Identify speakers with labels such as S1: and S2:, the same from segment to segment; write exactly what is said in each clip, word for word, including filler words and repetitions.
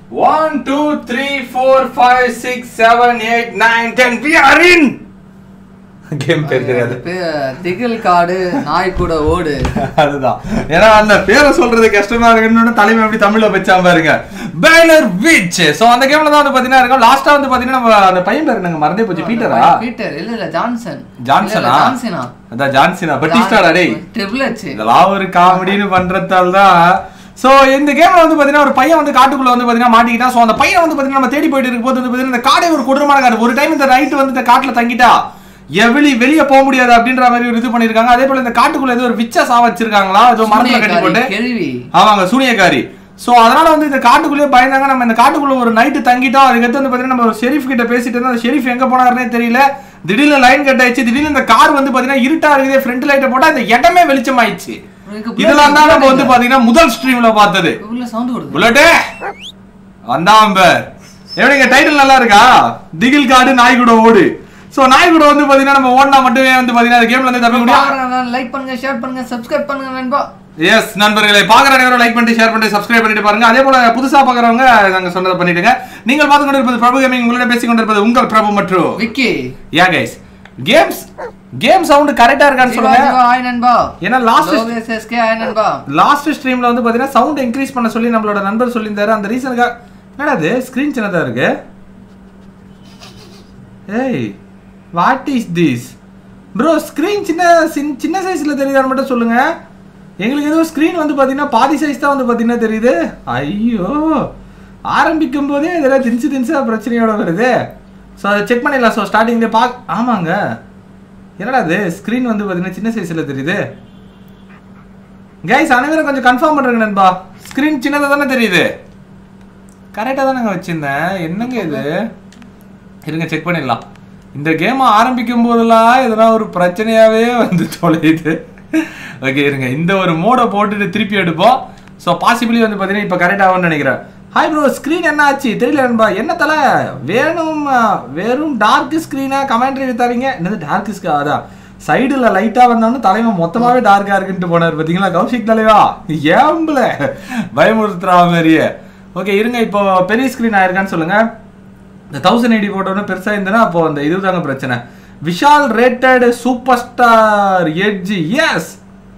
S1: one two three four five six seven eight nine ten we are in game பேர் தெரியாது
S2: திகில் காடு நாய் கூட ஓடு
S1: அதுதான் ஏன்னா அந்த பேரை சொல்றது கஷ்டமா இருக்குன்னு தலைமை எப்படி தமிழ்ல வச்சா பாருங்க பிளேர் விட்ச் சோ அந்த கேம்ல தான் வந்து பாத்தீங்கன்னா இருக்கும் லாஸ்டா வந்து பாத்தீங்கன்னா நம்ம அந்த பையன் பேர் என்னங்க மறந்தே போச்சு பீட்டரா
S2: பீட்டர் இல்ல இல்ல ஜான்சன்
S1: ஜான்சனா
S2: ஜான்சனா
S1: அத ஜான்சனா பட்டிஸ்டாடா டேய்
S2: ட்ரிபிள் எச்
S1: இதெல்லாம் ஒரு காமெடின்னு பண்றதால தான் சோ இந்த கேம்ல வந்து பாத்தீங்கன்னா ஒரு பையன் வந்து காட்டுக்குள்ள வந்து பாத்தீங்கன்னா மாட்டிக்கிட்டான் சோ அந்த பையன் வந்து பாத்தீங்கன்னா நம்ம தேடி போயிட்டு இருக்கும்போது வந்து பாத்தீங்கன்னா இந்த காடே ஒரு கொடூரமான காடு ஒரு டைம் இந்த நைட் வந்து இந்த காட்டுல தங்கிட்டா எவளி வெளிய போக முடியாது அப்படின்ற மாதிரி ஒரு இது பண்ணிருக்காங்க அதே போல இந்த காட்டுக்குள்ள ஏதோ ஒரு விச்ச சா வச்சிருக்காங்களா ஏதோ மரத்துல கட்டி போட்டு ஆமாங்க சூனியக்காரி சோ அதனால வந்து இந்த காட்டுக்குள்ளே பயந்தாங்க நம்ம இந்த காட்டுக்குள்ள ஒரு நைட் தங்கிட்டோம் அதுக்கு வந்து பாத்தீங்கன்னா நம்ம ஒரு ஷெரீஃப் கிட்ட பேசிட்டு இருந்தோம் அந்த ஷெரீஃப் எங்க போனாருன்னே தெரியல திடீர்னு லைன் கட் ஆயிடுச்சு திடீர்னு இந்த கார் வந்து பாத்தீங்கன்னா இருட்டா இருக்குது ஃப்ரண்ட் லைட்டை போட்டா இந்த இடமே வெளிச்சம் ஆயிடுச்சு இதெல்லாம் தான் நம்ம வந்து பாத்தீங்கன்னா முதல் ஸ்ட்ரீம்ல பார்த்தது புல்லட்டே வந்தாம்ப எப்படிங்க டைட்டில் நல்லா இருக்கா திகில் காடு நாய் கூட ஓடு சோ நாய் கூட வந்து பாத்தீங்கன்னா நம்ம ஓடனா மட்டுமே வந்து பாத்தீங்கன்னா இந்த கேம்ல இருந்து தப்பிக்க முடியும்
S2: லைக் பண்ணுங்க ஷேர் பண்ணுங்க சப்ஸ்கிரைப் பண்ணுங்க நண்பா
S1: எஸ் நண்பர்களே பாக்குற அனைவரும் லைக் பண்ணிட்டு ஷேர் பண்ணிட்டு சப்ஸ்கிரைப் பண்ணிட்டு பாருங்க அதே போல புதுசா பாக்குறவங்க நாங்க சொன்னதை பண்ணிடுங்க நீங்கள் பார்த்து கொண்டிருப்பது பிரபு கேமிங் உங்களோட பேசிக் கொண்டிருப்பது உங்கள் பிரபு மற்றும்
S2: விக்கி
S1: யா गाइस கேம்ஸ் கேம் சவுண்ட் கரெக்ட்டா இருக்கான்னு சொல்லுங்க
S2: ஹாய் நண்பா
S1: ஏனா லாஸ்ட்
S2: எஸ்எஸ்கே ஹாய் நண்பா
S1: லாஸ்ட் ஸ்ட்ரீம்ல வந்து பாத்தீங்கன்னா சவுண்ட் இன்கிரீஸ் பண்ண சொல்லி நம்மளோட நண்பர் சொல்லிருந்தாரு அந்த ரீசனுக்கு என்னடா இது ஸ்கிரீன் சின்னதா இருக்கு ஏய் what is this bro screen சின்ன சின்ன சைஸ்ல தெரியுதான்னு மட்டும் சொல்லுங்க எங்களுக்கு ஏதோ ஸ்கிரீன் வந்து பாத்தீங்கன்னா பாதி சைஸ் தான் வந்து பாத்தீங்கன்னா தெரியுது ஐயோ ஆரம்பிக்கும் போதே இதெல்லாம் திணிச்சு திணிச்சா பிரச்சனையோட வருது ஸோ அதை செக் பண்ணிடலாம் ஸோ ஸ்டார்டிங்ல பா ஆமாங்க என்னடா அது ஸ்கிரீன் வந்து பாத்தீங்கன்னா சின்ன சைஸ்ல தெரியுது கைஸ் அனைவரும் கொஞ்சம் கன்ஃபார்ம் பண்றேங்க நண்பா ஸ்கிரீன் சின்னதாக தானே தெரியுது கரெக்டாக தானேங்க வச்சிருந்தேன் என்னங்க இது இருங்க செக் பண்ணிடலாம் இந்த கேம் ஆரம்பிக்கும் போதெல்லாம் எதனா ஒரு பிரச்சனையாவே வந்து தொலையுது ஓகே இருங்க இந்த ஒரு மோடை போட்டுட்டு திருப்பி எடுப்போம் ஸோ பாசிபிளி வந்து பார்த்தீங்கன்னா இப்போ கரெக்ட் ஆகும்னு நினைக்கிறேன் ஹாய் ப்ரோ ஸ்க்ரீன் என்ன ஆச்சு தெரியல நண்பா என்ன தலை வேணும் வெறும் டார்க் ஸ்க்ரீனா கமெண்ட்ரி தரீங்க என்னது டார்க் ஸ்க்ரீன் அதான் சைடில் லைட்டாக வந்தோன்னு தலைவன் மொத்தமாகவே டார்க்காக இருக்குன்ட்டு போனார் பார்த்தீங்களா கௌஷிக் தலைவா ஏம்பல பயமுறுத்துறா மாதிரியே ஓகே இருங்க இப்போ பெரிய ஸ்க்ரீன் ஆயிருக்கான்னு சொல்லுங்க இந்த தௌசண்ட் எயிட்டி போட்டோன்னு பெருசாக இருந்ததுன்னா அப்போ அந்த இது தாங்க பிரச்சனை விஷால் ரேட்டட் சூப்பர் ஸ்டார் எட்ஜி எஸ்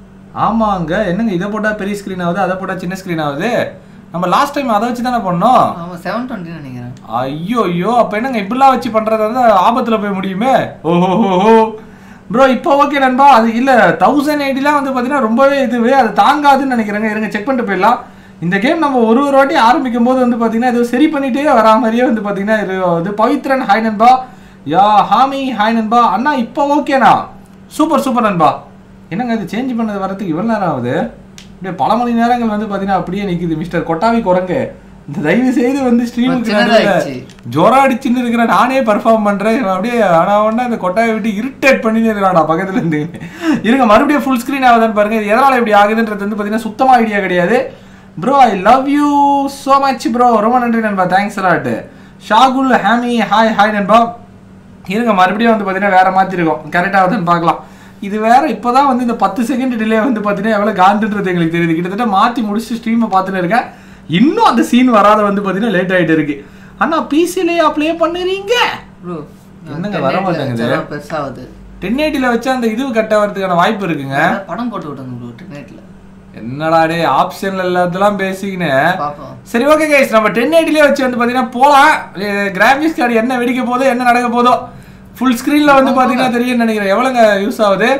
S1: ஆமாங்க என்னங்க இதை போட்டால் பெரிய ஸ்க்ரீன் ஆகுது அதை போட்டால் சின்ன ஸ்க்ரீன் ஆகுது நம்ம லாஸ்ட் டைம் அதை வச்சு தானே பண்ணோம்
S2: செவன் டுவெண்ட்டி நினைக்கிறேன்
S1: ஐயோ ஐயோ அப்போ என்னங்க இப்படிலாம் வச்சு பண்ணுறது வந்து ஆபத்தில் போய் முடியுமே ஓஹோ ஹோ ப்ரோ இப்போ ஓகே நண்பா அது இல்லை தௌசண்ட் எயிட்டிலாம் வந்து பார்த்தீங்கன்னா ரொம்பவே இதுவே அது தாங்காதுன்னு நினைக்கிறேங்க இருங்க செக் பண்ணிட்டு போயிடலாம் இந்த கேம் நம்ம ஒரு ஒரு வாட்டி ஆரம்பிக்கும் போது வந்து பார்த்தீங்கன்னா இது சரி பண்ணிட்டே வரா மாதிரியே வந்து பார்த்தீங்கன்னா இது இது பவித்ரன் ஹாய் நண்பா யா ஹாமி ஹாய் நண்பா அண்ணா இப்போ ஓகேண்ணா சூப்பர் சூப்பர் நண்பா என்னங்க இது சேஞ்ச் பண்ணது வரதுக்கு இவ்வளோ நேரம் ஆகுது அப்படியே பல மணி நேரங்கள் வந்து பார்த்தீங்கன்னா அப்படியே நிற்குது மிஸ்டர் கொட்டாவி குரங்கு இந்த தயவு செய்து வந்து ஸ்ட்ரீமுக்கு ஜோரா அடிச்சுன்னு இருக்கிற நானே பர்ஃபார்ம் பண்ணுறேன் அப்படியே ஆனால் ஒன்றா இந்த கொட்டாவை விட்டு இரிட்டேட் பண்ணின்னு இருக்கிறாடா பக்கத்தில் இருந்து இருங்க மறுபடியும் ஃபுல் ஸ்க்ரீன் ஆகுதுன்னு பாருங்க இது எதனால் இப்படி ஆகுதுன்றது வந்து பார்த்தீங்கன்னா சுத்தமாக ஐடியா கிடையாது bro I love you so much bro ரொம்ப நன்றி நண்பா thanks a lot Shahul Hami hi hi நண்பா இருங்க மறுபடியும் வந்து பார்த்தீங்கன்னா வேற மாற்றிருக்கோம் கரெக்டாக ஆகுதுன்னு பார்க்கலாம் இது வேற இப்போ தான் வந்து இந்த பத்து செகண்ட் டிலே வந்து பார்த்தீங்கன்னா எவ்வளோ காண்டுன்றது எங்களுக்கு தெரியுது கிட்டத்தட்ட மாற்றி முடிச்சு ஸ்ட்ரீமை பார்த்துன்னு இருக்கேன் இன்னும் அந்த சீன் வராத வந்து பார்த்தீங்கன்னா லேட் ஆகிட்டு இருக்கு ஆனால் பிசிலேயே ப்ளே பண்ணுறீங்க ப்ரோ என்னங்க வர மாட்டாங்க
S2: பெருசாகுது
S1: டென் எயிட்டியில் வச்சா அந்த இது கட் ஆகிறதுக்கான வாய்ப்பு இருக்குங்க
S2: படம் போட்டு விட்டாங்க ப்ரோ டென் எயிட்டில்
S1: என்னடா டே ஆப்ஷன்ல எல்லாத்தெல்லாம் பேசிக்கினே சரி ஓகே கைஸ் நம்ம டென் எயிட்டிலே வச்சு வந்து பார்த்தீங்கன்னா போகலாம் கிராஃபிக்ஸ் கார்டு என்ன வெடிக்க போதோ என்ன நடக்க போதோ ஃபுல் ஸ்க்ரீனில் வந்து பார்த்தீங்கன்னா தெரியும்னு நினைக்கிறேன் எவ்வளோங்க யூஸ் ஆகுது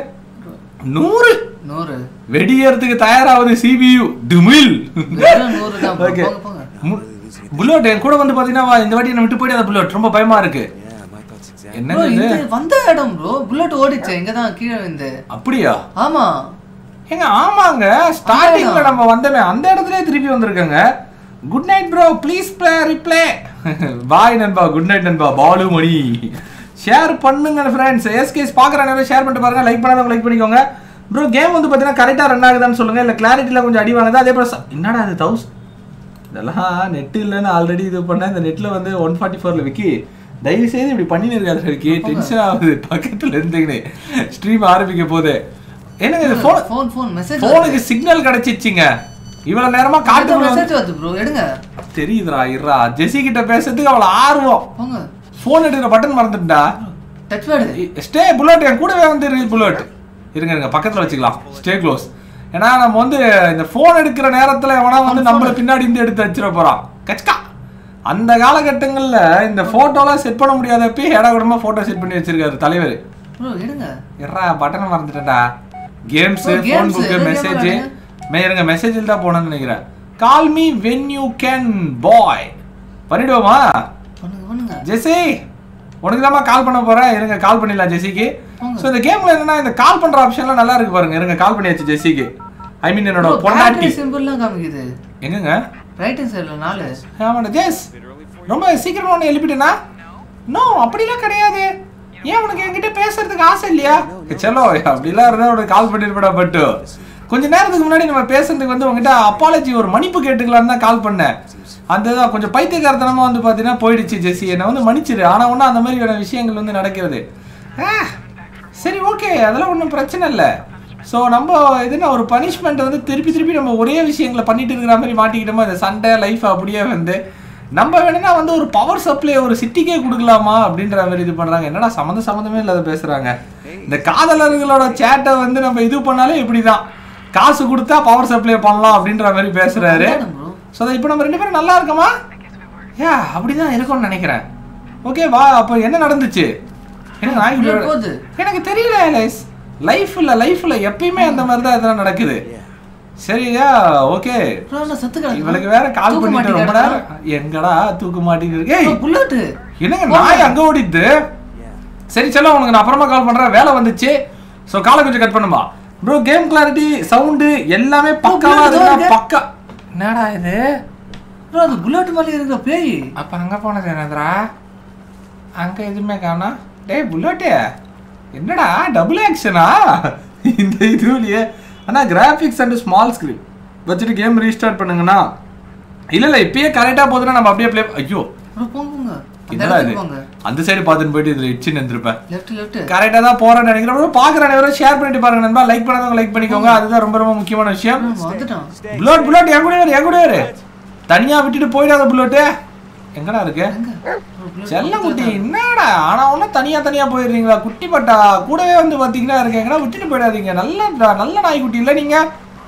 S1: நூறு
S2: நூறு
S1: வெடியறதுக்கு தயாராகுது சிபியு டுமில் ஓகே புல்லட் என் கூட வந்து பார்த்தீங்கன்னா இந்த வாட்டி என்ன விட்டு போயிட்டு அந்த புல்லட் ரொம்ப பயமா இருக்கு
S2: என்னங்க இது வந்த இடம் ப்ரோ புல்லட் ஓடிச்சு இங்க தான் கீழே வந்து
S1: அப்படியா
S2: ஆமா
S1: ஏங்க ஆமாங்க ஸ்டார்டிங்ல நம்ம வந்தமே அந்த இடத்துலயே திருப்பி வந்திருக்கங்க good night bro please play replay bye நண்பா குட் நைட் நண்பா பாலு மணி ஷேர் பண்ணுங்க ஃப்ரெண்ட்ஸ் எஸ்கேஸ் பார்க்குற நேரம் ஷேர் பண்ணிட்டு பாருங்க லைக் பண்ணாதவங்க லைக் பண்ணிக்கோங்க ப்ரோ கேம் வந்து பார்த்தீங்கன்னா கரெக்டாக ரன் ஆகுதான்னு சொல்லுங்க இல்லை கிளாரிட்டியில் கொஞ்சம் அடி வாங்குது அதே போல் என்னடா அது தௌஸ் இதெல்லாம் நெட்டு இல்லைன்னு ஆல்ரெடி இது பண்ணேன் இந்த நெட்டில் வந்து ஒன் ஃபார்ட்டி ஃபோரில் விக்கி தயவு செய்து இப்படி பண்ணின்னு இருக்காது இருக்கி டென்ஷன் ஆகுது பக்கத்தில் இருந்துக்கினே ஸ்ட்ரீம் ஆரம்பிக்க போதே என்னங்க இது ஃபோன்
S2: ஃபோன் ஃபோன் மெசேஜ்
S1: ஃபோனுக்கு சிக்னல் கிடைச்சிச்சுங்க இவ்வளவு நேரமா காட்டுக்குள்ள
S2: மெசேஜ் வருது ப்ரோ எடுங்க
S1: தெரியுதுடா இருடா ஜெசி கிட்ட பேசுறதுக்கு அவள ஆர்வம்
S2: போங்க
S1: ஃபோன் எடுக்கிற பட்டன் மறந்துட்டா
S2: டச் பேட்
S1: ஸ்டே புல்லட் என் கூடவே வந்து புல்லட் இருங்க இருங்க பக்கத்துல வச்சுக்கலாம் ஸ்டே க்ளோஸ் ஏன்னா நம்ம வந்து இந்த ஃபோன் எடுக்கிற நேரத்துல எவனா வந்து நம்மள பின்னாடி இருந்து எடுத்து வச்சிட போறான் கச்கா அந்த காலகட்டங்கள்ல இந்த போட்டோலாம் செட் பண்ண முடியாதப்ப ஏடா கூடமா போட்டோ செட் பண்ணி வச்சிருக்காரு தலைவர்
S2: ப்ரோ எடுங்க
S1: எறா பட்டனை மறந்துட்டடா கேம்ஸ் ஃபோன் புக் மெசேஜ் மேயருங்க மெசேஜில் தான் போனேன்னு நினைக்கிறேன் call me when you can bye பண்ணிடுவோமா
S2: பண்ணுங்க பண்ணுங்க
S1: ஜெசி உனக்கு தான் கால் பண்ண போறேன் இருங்க கால் பண்ணிடலாம் ஜெசிக்கு ஸோ இந்த கேம்ல என்னன்னா இந்த கால் பண்ற ஆப்ஷன்லாம் நல்லா இருக்கு பாருங்க இருங்க கால் பண்ணியாச்சு ஜெசிக்கு ஐ மீன் என்னோட பொண்டாட்டி
S2: சிம்பிள்லாம் காமிக்குது
S1: எங்கங்க
S2: ரைட் ஹேண்ட் சைடுல நாலு
S1: ஆமாடா ஜெஸ் ரொம்ப சீக்கிரமா உன்னை எழுப்பிட்டேனா நோ அப்படிலாம் கிடையாது ஏன் உனக்கு என்கிட்ட பேசுறதுக்கு ஆசை இல்லையா சலோ அப்படிலாம் இருந்தா உனக்கு கால் பண்ணிருப்படா பட்டு கொஞ்ச நேரத்துக்கு முன்னாடி நம்ம பேசுறதுக்கு வந்து உங்ககிட்ட அப்பாலஜி ஒரு மன்னிப்பு கேட்டுக்கலான்னு தான் கால் பண்ணேன் அந்த தான் கொஞ்சம் பைத்தியக்காரத்தனமா வந்து பார்த்தீங்கன்னா போயிடுச்சு ஜெசி என்னை வந்து மன்னிச்சிரு ஆனால் ஒன்றும் அந்த மாதிரியான விஷயங்கள் வந்து நடக்கிறது சரி ஓகே அதெல்லாம் ஒன்றும் பிரச்சனை இல்லை ஸோ நம்ம இதுனா ஒரு பனிஷ்மெண்ட் வந்து திருப்பி திருப்பி நம்ம ஒரே விஷயங்களை பண்ணிட்டு இருக்கிற மாதிரி மாட்டிக்கிட்டோமா இந்த சண்டே லைஃப் அப்படியே வந்து நம்ம வேணும்னா வந்து ஒரு பவர் சப்ளை ஒரு சிட்டிக்கே கொடுக்கலாமா அப்படின்ற மாதிரி இது பண்றாங்க என்னடா சம்மந்த சம்மந்தமே இல்லாத பேசுறாங்க இந்த காதலர்களோட சேட்டை வந்து நம்ம இது பண்ணாலே இப்படிதான் காசு கொடுத்தா பவர் சப்ளை பண்ணலாம் அப்படின்ற மாதிரி பேசுறாரு ஸோ இப்போ நம்ம ரெண்டு பேரும் நல்லா இருக்கோமா ஏ அப்படிதான் இருக்கும்னு நினைக்கிறேன் ஓகே வா அப்போ என்ன நடந்துச்சு எனக்கு எனக்கு தெரியல எலைஸ் லைஃப்ல லைஃப்ல எப்பயுமே அந்த மாதிரி தான் இதெல்லாம் நடக்குது சரியா ஓகே இவளுக்கு வேற கால் பண்ணிட்டு ரொம்ப நேரம் எங்கடா தூக்க மாட்டேங்குது என்னங்க நாய் அங்க ஓடிட்டு சரி செல்ல உனக்கு நான் அப்புறமா கால் பண்றேன் வேலை வந்துச்சு ஸோ காலை கொஞ்சம் கட் பண்ணுமா ப்ரோ கேம் கிளாரிட்டி சவுண்டு எல்லாமே பக்காவா இருக்கு பக்கா என்னடா இது
S2: ப்ரோ அது புல்லட் மாதிரி இருக்கிற பேய்
S1: அப்ப அங்க போனது என்னதுடா அங்க எதுவுமே காணோம் டேய் புல்லட்டே என்னடா டபுள் ஆக்ஷனா இந்த இதுலயே ஆனா கிராபிக்ஸ் அண்ட் ஸ்மால் ஸ்கிரீன் வச்சுட்டு கேம் ரீஸ்டார்ட் பண்ணுங்கண்ணா இல்ல இல்ல இப்பயே கரெக்டா போதுன்னா நம்ம அப்படியே ப்ளே ஐயோ
S2: போங்க
S1: என்னடா இது அந்த சைடு பாத்துட்டு போயிட்டு இதுல இட்சி நின்றுப்பேன்
S2: லெஃப்ட் லெஃப்ட்
S1: கரெக்டா தான் போறேன்னு நினைக்கிறேன் பாக்குற அனைவரும் ஷேர் பண்ணிட்டு பாருங்க நண்பா லைக் பண்ணாதவங்க லைக் பண்ணிக்கோங்க அதுதான் ரொம்ப ரொம்ப முக்கியமான விஷயம் புல்லட் புல்லட் என் கூட வரு என் கூட வரு தனியா விட்டுட்டு போயிடாத புல்லட்டு எங்கடா இருக்கு செல்ல குட்டி என்னடா ஆனா ஒண்ணு தனியா தனியா போயிடுறீங்களா குட்டி பட்டா கூடவே வந்து பாத்தீங்கன்னா இருக்கீங்கன்னா விட்டுட்டு போயிடாதீங்க நல்ல நல்ல நாய்க்குட்டி இல்ல நீங்க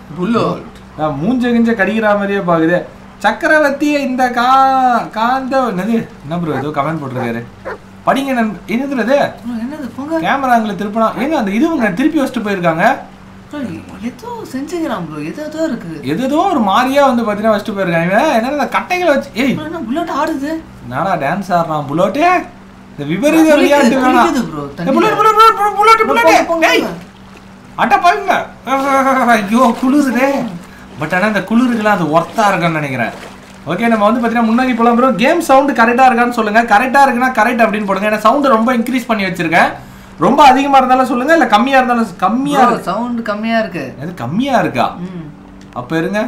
S1: புல்லட் மூஞ்ச கிஞ்ச கடிக்கிற மாதிரியே பாக்குது சக்கரவர்த்தி இந்த கா காந்த என்னது என்ன ப்ரோ ஏதோ கமெண்ட் போட்டிருக்காரு படிங்க என்னது கேமரா அங்கே திருப்பினா ஏங்க அந்த இதுவுங்க திருப்பி வச்சுட்டு போயிருக்காங்க
S2: ஏதோ செஞ்சுக்கிறான் ப்ரோ ஏதோ இருக்கு
S1: ஏதோ ஒரு மாதிரியா வந்து பாத்தீங்கன்னா வச்சுட்டு போயிருக்காங்க என்ன இந்த கட்டைகளை வச்சு ஏய்
S2: புல்லட் ஆடுது
S1: நாடா டான்ஸ் ஆடுறான் புல்லட்டே இந்த விபரீத விளையாட்டு வேணாம் புல்லட் புல்லட் புல்லட் புல்லட் ஏய் அட்ட பாருங்க ஐயோ குளிருதே பட் ஆனால் இந்த குளிருக்குலாம் அது ஒர்த்தாக இருக்குன்னு நினைக்கிறேன் ஓகே நம்ம வந்து பார்த்தீங்கன்னா முன்னாடி போகலாம் ப்ரோ கேம் சவுண்டு கரெக்டாக இருக்கான்னு சொல்லுங்கள் கரெக்டாக இருக்குன்னா கரெக்ட் அப்படின்னு போடுங்க ஏன்னா சவுண்டு ரொம்ப இன்க்ரீஸ் பண்ணி வச்சிருக்கேன் ரொம்ப அதிகமாக இருந்தாலும் சொல்லுங்கள் இல்லை கம்மியாக இருந்தாலும் கம்மியாக இருக்கு
S2: சவுண்டு கம்மியாக இருக்கு
S1: அது கம்மியாக இருக்கா அப்போ இருங்க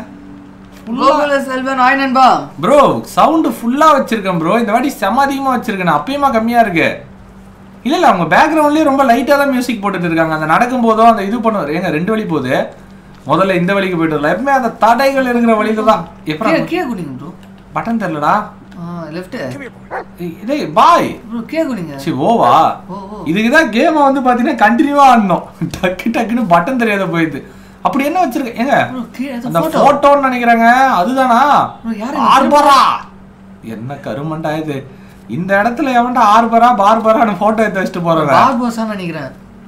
S1: ப்ரோ சவுண்டு ஃபுல்லாக வச்சிருக்கேன் ப்ரோ இந்த வாட்டி செம அதிகமாக வச்சிருக்கேன் அப்பயுமா கம்மியாக இருக்கு இல்லை இல்லை அவங்க பேக்ரவுண்ட்லேயே ரொம்ப லைட்டாக தான் மியூசிக் போட்டுட்டு இருக்காங்க அந்த நடக்கும் போதும் அந்த இது பண்ணுவார் ஏங்க ரெண்டு வழி போகுது முதல்ல இந்த வழிக்கு போயிட்டு வரல எப்பவுமே அந்த தடைகள் இருக்கிற வழியில தான் எப்படி
S2: கீழே குடிங்க ப்ரோ
S1: பட்டன் தெரியலடா
S2: லெஃப்ட்
S1: டேய் பாய்
S2: ப்ரோ கீழே குடிங்க
S1: சி ஓவா இதுக்கு தான் கேமை வந்து பாத்தீங்கன்னா கண்டினியூவா ஆடணும் டக்கு டக்குன்னு பட்டன் தெரியாத போயிடுது அப்படி என்ன வச்சிருக்க ஏங்க அந்த போட்டோன்னு நினைக்கிறாங்க அதுதானா ஆர்பரா என்ன கருமண்டா இது இந்த இடத்துல எவன்டா ஆர்பரா பார்பரான்னு போட்டோ எடுத்து வச்சுட்டு போறாங்க
S2: பார்போஸா நினைக்கிறேன்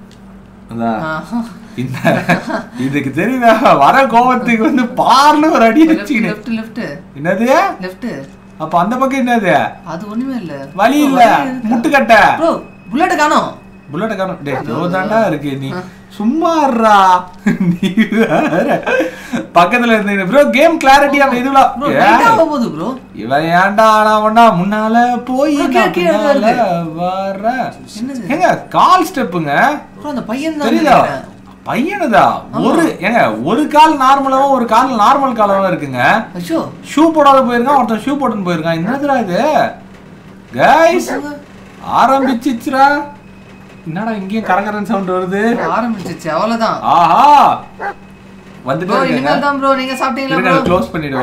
S1: இந்த இதுக்கு தெரியுதா வர கோபத்துக்கு வந்து பார்ல ஒரு அடி வச்சுக்கினு
S2: லெஃப்ட் லெஃப்ட்
S1: என்னது
S2: லெஃப்ட்
S1: அப்ப அந்த பக்கம் என்னது
S2: அது ஒண்ணுமே இல்ல
S1: வலி இல்ல முட்டுக்கட்ட
S2: ப்ரோ புல்லட் காணோம்
S1: புல்லட் காணோம் டேய் ஜோதாண்டா இருக்கு நீ சும்மா இருடா நீ வேற பக்கத்துல இருந்தீங்க ப்ரோ கேம் கிளாரிட்டி அந்த இதுல
S2: ப்ரோ ரைட்டா போகுது ப்ரோ
S1: இவன் ஏன்டா ஆனா ஒண்ணா முன்னால போய் முன்னால வர ஏங்க கால் ஸ்டெப்புங்க
S2: ப்ரோ அந்த பையன் தான்
S1: தெரியுதா பையனதா ஒரு ஏங்க ஒரு கால் நார்மலாவும் ஒரு கால் நார்மல் காலாவும் இருக்குங்க ஷூ போடாத போயிருக்கான் ஒருத்தன் ஷூ போட்டுன்னு போயிருக்கான் என்னதுடா இது கைஸ் ஆரம்பிச்சிச்சுடா என்னடா இங்கேயும் கரகரன் சவுண்ட் வருது
S2: ஆரம்பிச்சிச்சு அவ்வளவுதான்
S1: ஆஹா வந்துட்டு
S2: இனிமேல் தான் ப்ரோ நீங்க சாப்பிட்டீங்களா ப்ரோ
S1: க்ளோஸ் பண்ணிடுவோம்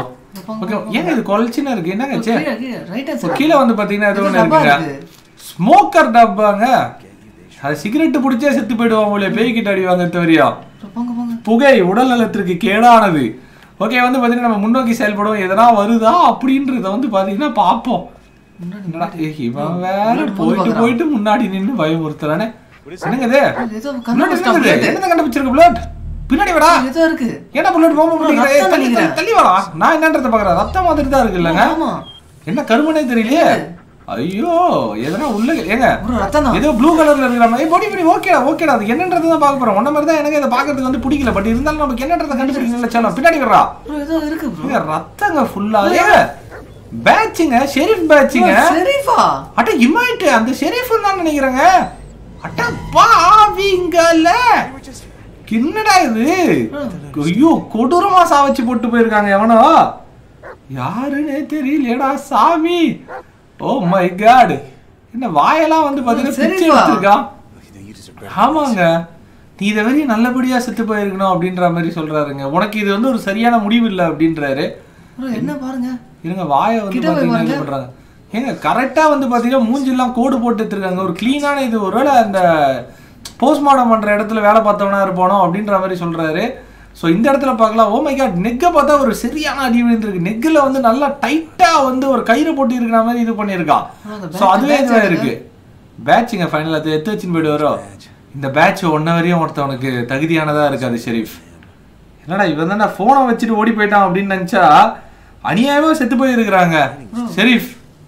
S1: ஓகே ஏங்க இது கொல்ச்சினா இருக்கு என்னங்க சே
S2: ரைட் ஹேண்ட்
S1: கீழ வந்து பாத்தீங்கன்னா ஏதோ ஒன்னு இருக்குங்க ஸ்மோக்கர் டப்பாங்க அது சிகரெட் புடிச்சே செத்து போய்டுவாங்க போல பேய் கிட்ட அடிவாங்க தவறியா புகை உடல் நலத்திற்கு கேடானது ஓகே வந்து பாத்தீங்கன்னா நம்ம முன்னோக்கி செயல்படுவோம் எதனா வருதா அப்படின்றத வந்து பாத்தீங்கன்னா பாப்போம் என்னடா இவன் வேற போயிட்டு போயிட்டு முன்னாடி நின்னு பயமுறுத்துறானே என்னங்க இது என்ன கண்டுபிடிச்சிருக்கு புல்லட் பின்னாடி வாடா
S2: ஏதோ இருக்கு
S1: என்ன புல்லட் போக முடியல தள்ளி தள்ளி வாடா நான் என்னன்றத பாக்குறேன் ரத்தம் மாதிரி தான் இருக்கு இல்லங்க என்ன கருமனே தெரியலையே ஐயோ எதனா உள்ள ஏங்க ஏதோ ப்ளூ கலர்ல இருக்கிற மாதிரி பாடி பண்ணி ஓகேடா ஓகேடா அது என்னன்றதை தான் பார்க்க போறோம் ஒன்ன மாதிரி தான் எனக்கு இதை பார்க்கிறதுக்கு வந்து பிடிக்கல பட் இருந்தாலும் நமக்கு என்னன்றதை கண்டுபிடிக்கல சொல்ல பின்னாடி வரா
S2: ஏதோ இருக்கு ப்ரோ
S1: ரத்தங்க ஃபுல்லா ஏங்க பேட்சிங்க ஷெரீஃப் பேட்சிங்க
S2: ஷெரீஃபா
S1: அட இமைட் அந்த ஷெரீஃப் தான் நினைக்கிறேங்க அட பாவிங்கல என்னடா இது ஐயோ கொடூரமா சாவச்சு போட்டு போயிருக்காங்க எவனோ யாருன்னே தெரியலடா சாமி ஓ மை காட் என்ன வாயெல்லாம் வந்து பாத்தீங்கன்னா பிச்சை எடுத்துருக்கான் ஆமாங்க நீ இதை வரையும் நல்லபடியா செத்து போயிருக்கணும் அப்படின்ற மாதிரி சொல்றாருங்க உனக்கு இது வந்து ஒரு சரியான முடிவு இல்லை அப்படின்றாரு
S2: என்ன பாருங்க
S1: இருங்க வாயை வந்து பாத்தீங்கன்னா என்ன பண்றாங்க ஏங்க கரெக்டா வந்து பாத்தீங்கன்னா மூஞ்சிலாம் கோடு போட்டு எடுத்துருக்காங்க ஒரு கிளீனான இது ஒருவேளை அந்த போஸ்ட்மார்டம் பண்ற இடத்துல வேலை பார்த்தவனா இருப்பானோ அப்படின்ற மாதிரி சொல்றாரு ஸோ இந்த இடத்துல பார்க்கலாம் ஓ மை காட் நெக்கை பார்த்தா ஒரு சரியான அடி விழுந்திருக்கு நெக்கில் வந்து நல்லா டைட்டா வந்து ஒரு கயிறு போட்டு இருக்கிற மாதிரி இது பண்ணியிருக்கான் ஸோ அதுவே இதுவாக இருக்கு பேட்சுங்க ஃபைனல் அது எடுத்து வச்சுன்னு போயிட்டு வரும் இந்த பேட்ச் ஒன்ன வரையும் ஒருத்தவனுக்கு தகுதியானதா இருக்காது ஷெரீஃப் என்னடா இவன் தானே போனை வச்சுட்டு ஓடி போயிட்டான் அப்படின்னு நினைச்சா அநியாயமா செத்து போயிருக்கிறாங்க ஷெரீஃப்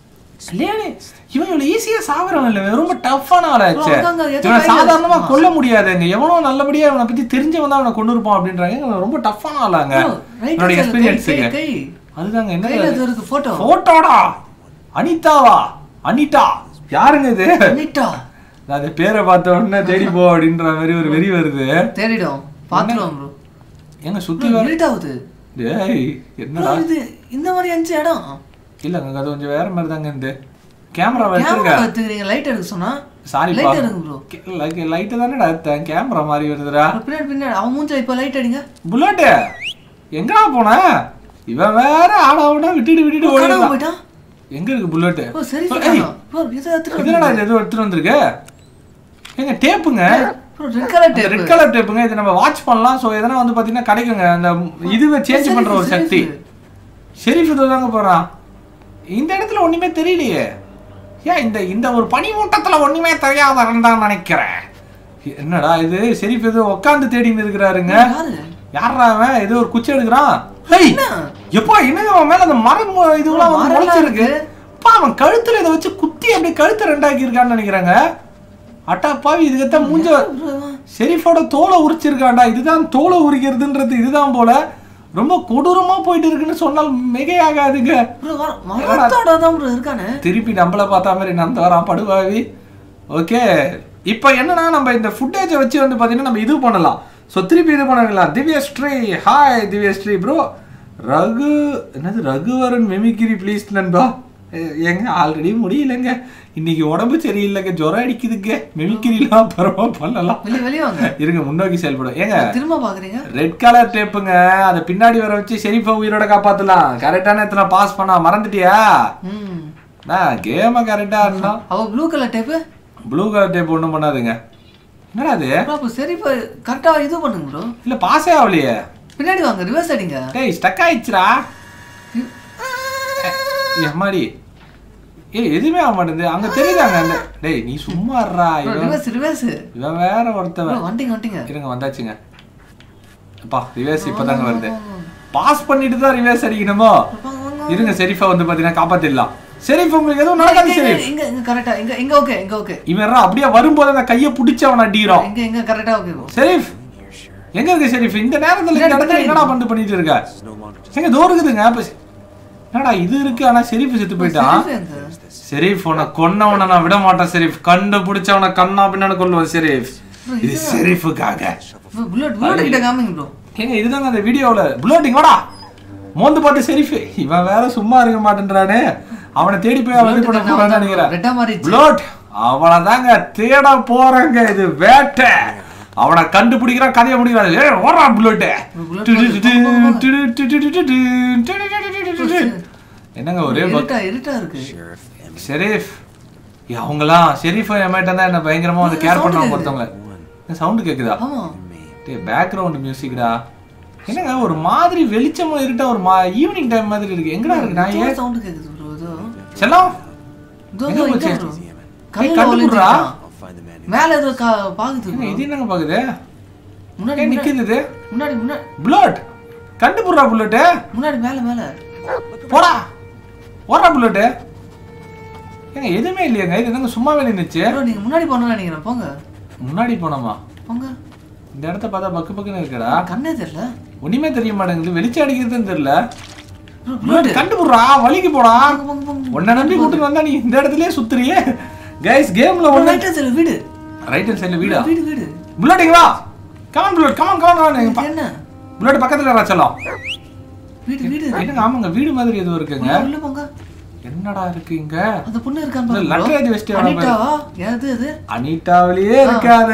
S1: இவன் இவ்வளவு ஈஸியா சாகுறவன் இல்ல ரொம்ப டஃப்பான ஆளாச்சு இவன் சாதாரணமா கொல்ல முடியாதுங்க எவனோ நல்லபடியா இவனை பத்தி தெரிஞ்சவன் தான் அவனை கொண்டு இருப்பான் அப்படின்றாங்க ரொம்ப டஃப்பான ஆளாங்க என்னோட எக்ஸ்பீரியன்ஸுங்க அதுதாங்க என்ன போட்டோடா அனிதாவா அனிதா யாருங்க இது
S2: அனிதா
S1: அது பேரை பார்த்த உடனே தேடி போ அப்படின்ற மாதிரி ஒரு வெறி வருது
S2: தேடிடும் பாத்துறோம் ப்ரோ
S1: எங்க சுத்தி வரட்டாவுது டேய் என்னடா
S2: இது இந்த மாதிரி அஞ்சு இடம்
S1: இல்லங்க அது கொஞ்சம் வேற மாதிரி தாங்க இந்த கேமரா வச்சிருக்கேன்
S2: வச்சிருக்கீங்க லைட் எடுக்க சொன்னா
S1: சாரி
S2: லைட் எடுங்க ப்ரோ
S1: லைட் லைட் தானடா எடுத்தேன் கேமரா மாதிரி வருதுடா
S2: பின்னாடி பின்னாடி அவன் மூஞ்சில இப்ப லைட் அடிங்க
S1: புல்லட் எங்கடா போன இவன் வேற ஆடாவுடா விட்டுட்டு விட்டுட்டு ஓடிட்டான்
S2: போய்ட்டான்
S1: எங்க இருக்கு புல்லட்
S2: ஓ சரி ப்ரோ இது எடுத்து
S1: என்னடா இது ஏதோ எடுத்து வந்திருக்கு எங்க டேப்புங்க
S2: bro red colour tape
S1: red colour டேப்புங்க இத நம்ம வாட்ச் பண்ணலாம் சோ எதனா வந்து பாத்தீங்கன்னா கிடைக்குங்க அந்த இதுவே சேஞ்ச் பண்ற ஒரு சக்தி ஷெரீஃப் இதுதாங்க போறான் இந்த இடத்துல ஒண்ணுமே தெரியலையே ஏன் இந்த இந்த ஒரு பனிமூட்டத்துல ஒண்ணுமே தெரியாததான் நினைக்கிறேன் என்னடா இது ஷெரீஃப் ஏதோ உட்காந்து தேடின்னு இருக்கிறாருங்க யாரா அவன் ஏதோ ஒரு குச்சி எடுக்கிறான் எப்பா என்னங்க அவன் மேல அந்த மரம் இதுவெல்லாம் வந்து முளைச்சிருக்கு பா அவன் கழுத்துல இதை வச்சு குத்தி அப்படியே கழுத்தை ரெண்டாக்கி இருக்கான்னு நினைக்கிறாங்க அட்டா பாவி இதுக்கத்தான் மூஞ்ச ஷெரீஃபோட தோலை உரிச்சிருக்காண்டா இதுதான் தோலை உரிக்கிறதுன்றது இதுதான் போல ரொம்ப கொடூரமா போயிட்டு இருக்குன்னு சொன்னால் மிகையாகாதுங்க திருப்பி நம்மள பார்த்தா மாதிரி நந்த வரான் படுவாவி ஓகே இப்போ என்னன்னா நம்ம இந்த ஃபுட்டேஜை வச்சு வந்து பாத்தீங்கன்னா நம்ம இது பண்ணலாம் ஸோ திருப்பி இது பண்ணலாம் திவ்யஸ்ரீ ஹாய் திவ்யஸ்ரீ ப்ரோ ரகு என்னது ரகுவரன் மெமிக்கிரி ப்ளீஸ் நண்பா ஏங்க ஆல்ரெடி முடியலங்க இன்னைக்கு உடம்பு சரியில்லைங்க ஜுரம் அடிக்குதுங்க மெமிக்கிரிலாம் பரவா பண்ணலாம் இருங்க முன்னோக்கி செயல்படும் ஏங்க
S2: திரும்ப பாக்குறீங்க
S1: ரெட் கலர் டேப்புங்க அதை பின்னாடி வர வச்சு ஷெரீஃபை உயிரோட காப்பாத்தலாம் கரெக்டான இடத்துல பாஸ் பண்ணா மறந்துட்டியா நான் கேம கரெக்டா இருந்தா
S2: அவ blue colour tape
S1: blue colour tape ஒண்ணும் பண்ணாதுங்க என்னடா அது
S2: அப்ப ஷெரீஃபை கரெக்டா இது பண்ணுங்க ப்ரோ
S1: இல்ல பாஸே ஆவலையே
S2: பின்னாடி வாங்க ரிவர்ஸ் அடிங்க
S1: டேய் ஸ்டக் ஆயிடுச்சுடா எம்மாடி ஏய் எதுவுமே ஆக மாட்டேங்குது அங்க தெரியுதாங்க அந்த டேய் நீ சும்மா இருடா
S2: ரிவர்ஸ் ரிவர்ஸ்
S1: இவன் வேற ஒருத்தவன்
S2: வண்டிங்க வண்டிங்க
S1: இருங்க வந்தாச்சுங்க அப்பா ரிவர்ஸ் இப்பதாங்க வருது பாஸ் பண்ணிட்டு தான் ரிவர்ஸ் அடிக்கணுமோ இருங்க ஷெரீஃபா வந்து பாத்தீங்கன்னா காப்பாத்திடலாம் ஷெரீஃப் உங்களுக்கு எதுவும் நடக்காது ஷெரீஃப்
S2: இங்க இங்க கரெக்ட்டா இங்க இங்க ஓகே இங்க ஓகே
S1: இவன் அப்படியே வரும்போது அந்த கையை பிடிச்சு அவனை அடிக்கிறான்
S2: இங்க இங்க கரெக்ட்டா ஓகே
S1: ஷெரீஃப் எங்க இருக்கு ஷெரீஃப் இந்த நேரத்துல இந்த இடத்துல என்னடா பண்ணி பண்ணிட்டு இருக்க எங்க தூரம் இருக்குதுங்க என்னடா இது இருக்கு ஆனா ஷெரீஃப் செத்து போயிட்டான் ஷெரீஃப் உன கொன்னவனை நான் விட மாட்டேன் ஷெரீஃப் கண்டுபிடிச்சவனை கண்ணா பின்னான்னு கொல்லுவேன் ஷெரீஃப் இது ஷெரீஃபுக்காக
S2: புல்லட் புல்லட் கிட்ட காமிங்க ப்ரோ
S1: ஏங்க இதுதாங்க அந்த வீடியோல புல்லட்டிங் வாடா மோந்து பாட்டு ஷெரீஃப் இவன் வேற சும்மா இருக்க மாட்டேன்றானே அவனை தேடி போய் அவன் பண்ண போறான்னு நினைக்கிறேன் புல்லட் அவனதாங்க தேட போறாங்க இது வேட்டை அவனை கண்டுபிடிக்கிறான் கதையை முடிக்கிறான் ஏ ஓடுறான் புல்லட் என்னங்க ஒரே
S2: இருட்டா இருட்டா இருக்கு.
S1: ஷெரீஃப் அவங்கலாம் ஷெரீஃப் எமேட்ட தான் என்ன பயங்கரமா வந்து கேர் பண்ணாம ஒருத்தவங்க. சவுண்ட் கேக்குதா?
S2: ஆமா.
S1: டேய் பேக்ரவுண்ட் மியூசிக்டா. என்னங்க ஒரு மாதிரி வெளிச்சமா இருட்டா ஒரு ஈவினிங் டைம் மாதிரி இருக்கு. எங்கடா இருக்கு? நான் ஏன்
S2: சவுண்ட் கேக்குது ப்ரோ? இதோ
S1: செல்லம்
S2: இதோ இங்க ப்ரோ.
S1: கல்ல ஒளிஞ்சிரா.
S2: மேல ஏதோ பாக்குது ப்ரோ.
S1: இது என்னங்க பாக்குது?
S2: முன்னாடி
S1: நிக்குது.
S2: முன்னாடி முன்னாடி
S1: புல்லட். கண்டுபுறா புல்லட்.
S2: முன்னாடி மேல மேல.
S1: போடா. ஓடுறா புல்லட். ஏங்க எதுமே இல்லையாங்க. இது என்னங்க சும்மாவே நின்னுச்சு.
S2: ப்ரோ நீங்க முன்னாடி போறணும் நினைக்கிறேன். போங்க.
S1: முன்னாடி போனோமா?
S2: போங்க.
S1: இந்த இடத்த பார்த்தா பக்கு பக்குன்னு இருக்குடா.
S2: கண்ணே தெரியல.
S1: ஒண்ணுமே தெரிய மாட்டேங்குது. வெளிச்சம் அடிக்கிறதுன்னு தெரியல. புல்லட் கண்டுபுறா. வலிக்கு போடா. ஒன்ன நம்பி கூட்டிட்டு வந்தா நீ இந்த இடத்துலயே சுத்துறியே. गाइस கேம்ல ஒண்ணு
S2: ரைட் சைடுல வீடு.
S1: ரைட் சைடுல வீடா?
S2: வீடு வீடு.
S1: புல்லட் இங்க வா. Come on bullet. Come on come on.
S2: என்ன?
S1: புல்லட் பக்கத்துல வரா செல்லம்.
S2: வீடு வீடு.
S1: என்னங்க ஆமாங்க வீடு மாதிரி ஏதோ இருக்குங்க.
S2: உள்ள போங்க.
S1: என்னடா இருக்கு இங்க?
S2: அந்த பொண்ணு இருக்கான் பாருங்க.
S1: லட்ரேஜ் வெஸ்ட்
S2: அனிட்டாவா? யாரு இது?
S1: அனிட்டாவிலேயே இருக்காத.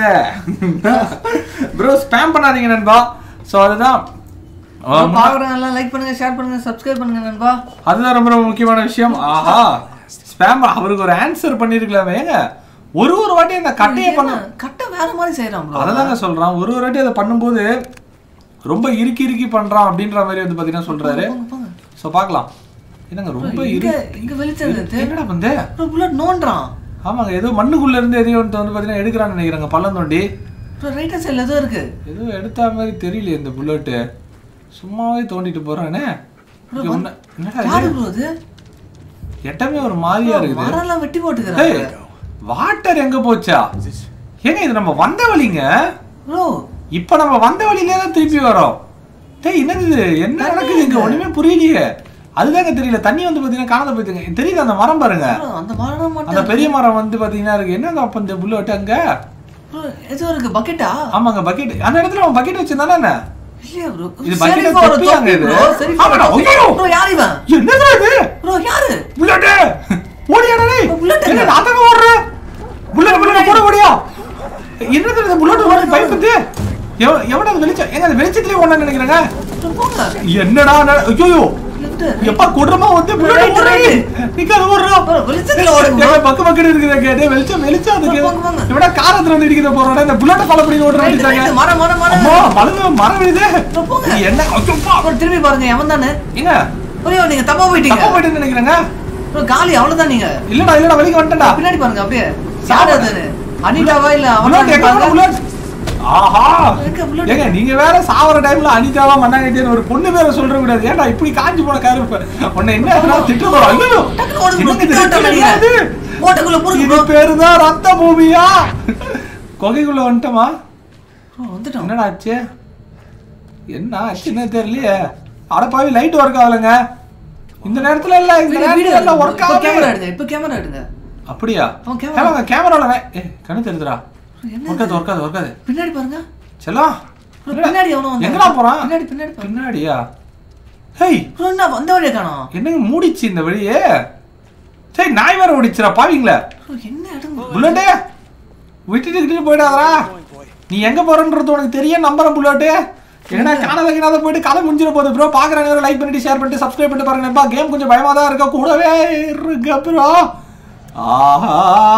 S1: ப்ரோ ஸ்பாம் பண்ணாதீங்க நண்பா. சோ அதுதான்
S2: பாக்குறவங்க எல்லாம் லைக் பண்ணுங்க, ஷேர் பண்ணுங்க, சப்ஸ்கிரைப் பண்ணுங்க நண்பா.
S1: அதுதான் ரொம்ப ரொம்ப முக்கியமான விஷயம். ஆஹா ஸ்பாம் அவருக்கு ஒரு ஆன்சர் பண்ணிருக்கலாமே. ஏங்க ஒரு ஒரு வாட்டி அந்த கட்டையை பண்ண
S2: கட்டை வேற மாதிரி செய்யறான் ப்ரோ.
S1: அததாங்க சொல்றான். ஒரு ஒரு வாட்டி அதை பண்ணும்போது ரொம்ப இறுக்கி இறுக்கி பண்றான் அப்படின்ற மாதிரி வந்து பாத்தீங்கன்னா சொல்றாரு. சோ பார்க்கலாம். என்னங்க ரொம்ப இருக்கு.
S2: இங்க வெளிச்சம்
S1: என்னடா பண்றே?
S2: ப்ரோ புல்லட் நோண்றான்.
S1: ஆமாங்க ஏதோ மண்ணுக்குள்ள இருந்து எதையோ வந்து பாத்தீங்கன்னா எடுக்கறான்னு நினைக்கிறாங்க. பள்ளம் தோண்டி.
S2: ப்ரோ ரைட் சைடுல ஏதோ இருக்கு.
S1: ஏதோ எடுத்த மாதிரி தெரியல இந்த புல்லட். சும்மாவே தோண்டிட்டு போறானே.
S2: என்னடா யாரு ப்ரோ இது?
S1: எட்டமே ஒரு மாதிரியா இருக்குது.
S2: மரம்லாம் வெட்டி போட்டுக்கறாங்க.
S1: வாட்டர் எங்க போச்சா? ஏங்க இது நம்ம வந்த வழிங்க.
S2: ப்ரோ
S1: இப்போ நம்ம வந்த வழியிலே தான் திருப்பி வரோம். டேய் என்னது இது? என்ன நடக்குது இங்க? ஒண்ணுமே புரியலையே. அதுதாங்க தெரியல. தண்ணி வந்து பாத்தீங்கன்னா காணாத போயிடுங்க. தெரியுது அந்த மரம் பாருங்க.
S2: அந்த மரம் மட்டும்
S1: அந்த பெரிய மரம் வந்து பாத்தீங்கன்னா இருக்கு. என்னங்க அப்ப இந்த புல்லட் அங்க?
S2: ப்ரோ ஏதோ இருக்கு பக்கெட்டா?
S1: ஆமாங்க பக்கெட். அந்த இடத்துல அவன் பக்கெட் வச்சிருந்தானே என்ன?
S2: இல்லையா ப்ரோ?
S1: இது பக்கெட் தொப்பியாங்க இது.
S2: சரி ப்ரோ யார் இவன்?
S1: என்னடா இது?
S2: ப்ரோ யாரு?
S1: புல்லட். ஓடியாடா டேய்.
S2: புல்லட்
S1: என்ன நாதங்க ஓடுற? புல்லட் புல்லட் போட ஓடியா? என்னது இந்த புல்லட் ஓடுற பைப்புது? எவடா அது வெளிச்சம்? ஏங்க அது வெளிச்சத்திலே ஓடணும் நினைக்கிறேங்க.
S2: போங்க.
S1: என்னடா ஐயோ எப்பா குடுறமா வந்து புல்லட் ஓடுறீ. நீங்க அது ஓடுறா.
S2: வெளிச்சத்துல ஓடுங்க.
S1: ஏங்க பக்க பக்கடி இருக்குதே கேடே வெளிச்சம் வெளிச்சம் அதுக்கு. இவடா காரத்துல வந்து இடிக்குத போறடா. இந்த புல்லட் ஃபாலோ பண்ணி ஓடுறாங்க.
S2: மர மர மர.
S1: அம்மா மரம் மரம் விழுதே. என்ன ஐயோப்பா.
S2: திரும்பி பாருங்க எவன் தானே?
S1: ஏங்க
S2: ஒரே நீங்க தப்பா போயிட்டீங்க.
S1: தப்பா போயிட்டேன்னு நினைக்கிறேங்க.
S2: ப்ரோ காலி அவ்வளவுதான் நீங்க.
S1: இல்லடா இல்லடா வெளிய வந்துட்டடா.
S2: பின்னாடி பாருங்க அப்படியே. யார் அது? அனிதாவா இல்ல
S1: அவனா புல்லட்? ஆஹா ஏங்க நீங்க வேற சாவற டைம்ல அனிதாவா மண்ணாங்கட்டின்னு ஒரு பொண்ணு பேரை சொல்ற கூடாது. ஏன்டா இப்படி காஞ்சி போன கருப்பு உன்னை என்ன திட்டு போறா? ஐயோ
S2: ஓட்டக்குள்ள போறது.
S1: இது பேரு தான் ரத்த பூமியா? கொகைக்குள்ள வந்துட்டமா?
S2: வந்துட்டோம்.
S1: என்னடா ஆச்சு? என்ன ஆச்சுன்னு தெரியலையே. அட பாவி லைட் ஒர்க் ஆகலங்க இந்த நேரத்துல. இல்ல இந்த நேரத்துல ஒர்க் ஆகல.
S2: கேமரா எடுங்க. இப்போ கேமரா எடுங்க.
S1: அப்படியா? கேமரா கேமரால ஏ கண்ணு தெரியுதுடா.
S2: என்ன
S1: ஒர்க்காது ஒர்க்காது ஒர்க்காது.
S2: பின்னாடி பாருங்க.
S1: செல்லம்
S2: பின்னாடி எவனோ வந்து.
S1: எங்கடா போறான்?
S2: பின்னாடி பின்னாடி
S1: பின்னாடியா? ஹேய்
S2: ப்ரோ நான் வந்த வழியே காணோம்.
S1: என்னங்க மூடிச்சு இந்த வழியே? சரி நாய் வேற ஓடிச்சுடா பாவீங்களா.
S2: என்ன எடுங்க
S1: புல்லட் விட்டுட்டு விட்டுட்டு போய்டாதடா. நீ எங்க போறன்றது உனக்கு தெரியும் நம்பற புல்லட். ஏன்னா காணாத காணாத போயிட்டு கதை முடிஞ்சிர போகுது ப்ரோ. பாக்குறாங்க லைக் பண்ணிட்டு ஷேர் பண்ணிட்டு சப்ஸ்கிரைப் பண்ணிட்டு பாருங்கப்பா. கேம் கொஞ்சம் பயமா தான் இருக்க கூடவே இருக்க ப்ரோ. ஆஹா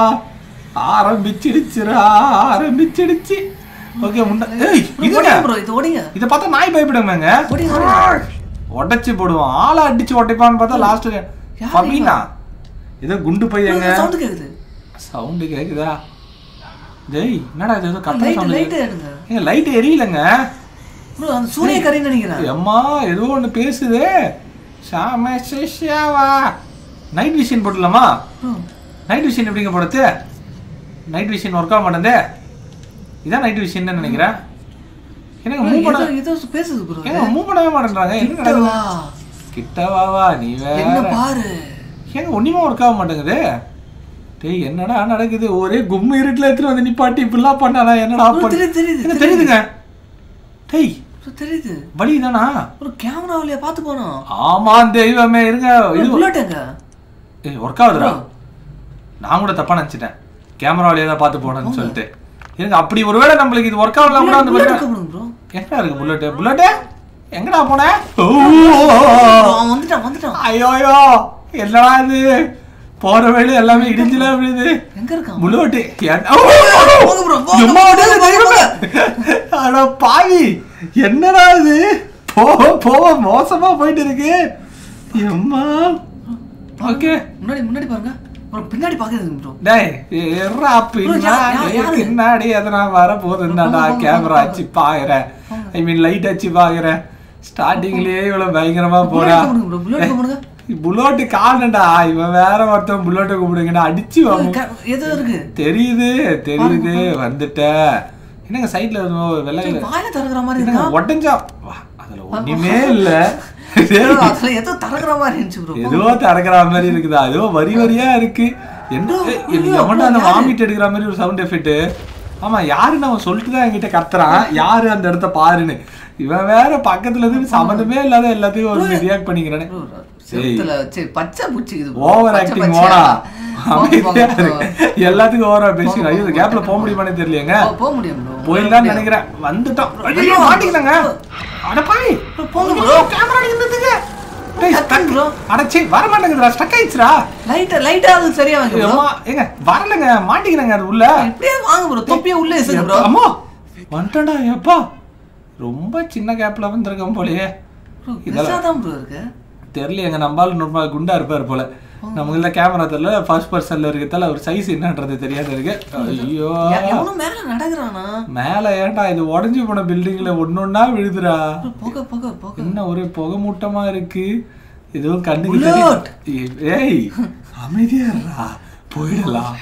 S1: ஆரம்பிச்சிடுச்சுடா ஆரம்பிச்சிடுச்சு. ஓகே முன்ன ஏய் இதுடா
S2: ப்ரோ இது ஓடிங்க.
S1: இத பார்த்தா நாய் பயப்படுமேங்க.
S2: ஓடிங்க ஓடிங்க.
S1: உடைச்சு போடுவான். ஆளை அடிச்சு உடைப்பான்னு பார்த்தா லாஸ்ட் ஃபபீனா ஏதோ குண்டு பையங்க.
S2: சவுண்ட் கேக்குது.
S1: சவுண்ட் கேக்குதா? டேய் என்னடா இது? ஏதோ கத்த சவுண்ட்.
S2: லைட் எடுங்க.
S1: ஏங்க லைட் எரியலங்க
S2: ப்ரோ. அந்த சூரிய கரின்னு நினைக்கிறேன்.
S1: அம்மா ஏதோ ஒன்னு பேசுதே. சாமேஷியாவா நைட் விஷன் போடலாமா? நைட் விஷன் எப்படிங்க போடுறது? நைட் விஷன் ஒர்க் ஆக மாட்டேங்குதே. இதான் நைட் விஷன் நினைக்கிறேன். எனக்கு மூவ் பண்ண
S2: ஏதோ பேசுது ப்ரோ.
S1: ஏங்க மூவ் பண்ணவே மாட்டேன்றாங்க. என்ன நடக்குது? கிட்ட வா வா நீ வேற.
S2: என்ன பாரு.
S1: ஏங்க ஒண்ணுமே ஒர்க் ஆக மாட்டேங்குது. டேய் என்னடா நடக்குது? ஒரே கும்மி இருட்டுல எடுத்து வந்து நிப்பாட்டி இப்படிலாம் பண்ணானா? என்னடா பண்ணு? தெரியுது தெரியுதுங்க. டேய்
S2: தெரியுது.
S1: வலிதானா?
S2: ஒரு கேமராவிலே பாத்து போறோம்.
S1: ஆமா தெய்வமே இருங்க. இது
S2: புல்லட்ங்க.
S1: ஏய் ஒர்க் ஆகுதுடா. நான் கூட தப்பா நினைச்சிட்டேன். கேமராவிலே தான் பாத்து போறேன்னு சொல்லிட்டு. இருங்க அப்படி ஒருவேளை நமக்கு இது ஒர்க் ஆகலாம் கூட அந்த புல்லட் ப்ரோ. என்ன இருக்கு புல்லட்? புல்லட் எங்கடா போன?
S2: வந்துட்டான் வந்துட்டான்.
S1: ஐயோ ஐயோ என்னடா இது போற வழி எல்லாமே இடிஞ்சுலாம் விழுது.
S2: எங்க இருக்கான்
S1: புல்லட்?
S2: போங்க
S1: அட பாவி என்னடா இது போக போக மோசமா போயிட்டு இருக்கு. எம்மா ஓகே
S2: முன்னாடி முன்னாடி பாருங்க ப்ரோ பின்னாடி பாக்குறதுங்க ப்ரோ.
S1: டேய் எறா பின்னாடி பின்னாடி எதனா வர போகுதுடா கேமரா வச்சு பாக்குறேன். ஐ மீன் லைட் வச்சு பாக்குறேன். ஸ்டார்டிங்லயே இவ்வளவு பயங்கரமா போறா. புல்லட் காணடா இவன் வேற ஒருத்தன் புல்லட்டை கூப்பிடுங்கடா அடிச்சு
S2: ஏதோ இருக்கு
S1: தெரியுது தெரியுது வந்துட்ட. என்னங்க சைடுல வெள்ளை
S2: வாயில தரக்குற மாதிரி இருக்கா
S1: உடஞ்சா அதுல ஒண்ணுமே இல்ல.
S2: ஏதோ தரக்குற மாதிரி இருந்துச்சு ப்ரோ.
S1: ஏதோ தரக்குற மாதிரி இருக்குதா ஏதோ வரி வரியா இருக்கு. என்ன எவன்டா அந்த வாமிட் எடுக்கிற மாதிரி ஒரு சவுண்ட் எஃபெக்ட். ஆமா யாருன்னு அவன் சொல்லிட்டு தான் என்கிட்ட கத்துறான் யாரு அந்த இடத்த பாருன்னு. இவன் வேற பக்கத்துல இருந்து சம்மந்தமே இல்லாத எல்லாத்தையும் ஒரு ரியாக்ட் பண்ணிக்கிறானே.
S2: பச்சை பூச்சி
S1: ஓவர் ஆக்டிங் ஓடா எல்லாத்துக்கும் ஓவரா பேசுறேன். ஐயோ கேப்ல போக முடியுமானே தெரியலங்க.
S2: போக முடியும்
S1: போயிடலாம் நினைக்கிறேன். வந்துட்டோம் மாட்டிக்கலாங்க. அட பாய் போங்க ப்ரோ கேமரா நின்னுதுங்க. டேய் ஸ்டக் ப்ரோ அடச்சி வர மாட்டேங்குதுடா ஸ்டக் ஆயிடுச்சுடா.
S2: லைட் லைட் அது சரியா வாங்க ப்ரோ.
S1: அம்மா ஏங்க வரலங்க மாட்டிக்கறங்க அது உள்ள.
S2: இப்படியே வாங்க ப்ரோ தொப்பியே உள்ள ஏசுங்க ப்ரோ.
S1: அம்மா வந்துட்டடா எப்பா ரொம்ப சின்ன கேப்ல வந்திருக்கோம் போலயே.
S2: இதெல்லாம் ப்ரோ இருக்கு
S1: தெரியல எங்க நம்பால நார்மலா குண்டா இருப்பார் போல. நமக்குள்ள கேமரா தெரியல ஃபர்ஸ்ட் பர்சன்ல இருக்கதால ஒரு சைஸ் என்னன்றது தெரியாத இருக்கு. ஐயோ
S2: எவனோ மேல நடக்குறானா மேல
S1: ஏன்டா இது உடைஞ்சு போன பில்டிங்ல ஒன்னொன்னா விழுதுடா.
S2: போக போக போக
S1: என்ன ஒரே புகை மூட்டமா இருக்கு. எதுவும் கண்ணுக்கு தெரியல. ஏய் அமைதியா இருடா போயிடலாம்.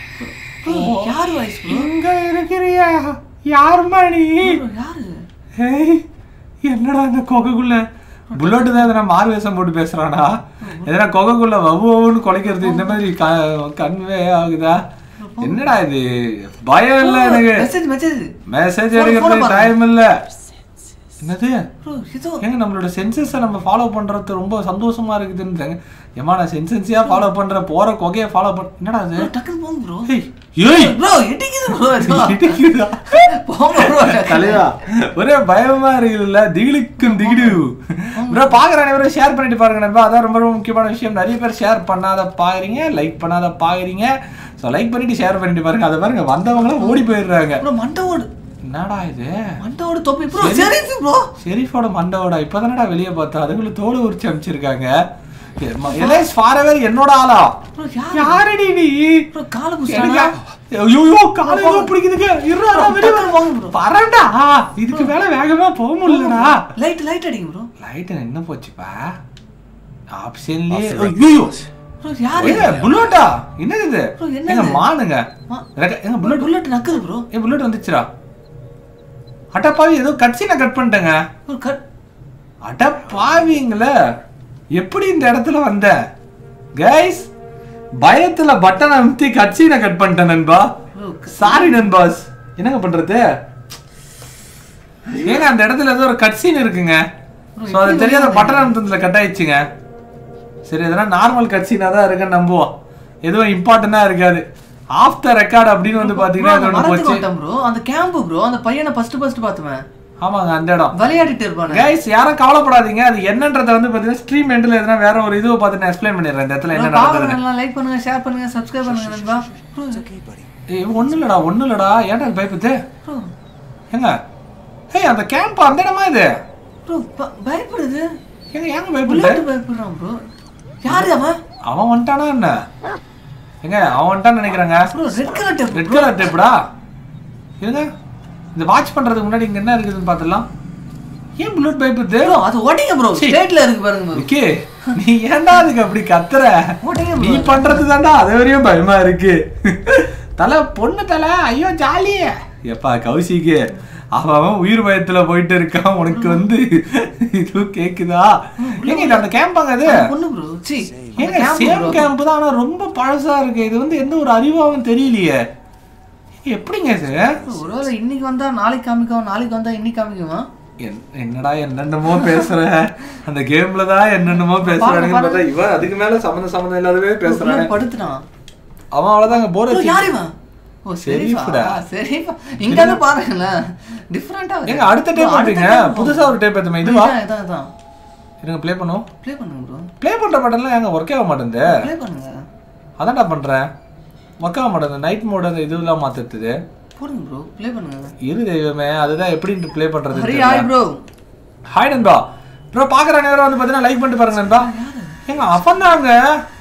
S2: யார் வாய்ஸ் ப்ரோ?
S1: எங்க இருக்கிறியா? யாருமா நீ?
S2: யாரு?
S1: ஏய் என்னடா அந்த கொகைக்குள்ள புல்லட் தான் எதனா மார்வேஷம் போட்டு பேசுறானா? எதனா கொகைக்குள்ள வவ்வுன்னு குலைக்கிறது இந்த மாதிரி கன்வே ஆகுதா? என்னடா இது பயம் இல்ல எனக்கு.
S2: மெசேஜ் மெசேஜ்
S1: மெசேஜ் எடுக்கிறது டைம் இல்ல. என்னது ஏங்க நம்மளோட சென்சஸை நம்ம ஃபாலோ பண்றது ரொம்ப சந்தோஷமா இருக்குதுன்னு ஏமா நான் சென்சன்ஸியா ஃபாலோ பண்ற போற கொகையை ஃபாலோ பண்ண. என்னடா அது
S2: டக்குனு போங்க ப்ரோ.
S1: ஏய்
S2: ப்ரோ இடிக்குது ப்ரோ.
S1: இடிக்குதா
S2: போங்க ப்ரோ.
S1: தலைவா ஒரே பயமா இருக்குல்ல திகிலுக்கும் திகிடு. ப்ரோ பாக்குற அனைவரும் ஷேர் பண்ணிட்டு பாருங்க நண்பா. அதான் ரொம்ப ரொம்ப முக்கியமான விஷயம். நிறைய பேர் ஷேர் பண்ணாத பாக்குறீங்க லைக் பண்ணாத பாக்குறீங்க. ஸோ லைக் பண்ணிட்டு ஷேர் பண்ணிட்டு பாருங்க. அதை பாருங்க வந்தவங்களாம் ஓடி போயிடுறாங்க.
S2: ப்ரோ மண்டை ஓடு
S1: என்னடா இது
S2: மண்டோட தொப்பி ப்ரோ. ஷெரீஃப் ப்ரோ
S1: ஷெரீஃபோட மண்டோட இப்பதானடா வெளிய பார்த்தா அதுக்குள்ள தோலை உரிச்சு அமிச்சிருக்காங்க. எலைஸ் ஃபாரெவர் என்னோட ஆளா?
S2: ப்ரோ
S1: யாரடி நீ?
S2: ப்ரோ கால புடிச்சானா?
S1: ஐயோ கால ஏதோ பிடிக்குதுங்க. இருடா வெளிய வாங்க ப்ரோ. பரண்டா இதுக்கு மேல வேகமா போக முடியலடா.
S2: லைட் லைட் அடிங்க ப்ரோ.
S1: லைட் என்ன போச்சுப்பா ஆப்ஷன்லயே. ஐயோ
S2: ப்ரோ யாரு?
S1: புல்லட்டா என்னது இது? எங்க மானுங்க எங்க புல்லட்
S2: புல்லட் நக்குது ப்ரோ.
S1: ஏ புல்லட் வந்துச்சுடா. அடப்பாவி ஏதோ கட்சினை கட் பண்ணிட்டேங்க. அடப்பாவிங்கள எப்படி இந்த இடத்துல வந்த கைஸ்? பயத்துல பட்டன் அமுத்தி கட்சினை கட் பண்ணிட்டேன் நண்பா. சாரி நண்பாஸ். என்னங்க பண்றது? ஏங்க அந்த இடத்துல ஏதோ ஒரு கட்சின் இருக்குங்க. சோ அது தெரியாத பட்டன் அமுத்ததுல கட் ஆயிடுச்சுங்க. சரி அதெல்லாம் நார்மல் கட்சினா தான் இருக்குன்னு நம்புவோம். எதுவும் இம்பார்ட்டன்டா இருக்காது. ஆஃப் த ரெக்கார்ட் அப்படின்னு வந்து பாத்தீங்கன்னா அது ஒன்னு போச்சு
S2: ப்ரோ. அந்த கேம்ப் ப்ரோ அந்த பையனை ஃபர்ஸ்ட் ஃபர்ஸ்ட் பார்த்தேன்.
S1: ஆமாங்க அந்த இடம்
S2: விளையாடிட்டு இருப்பாங்க.
S1: गाइस யாரும் கவலைப்படாதீங்க. அது என்னன்றத வந்து பாத்தீங்கன்னா ஸ்ட்ரீம் எண்ட்ல எதனா வேற ஒரு இதுவ பார்த்து நான் எக்ஸ்பிளைன் பண்ணிறேன். இந்த இடத்துல என்ன நடக்குதுன்னு
S2: லைக் பண்ணுங்க ஷேர் பண்ணுங்க சப்ஸ்கிரைப் பண்ணுங்க நண்பா.
S1: ஏய் ஒண்ணு இல்லடா ஒண்ணு இல்லடா ஏன்டா பயப்படுது? ஏங்க ஏய் அந்த கேம்ப் அந்த இடமா இது?
S2: ப்ரோ பயப்படுது.
S1: ஏங்க ஏங்க பயப்படுது?
S2: பயப்படுறான் ப்ரோ. யாரு அவன்?
S1: அவன் வந்துட்டானா என்ன? ஏங்க அவன் வந்துட்டான்னு நினைக்கிறாங்க.
S2: Bro red colour tape.
S1: Red colour டேப்டா. இருங்க இந்த வாட்ச் பண்றதுக்கு முன்னாடி இங்க என்ன இருக்குதுன்னு பார்த்தலாம். ஏன் புல்லட் பயப்படுது?
S2: ப்ரோ அது ஓடிங்க ப்ரோ. ஸ்டேட்ல இருக்கு பாருங்க.
S1: ஓகே நீ ஏன்டா அதுக்கு அப்படி கத்துற? நீ பண்றது தான்டா அது வரையும் பயமா இருக்கு. தலை பொண்ணு தலை ஐயோ ஜாலி. எப்பா கௌசிக்கு அவன் உயிர் பயத்துல போயிட்டு இருக்கான். உனக்கு வந்து இது கேக்குதா? ஏங்க இது அந்த கேம்பாங்க அது?
S2: பொண்ணு ப்ரோ. சி
S1: ஏங்க சேம் கேம்ப் தான். ஆனா ரொம்ப பழசா இருக்கு. இது வந்து எந்த ஒரு அறிவாவும் தெரியலையே. எப்படிங்க இது?
S2: ஒருவேளை இன்னைக்கு வந்தா நாளைக்கு காமிக்கும் நாளைக்கு வந்தா இன்னைக்கு காமிக்குமா?
S1: என்னடா என்னென்னமோ பேசுற. அந்த கேம்ல தான் என்னென்னமோ பேசுறானுங்க பார்த்தா இவன் அதுக்கு மேல சம்பந்த சம்பந்தம் இல்லாதவே பேசுறானே.
S2: படுத்துறான்
S1: அவன். அவ்வளவுதாங்க போர் அடிச்சு.
S2: யார் இவன்? ஓ சரிடா சரிப்பா இங்க வந்து பாருங்களே டிஃபரண்டா இருக்கு
S1: ஏங்க அடுத்த டைப் பண்றீங்க புதுசா ஒரு டைப் ஏத்துமே இதுவா
S2: இதான் இதான்
S1: இருங்க ப்ளே பண்ணுவோம்
S2: ப்ளே பண்ணுங்க ப்ரோ
S1: ப்ளே பண்ற பட்டன்லாம் ஏங்க வர்க் ஆக மாட்டேங்குது
S2: ப்ளே பண்ணுங்க
S1: அதான்டா பண்றேன் வர்க் ஆக மாட்டேங்குது நைட் மோட் அந்த இதுலாம் மாத்துது
S2: போடுங்க ப்ரோ ப்ளே பண்ணுங்க
S1: இரு தெய்வமே அதுதான் எப்படின்னு ப்ளே பண்றது
S2: ஹரி ஹாய் ப்ரோ
S1: ஹாய் நண்பா ப்ரோ பாக்குற நேரம் வந்து பாத்தீங்கன்னா லைக் பண்ணிட்டு பாருங்க நண்பா ஏங்க அஃபன்னாங்க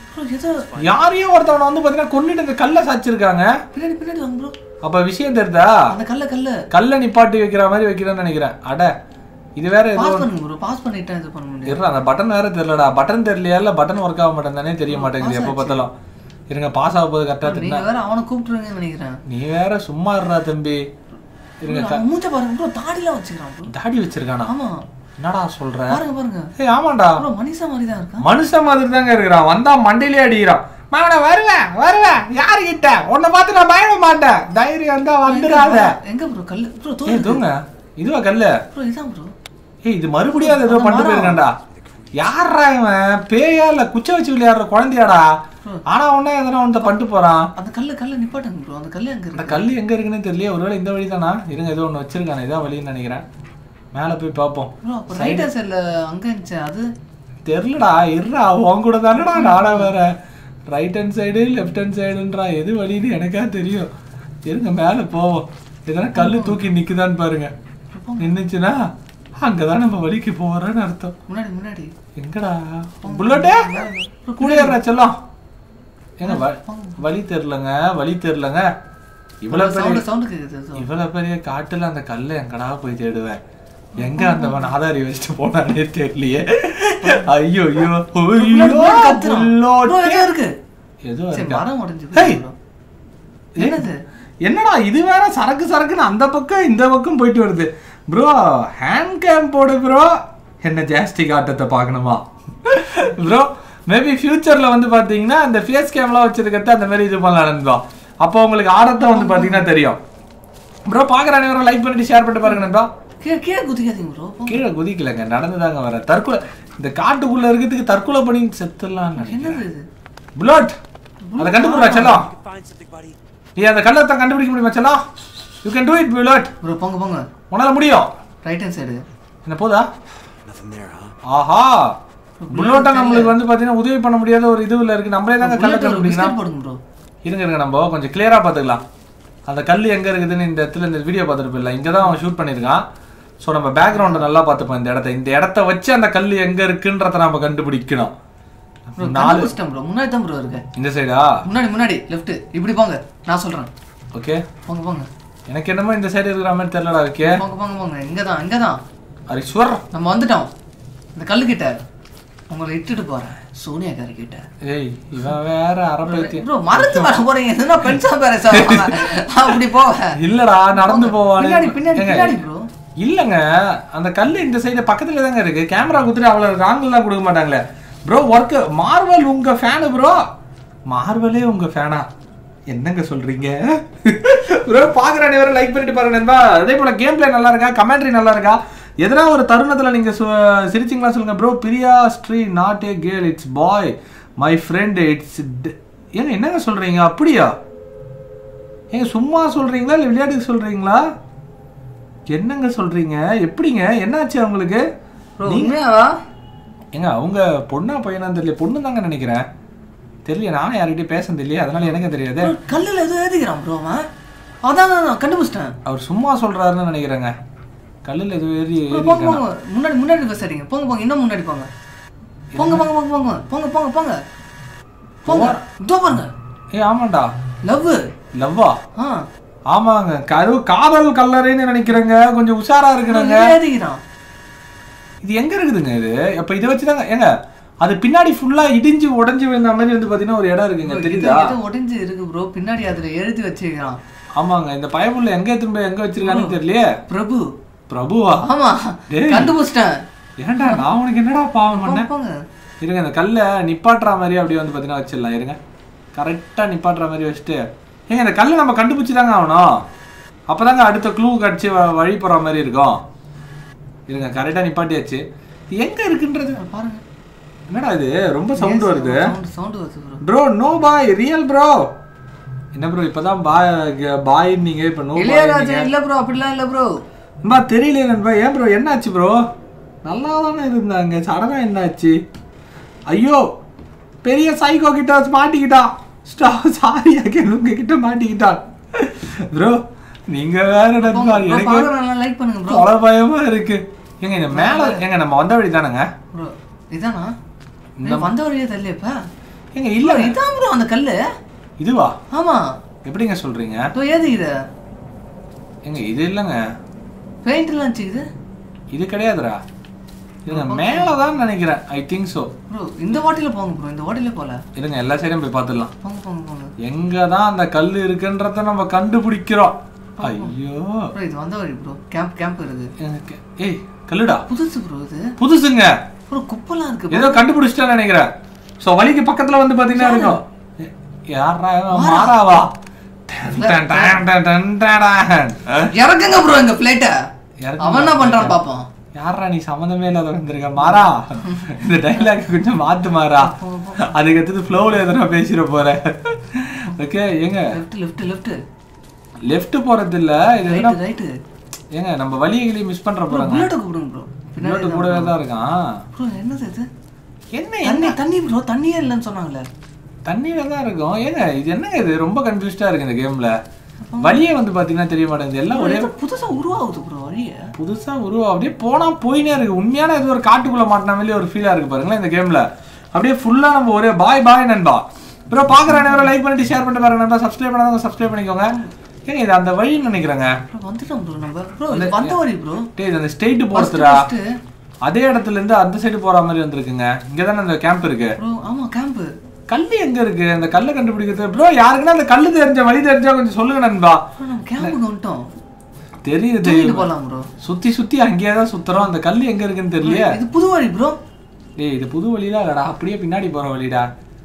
S1: யாரையோ ஒருத்தவனை வந்து பாத்தீங்கன்னா கொன்னிட்டு இந்த கல்லை சாச்சிருக்காங்க
S2: பின்னாடி பின்னாடி வாங்க ப்ரோ
S1: அப்ப விஷயம் தெரியுதா
S2: அந்த கல்ல கல்ல
S1: கல்லை நிப்பாட்டி வைக்கிற மாதிரி வைக்கிறேன்னு நினைக்கிறேன் அட இது வேற ஏதோ
S2: பாஸ் பண்ணுங்க ப்ரோ பாஸ் பண்ணிட்டா இது பண்ண முடியாது
S1: இருடா அந்த பட்டன் வேற தெரியலடா பட்டன் தெரியலையா இல்ல பட்டன் ஒர்க் ஆக மாட்டேங்குதானே தெரிய மாட்டேங்குது எப்ப பார்த்தாலும் இருங்க பாஸ் ஆக போகுது கரெக்டா தெரியல
S2: நீங்க வேற அவனை கூப்பிட்டுருவீங்கன்னு நினைக்கிறேன்
S1: நீ வேற சும்மா இருடா தம்பி இருங்க
S2: மூஞ்ச பாருங்க ப்ரோ தாடிலாம் வச்சிருக்கான் ப்ரோ
S1: தாடி வச்சிருக்கானா
S2: ஆமா
S1: என்னடா சொல்ற
S2: பாருங்க பாருங்க
S1: ஏய் ஆமாடா
S2: ப்ரோ மனுஷ மாதிரி தான் இருக்கான்
S1: மனுஷ மாதிரி தாங்க இருக்கறான் வந்தா மண்டையிலே அடிக்கிறான் மாவன வருவேன் வருவேன் யாரு கிட்ட உன்னை பார்த்து நான் பயப்பட மாட்டேன் தைரியம் வந்தா வந்துடாத
S2: எங்க ப்ரோ கல்லு ப்ரோ தூ
S1: ஏய் தூங்க இதுவா கல்லு
S2: ப்ரோ இதான் ப்ரோ
S1: ஏய் இது மறுபடியும் ஏதோ பண்ணிட்டு போயிருக்கான்டா யாரா இவன் பேயா இல்ல குச்ச வச்சு விளையாடுற குழந்தையாடா ஆனா உடனே எதனா ஒன்று பண்ணிட்டு போறான்
S2: அந்த கல்லு கல்ல நிப்பாட்டுங்க ப்ரோ அந்த கல்லு எங்க இருக்கு
S1: அந்த கல்லு எங்க இருக்குன்னு தெரியல ஒருவேளை இந்த வழி தானா இருங்க ஏதோ ஒன்று வச்சிருக்கானே இதான் வழின்னு நினைக்கிறேன் மேல போய் பார்ப்போம்
S2: ப்ரோ அப்ப ரைட் சைடுல அங்க இருந்துச்சு அது
S1: தெரியலடா இருடா உன் கூட தானடா நானா வேற right hand side left hand சைடுன்றா எது வழின்னு எனக்கா தெரியும் இருங்க மேல போவோம் எதனா கல்லு தூக்கி நிக்குதான்னு பாருங்க நின்னுச்சுன்னா அங்கதான் நம்ம வழிக்கு போறோம்னு அர்த்தம்
S2: முன்னாடி முன்னாடி
S1: எங்கடா புல்லட்டே கூட ஏறா செல்லம் ஏங்க வழி தெரியலங்க வழி தெரியலங்க இவ்வளவு பெரிய
S2: சவுண்ட் கேக்குது
S1: இவ்வளவு பெரிய காட்டுல அந்த கல்லை எங்கடா போய் தேடுவேன் எங்க அந்த ஆதாரி வச்சுட்டு போனானே தெரியலையே ஐயோ ஐயோ
S2: இருக்கு
S1: ஏதோ
S2: மரம் உடைஞ்சு என்னது
S1: என்னடா இது வேற சரக்கு சரக்குன்னு அந்த பக்கம் இந்த பக்கம் போயிட்டு வருது ப்ரோ ஹேண்ட் கேம் போடு ப்ரோ என்ன ஜாஸ்டிக் ஆட்டத்தை பார்க்கணுமா ப்ரோ மேபி ஃபியூச்சர்ல வந்து பாத்தீங்கன்னா இந்த ஃபேஸ் கேம்லாம் வச்சிருக்கிறது அந்த மாதிரி இது பண்ணலாம் நண்பா அப்போ உங்களுக்கு ஆடத்தை வந்து பாத்தீங்கன்னா தெரியும் ப்ரோ பாக்குற அனைவரும் லைக் பண்ணிட்டு ஷேர் பண்ணிட்டு பாருங்க நண்பா
S2: கீழே கீழே குதிக்காதீங்க ப்ரோ
S1: கீழே குதிக்கலங்க நடந்துதாங்க வர தற்கொலை இந்த காட்டுக்குள்ள இருக்கிறதுக்கு தற்கொலை பண்ணி செத்துலாம்
S2: என்னது இது
S1: புல்லட் அதை கண்டுபிடிச்சா செல்லம் நீ அந்த கல்லத்தை கண்டுபிடிக்க முடியுமா செல்லம் you can do it bullet
S2: bro போங்க போங்க
S1: உன்னால முடியும்
S2: ரைட் ஹேண்ட் சைடு
S1: என்ன போதா ஆஹா புல்லட்ட நம்மளுக்கு வந்து பாத்தீங்கன்னா உதவி பண்ண முடியாத ஒரு இதுல இருக்கு நம்மளே தாங்க கல்லை கண்டுபிடிக்கலாம்
S2: போடுங்க ப்ரோ
S1: இருங்க இருங்க நம்ம கொஞ்சம் கிளியரா பாத்துக்கலாம் அந்த கல் எங்க இருக்குதுன்னு இந்த இடத்துல இந்த வீடியோ பார்த்துட்டு போயிடலாம் இங்க தான் அவன் ஷூட் பண்ணியிருக்கான் ஸோ நம்ம பேக்ரவுண்டை நல்லா பார்த்துப்போம் இந்த இடத்த இந்த இடத்த வச்சு அந்த கல் எங்க இருக்குன்றத நம்ம கண்டுபிடிக்கணும்
S2: நாலு சிஸ்டம் ப்ரோ முன்னாடி தான் ப்ரோ இருக்கு இந்த
S1: சைடா
S2: முன்னாடி முன்னாடி லெஃப்ட் இப்படி போங்க நான் சொல்றேன்
S1: ஓகே
S2: போங்க போங்க
S1: எனக்கு என்னமோ இந்த சைடு இருக்கிற மாதிரி தெரியலடா ஓகே
S2: போங்க போங்க போங்க இங்க தான் இங்க தான்
S1: அரிஸ்வர்
S2: நம்ம வந்துட்டோம் இந்த கல்லு கிட்ட உங்களை இட்டுட்டு போறேன் சோனியா கார கிட்ட
S1: ஏய் இவன் வேற அரபைத்தி
S2: ப்ரோ மறந்து வர போறீங்க என்ன பென்சா பேரசா அப்படி போங்க
S1: இல்லடா நடந்து போவானே
S2: பின்னாடி பின்னாடி பின்னாடி ப்ரோ
S1: இல்லங்க அந்த கல்லு இந்த சைடு பக்கத்துல தாங்க இருக்கு கேமரா குத்துட்டு அவ்வளவு ராங்கெல்லாம் கொடுக்க மாட்டாங்களே ப்ரோ ஒர்க் மார்வல் உங்க ஃபேனு ப்ரோ மார்வலே உங்க ஃபேனா என்னங்க சொல்றீங்க ப்ரோ பாக்குற அனைவரும் லைக் பண்ணிட்டு பாருங்க நண்பா அதே போல கேம் பிளே நல்லா இருக்கா கமெண்ட்ரி நல்லா இருக்கா எதனா ஒரு தருணத்துல நீங்க சிரிச்சிங்களா சொல்லுங்க bro Priya Shri not a girl it's boy my friend it's ஏங்க என்னங்க சொல்றீங்க அப்படியா ஏங்க சும்மா சொல்றீங்களா இல்லை விளையாட்டுக்கு சொல்றீங்களா என்னங்க சொல்றீங்க எப்படிங்க என்னாச்சு அவங்களுக்கு ஏங்க அவங்க பொண்ணா பையனான்னு தெரியல பொண்ணு தாங்க நினைக்கிறேன் தெரியல நானே யார்கிட்டயும் பேச தெரியல அதனால எனக்கு தெரியாது
S2: கல்லுல எதுவும் எழுதிக்கிறான் ப்ரோ அவன் அதான் கண்டுபிடிச்சிட்டேன்
S1: அவர் சும்மா சொல்றாருன்னு நினைக்கிறேங்க கல்லுல எதுவும் எழுதி
S2: முன்னாடி முன்னாடி பேசுறீங்க போங்க போங்க இன்னும் முன்னாடி போங்க போங்க போங்க போங்க போங்க போங்க போங்க போங்க போங்க இதோ பாருங்க
S1: ஏய் ஆமாண்டா
S2: லவ்
S1: லவ்வா ஆமாங்க கரு காதல் கல்லறைன்னு நினைக்கிறேங்க கொஞ்சம் உஷாரா இருக்குறாங்க
S2: எழுதிக்கிறான்
S1: இது எங்க இருக்குதுங்க இது அப்ப இதை வச்சுதாங்க ஏங்க அது பின்னாடி ஃபுல்லா இடிஞ்சு உடைஞ்சு விழுந்த மாதிரி வந்து பாத்தீங்கன்னா ஒரு இடம் இருக்குங்க தெரியுதா
S2: உடைஞ்சு இருக்கு ப்ரோ பின்னாடி அதுல எழுதி வச்சிருக்கான்
S1: ஆமாங்க இந்த பயப்புள்ள எங்க திரும்ப எங்க வச்சிருக்கான்னு தெரியலையே
S2: பிரபு
S1: பிரபுவா
S2: ஆமா கண்டுபிடிச்சிட்டேன்
S1: ஏன்டா நான் உனக்கு என்னடா பாவம் பண்ணேன் இருங்க இந்த கல்லை நிப்பாட்டுற மாதிரி அப்படியே வந்து பாத்தீங்கன்னா வச்சிடலாம் இருங்க கரெக்டா நிப்பாட்டுற மாதிரி வச்சுட்டு ஏங்க இந்த கல்லை நம்ம கண்டுபிடிச்சுதாங்க ஆகணும் அப்பதாங்க அடுத்த க்ளூ கடிச்சு வழி போற மாதிரி இருக்கும் இருங்க கரெக்டா நிப்பாட்டியாச்சு எங்க இருக்குன்றது பாருங்க என்னடா இது ரொம்ப சவுண்ட் வருது
S2: சவுண்ட் வருது bro
S1: bro no boy real bro என்ன ப்ரோ இப்பதான் பாய் பாய் நீங்க இப்ப நோ
S2: இளையராஜா இல்ல ப்ரோ அப்படிலாம் இல்ல ப்ரோ
S1: அம்மா தெரியல நண்பா ஏன் ப்ரோ என்னாச்சு ப்ரோ நல்லா தானே இருந்தாங்க சடனா என்னாச்சு ஐயோ பெரிய சைக்கோ கிட்ட வச்சு மாட்டிக்கிட்டான் சாரி அகேன் உங்க கிட்ட மாட்டிக்கிட்டான் ப்ரோ நீங்க வேற நண்பா எனக்கு
S2: லைக் பண்ணுங்க ப்ரோ
S1: அவ்வளவு பயமா இருக்கு ஏங்க இந்த மேல ஏங்க நம்ம வந்த வழி தானங்க
S2: ப்ரோ இதானா இந்த வந்த வழியே தெரியல இப்ப
S1: ஏங்க இல்ல
S2: இதான் ப்ரோ அந்த கல்லு
S1: இதுவா
S2: ஆமா
S1: எப்படிங்க சொல்றீங்க
S2: ப்ரோ ஏது இது
S1: ஏங்க இது இல்லங்க
S2: பெயிண்ட் எல்லாம் இது
S1: இது கிடையாதுடா இதுங்க மேல தான் நினைக்கிறேன் ஐ திங்க் சோ
S2: ப்ரோ இந்த வாட்டில போங்க ப்ரோ இந்த வாட்டில போல
S1: இருங்க எல்லா சைடும் போய் பார்த்துடலாம்
S2: போங்க போங்க போங்க
S1: எங்க தான் அந்த கல் இருக்குன்றத நம்ம கண்டுபிடிக்கிறோம் ஐயோ
S2: ப்ரோ இது வந்த வழி ப்ரோ கேம்ப் கேம்ப் இருக்கு
S1: ஏய் கல்லுடா
S2: புதுசு ப்ரோ இது
S1: புதுசுங்க
S2: ப்ரோ குப்பலாம் இருக்கு
S1: ஏதோ கண்டுபிடிச்சிட்டேன்னு நினைக்கிறேன் சோ வழிக்கு பக்கத்துல வந்து பாத்தீங்கன்னா இருக்கும் யாரா மாறாவா
S2: இறக்குங்க ப்ரோ இந்த பிளேட்ட அவன் என்ன பண்றான் பாப்போம்
S1: யாரா நீ சம்மந்தமே இல்லாத வந்திருக்க மாறா இந்த டைலாக் கொஞ்சம் மாத்து மாறா அதுக்கு அடுத்து ஃப்ளோல எதனா பேசிட போறேன் ஓகே ஏங்க
S2: லெஃப்ட் லெஃப்ட் லெஃப்ட்
S1: லெஃப்ட் போறது இல்ல இது
S2: ரைட் ரைட்
S1: ஏங்க நம்ம வழிகளை மிஸ் பண்ற போறோம்
S2: புல்லட் கூடுங்க ப்ரோ
S1: புல்லட் கூடவே தான் இருக்கான்
S2: ப்ரோ என்னது இது
S1: என்ன
S2: என்ன தண்ணி ப்ரோ தண்ணியே இல்லன்னு சொன்னாங்களே
S1: தண்ணியில தான் இருக்கும் ஏங்க இது என்னங்க இது ரொம்ப கன்ஃபியூஸ்டா இருக்கு இந்த கேம்ல வழியே வந்து பாத்தீங்கன்னா தெரிய மாட்டேங்குது எல்லாம் ஒரே
S2: புதுசா உருவாகுது ப்ரோ வழியே
S1: புதுசா உருவா அப்படியே போனா போயினே இருக்கு உண்மையான இது ஒரு காட்டுக்குள்ள மாட்டின மாதிரி ஒரு ஃபீலா இருக்கு பாருங்களேன் இந்த கேம்ல அப்படியே ஃபுல்லா நம்ம ஒரே பாய் பாய் நண்பா ப்ரோ பாக்குற அனைவரும் லைக் பண்ணிட்டு ஷேர் பண்ணிட்டு பாருங்க நண்பா சப்ஸ்கிரைப் பண்ணாதவங்க சப்ஸ்கிரைப் பண்ணிக்கோங்க ஏங்க இது அந்த வழின்னு நினைக்கிறேங்க
S2: வந்துட்டோம் ப்ரோ நம்ம ப்ரோ இது வந்த வழி ப்ரோ
S1: டேய் அந்த ஸ்ட்ரைட் போறதுடா அதே இடத்துல இருந்து அந்த சைடு போற மாதிரி வந்திருக்குங்க இங்க தான அந்த கேம்ப் இருக்கு
S2: ப்ரோ ஆமா கேம்ப்
S1: கல்லு எங்க இருக்கு அந்த கல்லை கண்டுபிடிக்கிறது ப்ரோ யாருக்குன்னா அந்த கல்லு தெரிஞ்ச வழி தெரிஞ்சா கொஞ்சம் சொல்லுங்க நண்பா
S2: நம்ம கேம்புக்கு வந்துட்டோம்
S1: தெரியுது
S2: தெரியுது போலாம் ப்ரோ
S1: சுத்தி சுத்தி அங்கேயே தான் சுத்துறோம் அந்த கல்லு எங்க இருக்குன்னு தெரியல
S2: இது புது வழி ப்ரோ
S1: டேய் இது புது வழிலாம் இல்லடா அப்படியே பின்னாடி போற வழிடா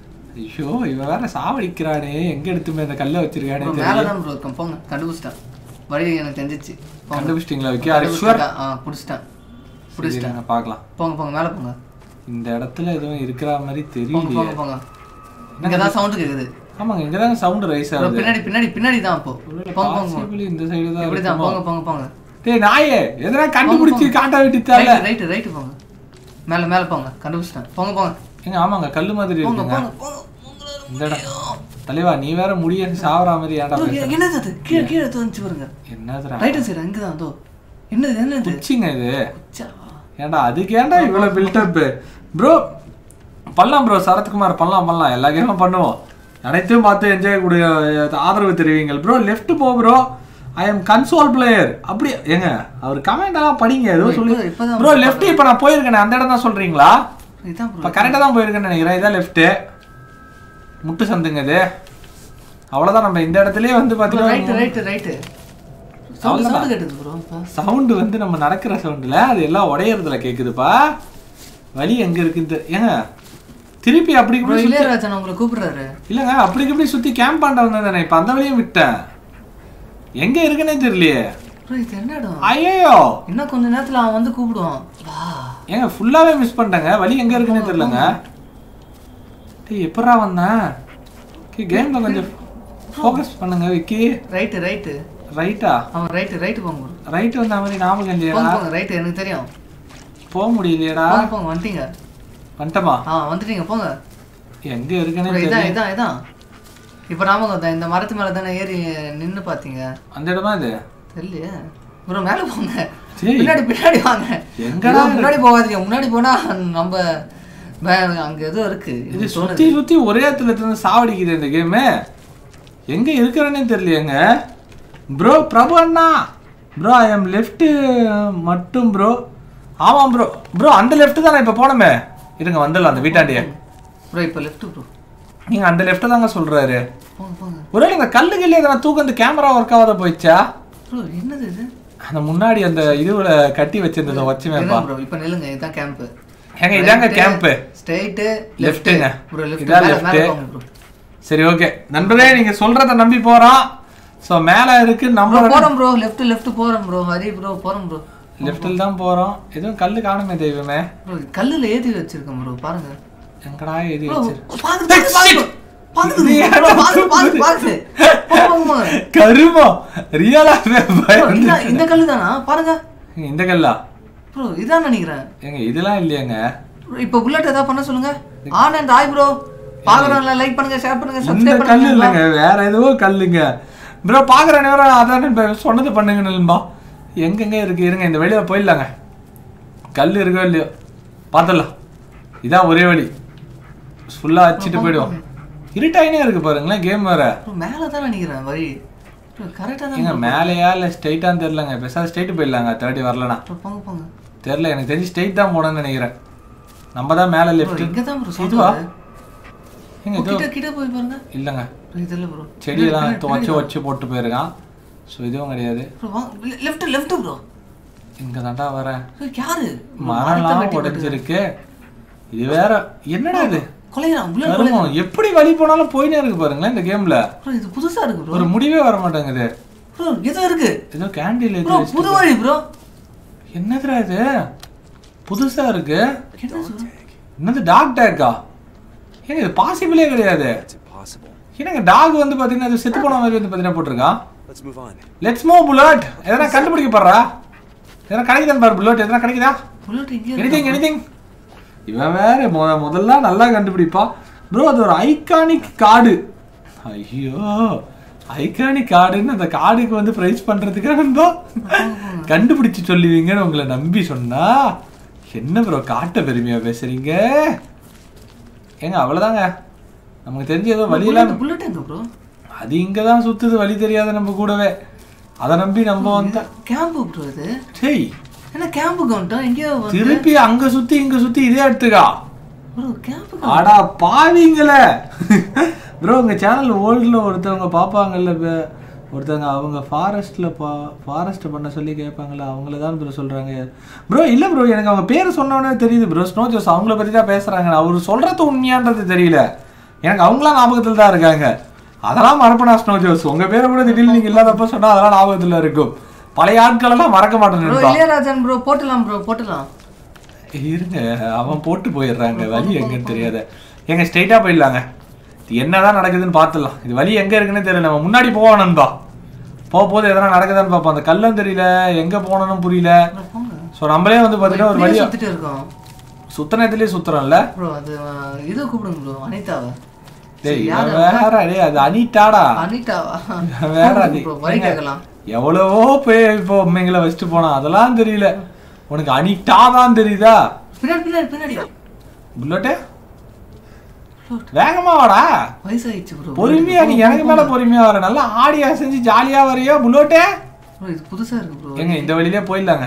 S1: ஐயோ இவன் வேற சாவடிக்கிறானே எங்க எடுத்துமே அந்த கல்லை வச்சிருக்கானே
S2: தெரியல மேல தான் ப்ரோ இருக்கேன் போங்க கண்டுபிடிச்சிட்டேன் வழி எனக்கு தெரிஞ்சிச்சு
S1: கண்டுபிடிச்சிட்டீங்களா ஓகே ஆர் யூ ஷூர்
S2: ஆ புடிச்சிட்டேன் புடிச்சிட்டேன்
S1: பார்க்கலாம்
S2: போங்க போங்க மேல போங்க
S1: இந்த இடத்துல எதுவும் இருக்கிற மாதிரி தெரியல
S2: போங்க போங்க இங்க தான் சவுண்ட் கேக்குது
S1: ஆமாங்க இங்க தான் சவுண்ட் ரைஸ் ஆகுது
S2: பின்னாடி பின்னாடி பின்னாடி தான் போ போங்க போங்க
S1: இந்த சைடு தான்
S2: இப்படி தான் போங்க போங்க போங்க
S1: டேய் நாயே எதனா கண்டுபிடிச்சி காட்ட விட்டுட்டால
S2: ரைட் ரைட் போங்க மேல மேல போங்க கண்டுபிடிச்சிட்டேன் போங்க போங்க
S1: ஏங்க ஆமாங்க கல்லு மாதிரி இருக்குங்க இந்த இடம் தலைவா நீ வேற முடிய சாவற மாதிரி ஏன்டா பேசுற
S2: என்னது அது கீழ கீழ தோஞ்சி பாருங்க
S1: என்னதுடா
S2: ரைட் சைடு அங்க தான் தோ என்னது என்னது
S1: குச்சிங்க இது ஏன்டா அதுக்கு ஏன்டா இவ்வளவு பில்ட் அப் ப்ரோ பண்ணலாம் ப்ரோ சரத்குமார் பண்ணலாம் பண்ணலாம் எல்லா கேமும் பண்ணுவோம் அனைத்தையும் பார்த்து என்ஜாய் கொடுங்க ஆதரவு தெரிவிங்கள் ப்ரோ லெஃப்ட் போ bro I am console player அப்படி ஏங்க அவர் கமெண்ட் எல்லாம் படிங்க ஏதோ சொல்லி ப்ரோ லெஃப்ட் இப்போ நான் போயிருக்கேன் அந்த இடம் தான் சொல்றீங்களா இப்போ கரெக்டாக தான் போயிருக்கேன்னு நினைக்கிறேன் இதான் லெஃப்ட் முட்டு சந்துங்க இது அவ்வளோதான் நம்ம இந்த இடத்துலயே வந்து பார்த்தீங்கன்னா சவுண்டு வந்து நம்ம நடக்கிற சவுண்டில் அது எல்லாம் உடையறதுல கேட்குதுப்பா வழி எங்க இருக்குன்னு ஏங்க திருப்பி அப்படி
S2: இளையராஜா உங்களை கூப்பிடுறாரு
S1: இல்லங்க அப்படி இப்படி சுத்தி கேம்ப் ஆண்ட வந்தேன் இப்ப அந்த வழியும் விட்டேன் எங்க இருக்குன்னே தெரியலையே ஐயோ
S2: இன்னும் கொஞ்ச நேரத்துல அவன் வந்து கூப்பிடுவான்
S1: ஏங்க ஃபுல்லாவே மிஸ் பண்ணிட்டேங்க வழி எங்க இருக்குன்னே தெரியலங்க டேய் எப்பறா வந்தேன் கேம்ல கொஞ்சம் ஃபோக்கஸ் பண்ணுங்க விக்கி
S2: ரைட் ரைட்
S1: ரைட்டா
S2: அவன் ரைட் ரைட் போங்க
S1: ரைட் வந்த மாதிரி ஞாபகம் இல்லையா
S2: போங்க ரைட் எனக்கு தெரியும்
S1: போக முடியலையேடா
S2: போங்க வந்துட்டீங்க
S1: வந்துட்டமா
S2: ஆ வந்துட்டீங்க போங்க
S1: எங்க இருக்குன்னே தெரியல
S2: இதான் இதான் இதான் இப்போ நாம இந்த மரத்து மேல தானே ஏறி நின்னு பாத்தீங்க
S1: அந்த இடமா இது
S2: தெரியலையே ப்ரோ மேல போங்க பின்னாடி பின்னாடி வாங்க எங்கடா முன்னாடி போகாதீங்க முன்னாடி போனா நம்ம அங்க ஏதோ இருக்கு
S1: இது சுத்தி சுத்தி ஒரே இடத்துல இருந்து சாவடிக்குது இந்த கேம் எங்க இருக்கிறேன்னே தெரியலையேங்க ப்ரோ பிரபு அண்ணா ப்ரோ ஐ எம் லெஃப்ட் மட்டும் ப்ரோ ஆமாம் ப்ரோ ப்ரோ அந்த லெஃப்ட் தானே இப்போ போனோமே இருங்க வந்துடலாம் அந்த வீட்டாண்டியே
S2: ப்ரோ இப்போ லெஃப்ட் ப்ரோ
S1: நீங்கள் அந்த லெஃப்ட் தாங்க சொல்கிறாரு ஒரே இந்த கல்லு கல்லு எதனா தூக்க அந்த கேமரா ஒர்க் ஆகாத போயிடுச்சா
S2: ப்ரோ என்னது இது
S1: அந்த முன்னாடி அந்த இதுல கட்டி வச்சிருந்ததை வச்சுமேப்பா
S2: ப்ரோ இப்போ நில்லுங்க இதுதான் கேம்ப்
S1: ஏங்க இதாங்க கேம்ப்
S2: ஸ்ட்ரைட்
S1: லெஃப்ட்ங்க
S2: ப்ரோ லெஃப்ட்
S1: இதான் லெஃப்ட் சரி ஓகே நண்பரே நீங்க சொல்றத நம்பி போறோம் சோ மேல இருக்கு நம்ம
S2: போறோம் ப்ரோ லெஃப்ட் லெஃப்ட் போறோம் ப்ரோ ஹரி ப்ரோ போறோம் ப்ரோ
S1: லெஃப்ட்ல தான் போறோம் எதுவும் கல்லு காணுமே தெய்வமே
S2: ப்ரோ கல்லுல ஏத்தி வச்சிருக்கேன் ப்ரோ பாருங்க
S1: எங்கடா ஏத்தி வச்சிரு
S2: பாருங்க
S1: கருமா ரியலா
S2: இந்த கல்லு தானா பாருங்க.
S1: இந்த கல்லா
S2: ப்ரோ இதான் நினைக்கிறேன்.
S1: ஏங்க இதெல்லாம் இல்லையாங்க.
S2: இப்போ புல்லட் ஏதாவது பண்ண சொல்லுங்க. ஆன் அண்ட் ஆய் ப்ரோ பாக்குறவங்க லைக் பண்ணுங்க ஷேர் பண்ணுங்க சப்ஸ்கிரைப்
S1: பண்ணுங்க. கல்லு இல்லங்க வேற ஏதோ கல்லுங்க ப்ரோ. பாக்குற நேரம் அதான் சொன்னது பண்ணுங்க நண்பா. எங்கெங்க இருக்கு இருங்க இந்த வெளியில போயிடலாங்க. கல் இருக்கோ இல்லையோ பார்த்துடலாம். இதான் ஒரே வழி. ஃபுல்லா வச்சுட்டு போயிடுவோம். இருட்டாயினே இருக்கு பாருங்களேன். கேம் வேற
S2: மேல தான் நினைக்கிறேன் வழி கரெக்டா தான்.
S1: ஏங்க மேலையா இல்ல ஸ்ட்ரைட்டான்னு தெரியலங்க. பெருசா ஸ்ட்ரைட் போயிடலாங்க. தேர்ட்டி வரலனா
S2: போங்க போங்க.
S1: தெரியல எனக்கு தெரிஞ்சு ஸ்ட்ரைட் தான் போனேன்னு நினைக்கிறேன். நம்ம தான் மேல லெஃப்ட்.
S2: இங்க தான் ப்ரோ சொல்லுவா.
S1: எங்க
S2: கிட்ட கிட்ட போய் பாருங்க.
S1: இல்லங்க
S2: இதெல்லாம் ப்ரோ
S1: செடி எல்லாம் துவச்சு வச்சு போட்டு போயிருக்கான். சோ இதுவும் கிடையாது.
S2: Left left bro.
S1: இங்க தாண்டா வரேன்.
S2: யாரு
S1: மரம்லாம் உடைஞ்சிருக்கு. இது வேற என்னடா இது
S2: கொலையறான் புல்லட்.
S1: எப்படி வழி போனாலும் போயினே இருக்கு பாருங்களேன் இந்த கேம்ல.
S2: ப்ரோ இது புதுசா இருக்கு ப்ரோ.
S1: ஒரு முடிவே வர மாட்டேங்குது
S2: ப்ரோ. ஏதோ இருக்கு
S1: ஏதோ கேண்டில்
S2: ப்ரோ. புது வழி ப்ரோ.
S1: என்னதுடா இது புதுசா இருக்கு. என்னது டாக் டேக்கா? ஏங்க இது பாசிபிளே கிடையாது. என்னங்க டாக் வந்து பாத்தீங்கன்னா அது செத்து போன மாதிரி வந்து பாத்தீங்கன்னா போட்டுருக்கான். Let's move bullet. எதனா கண்டுபிடிக்க பாறா. எதனா கிடைக்குதான்னு பாரு புல்லட். எதனா கிடைக்குதா?
S2: புல்லட் இங்க
S1: எனிதிங் எனிதிங். இவன் வேற முதல்ல நல்லா கண்டுபிடிப்பா ப்ரோ. அது ஒரு ஐகானிக் கார்டு. ஐயோ ஐகானிக் கார்டுன்னு அந்த கார்டுக்கு வந்து பிரைஸ் பண்றதுக்காக கண்டுபிடிச்சு சொல்லுவீங்கன்னு உங்களை நம்பி சொன்னா என்ன ப்ரோ காட்ட பெருமையா பேசுறீங்க? ஏங்க அவ்வளவுதாங்க. நமக்கு தெரிஞ்ச ஏதோ வழியெல்லாம்
S2: புல்லட் எங்க ப்ரோ?
S1: அது இங்கதான் சுத்துது. வழி தெரியாத நம்ம கூடவே அதை நம்பி நம்ம வந்து
S2: கேம்ப் ப்ரோ இது.
S1: சரி
S2: என்ன கேம்ப் கவுண்டர் எங்கயோ
S1: திருப்பி அங்க சுத்தி இங்க சுத்தி இதே எடுத்துக்கா
S2: ப்ரோ. கேம்ப்
S1: ஆடா பாவீங்களே ப்ரோ. உங்க சேனல் ஓல்ட்ல ஒருத்தவங்க பாப்பாங்கல்ல ஒருத்தவங்க அவங்க ஃபாரஸ்ட்ல பா ஃபாரஸ்ட் பண்ண சொல்லி கேட்பாங்கல்ல அவங்கள தான் ப்ரோ சொல்றாங்க ப்ரோ. இல்ல ப்ரோ எனக்கு அவங்க பேர் சொன்னோன்னே தெரியுது ப்ரோ. ஸ்னோ ஜோஸ் அவங்கள பத்தி தான் பேசுறாங்க. அவர் சொல்றது உண்மையான்றது தெரியல எனக்கு. அவங்களாம் ஞாபகத்துல தான் இருக்காங்க. அதெல்லாம் மறப்பனா ஸ்னோ ஜோஸ். உங்க பேரை கூட திடீர்னு நீங்க இல்லாதப்ப சொன்னா அதெல்லாம் ஞாபகத்துல இருக்கும். பழைய ஆட்கள் எல்லாம் மறக்க மாட்டேன்.
S2: இளையராஜன் ப்ரோ போட்டலாம் ப்ரோ போட்டலாம்.
S1: இருங்க அவன் போட்டு போயிடுறாங்க. வழி எங்கன்னு தெரியாத. எங்க ஸ்ட்ரைட்டா போயிடலாங்க. என்னதான் நடக்குதுன்னு பார்த்துடலாம். இது வழி எங்க இருக்குன்னு தெரியல. நம்ம முன்னாடி போவானும்பா. போக போது எதனா நடக்குதான்னு பார்ப்போம். அந்த கல்லும் தெரியல எங்க போனனும் புரியல. ஸோ நம்மளே வந்து பாத்தீங்கன்னா ஒரு வழி
S2: சுத்திட்டு இருக்கோம்.
S1: சுத்தனத்திலே சுத்துறோம்ல
S2: ப்ரோ. அது இது கூப்பிடுங்க ப்ரோ. அனிதாவை.
S1: டேய் வேற டேய் அது அனிதாடா.
S2: அனிதாவா
S1: வேற அது
S2: வழி கேட்கலாம்.
S1: எவ்வளவோ போய் இப்போ உண்மைங்களை வச்சுட்டு போனா அதெல்லாம் தெரியல. உனக்கு அனிதா தான் தெரியுதா?
S2: பின்னாடி பின்னாடி பின்னாடி
S1: புல்லட்டே வேகமா வாடா.
S2: வயசாயிடுச்சு ப்ரோ.
S1: பொறுமையா நீ எனக்கு மேல பொறுமையா வர. நல்லா ஆடியா செஞ்சு ஜாலியா வரையோ புல்லட்டே.
S2: ப்ரோ இது புதுசா இருக்கு ப்ரோ.
S1: எங்க இந்த வழியிலே போயிடலாங்க.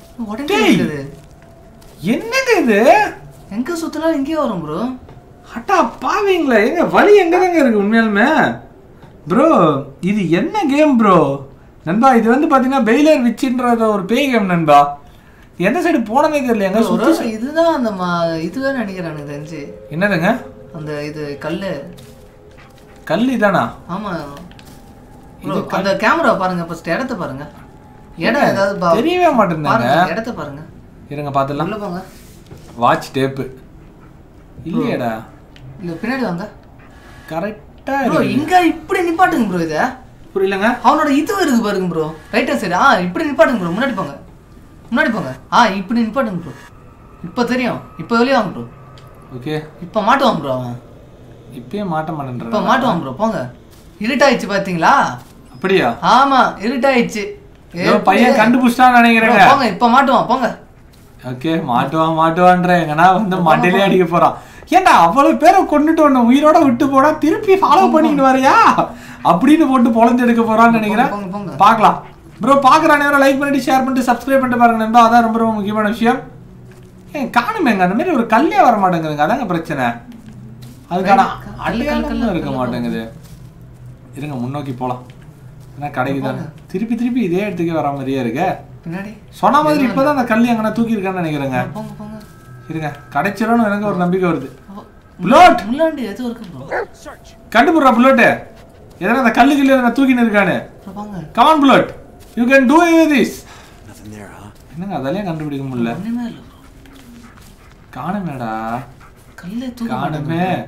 S1: என்னங்க இது
S2: எங்க சுத்தலாம் இங்கே வரும் ப்ரோ.
S1: அட்டா பாவீங்களா. எங்க வழி எங்கதாங்க இருக்கு உண்மையாலுமே ப்ரோ. இது என்ன கேம் ப்ரோ நண்பா? இது வந்து பாத்தீங்கன்னா பெய்லர் விட்ச்ன்ற ஒரு பேய் கேம் நண்பா. எந்த சைடு போனதே தெரியல. எங்க சுத்தி
S2: இதுதான் அந்த இதுவே நினைக்கிறேன் எனக்கு தெரிஞ்சு.
S1: என்னதுங்க
S2: அந்த இது கல்லு
S1: கல்லு தானா?
S2: ஆமா அந்த கேமரா பாருங்க. ஃபர்ஸ்ட் இடத்தை பாருங்க. இடம் ஏதாவது
S1: தெரியவே மாட்டேங்குது.
S2: இடத்தை பாருங்க.
S1: இருங்க பாத்துடலாம்.
S2: உள்ள போங்க.
S1: வாட்ச் டேப் இல்லையடா.
S2: இல்ல பின்னாடி வாங்க.
S1: கரெக்ட்டா
S2: ப்ரோ இங்க இப்படி நிப்பாட்டுங்க ப்ரோ. இத
S1: புரியலங்க.
S2: அவனோட இது இருக்கு பாருங்க ப்ரோ. Right side. ஆ இப்படி நிப்பாட்டுங்க ப்ரோ. முன்னாடி போங்க. முன்னாடி போங்க. ஆ இப்படி நிப்பாட்டுங்க ப்ரோ. இப்போ தெரியும். இப்போ வெளிய வாங்க ப்ரோ.
S1: ஓகே
S2: இப்போ மாட்டுவான் ப்ரோ. அவன்
S1: இப்பயே மாட்ட மாட்டேன்றான்.
S2: இப்போ மாட்டுவான் ப்ரோ. போங்க. இருட்டாயிச்சு பாத்தீங்களா?
S1: அப்படியா?
S2: ஆமா இருட்டாயிச்சு.
S1: ஏதோ பையன் கண்டுபிடிச்சான்னு நினைக்கிறேங்க.
S2: போங்க இப்போ மாட்டுவான் போங்க.
S1: ஓகே மாட்டுவான் மாட்டுவான்ற எங்கனா வந்து மண்டையிலே அடிக்க போறான். ஏன்டா அவ்வளவு பேரை கொண்டுட்டு ஒன்னு உயிரோட விட்டு போனா திருப்பி ஃபாலோ பண்ணிட்டு வரையா அப்படின்னு போட்டு பொழந்து எடுக்க போறான்னு நினைக்கிறேன். பார்க்கலாம் ப்ரோ. பாக்குற அனைவரும் லைக் பண்ணிட்டு ஷேர் பண்ணிட்டு சப்ஸ்கிரைப் பண்ணிட்டு பாருங்க நண்பா. அதான் ரொம்ப ரொம்ப முக்கியமான விஷயம். ஏன் காணுமேங்க அந்த மாதிரி ஒரு கல்லே வர மாட்டேங்குதுங்க. அதாங்க பிரச்சனை. அதுக்கான அடையாளம் இருக்க மாட்டேங்குது. இருங்க முன்னோக்கி போலாம். ஏன்னா கடைக்கு தானே திருப்பி திருப்பி இதே இடத்துக்கு வர மாதிரியே இருக்கு.
S2: பின்னாடி சொன்ன
S1: மாதிரி இப்பதான் அந்த கல்லி அங்கே தூக்கி இருக்கான்னு நினைக்கிறேங்க. இருங்க கிடைச்சிடும் எனக்கு ஒரு நம்பிக்கை வருது. புல்லட் கண்டுபிடுறா புல்லட். எதனா அந்த கல்லு கில்லு நான் தூக்கின்னு இருக்கானு. Come on bullet you can do this. என்னங்க அதெல்லாம் கண்டுபிடிக்க முடியல. காணுமேடா.
S2: கல்லே
S1: காணுமே.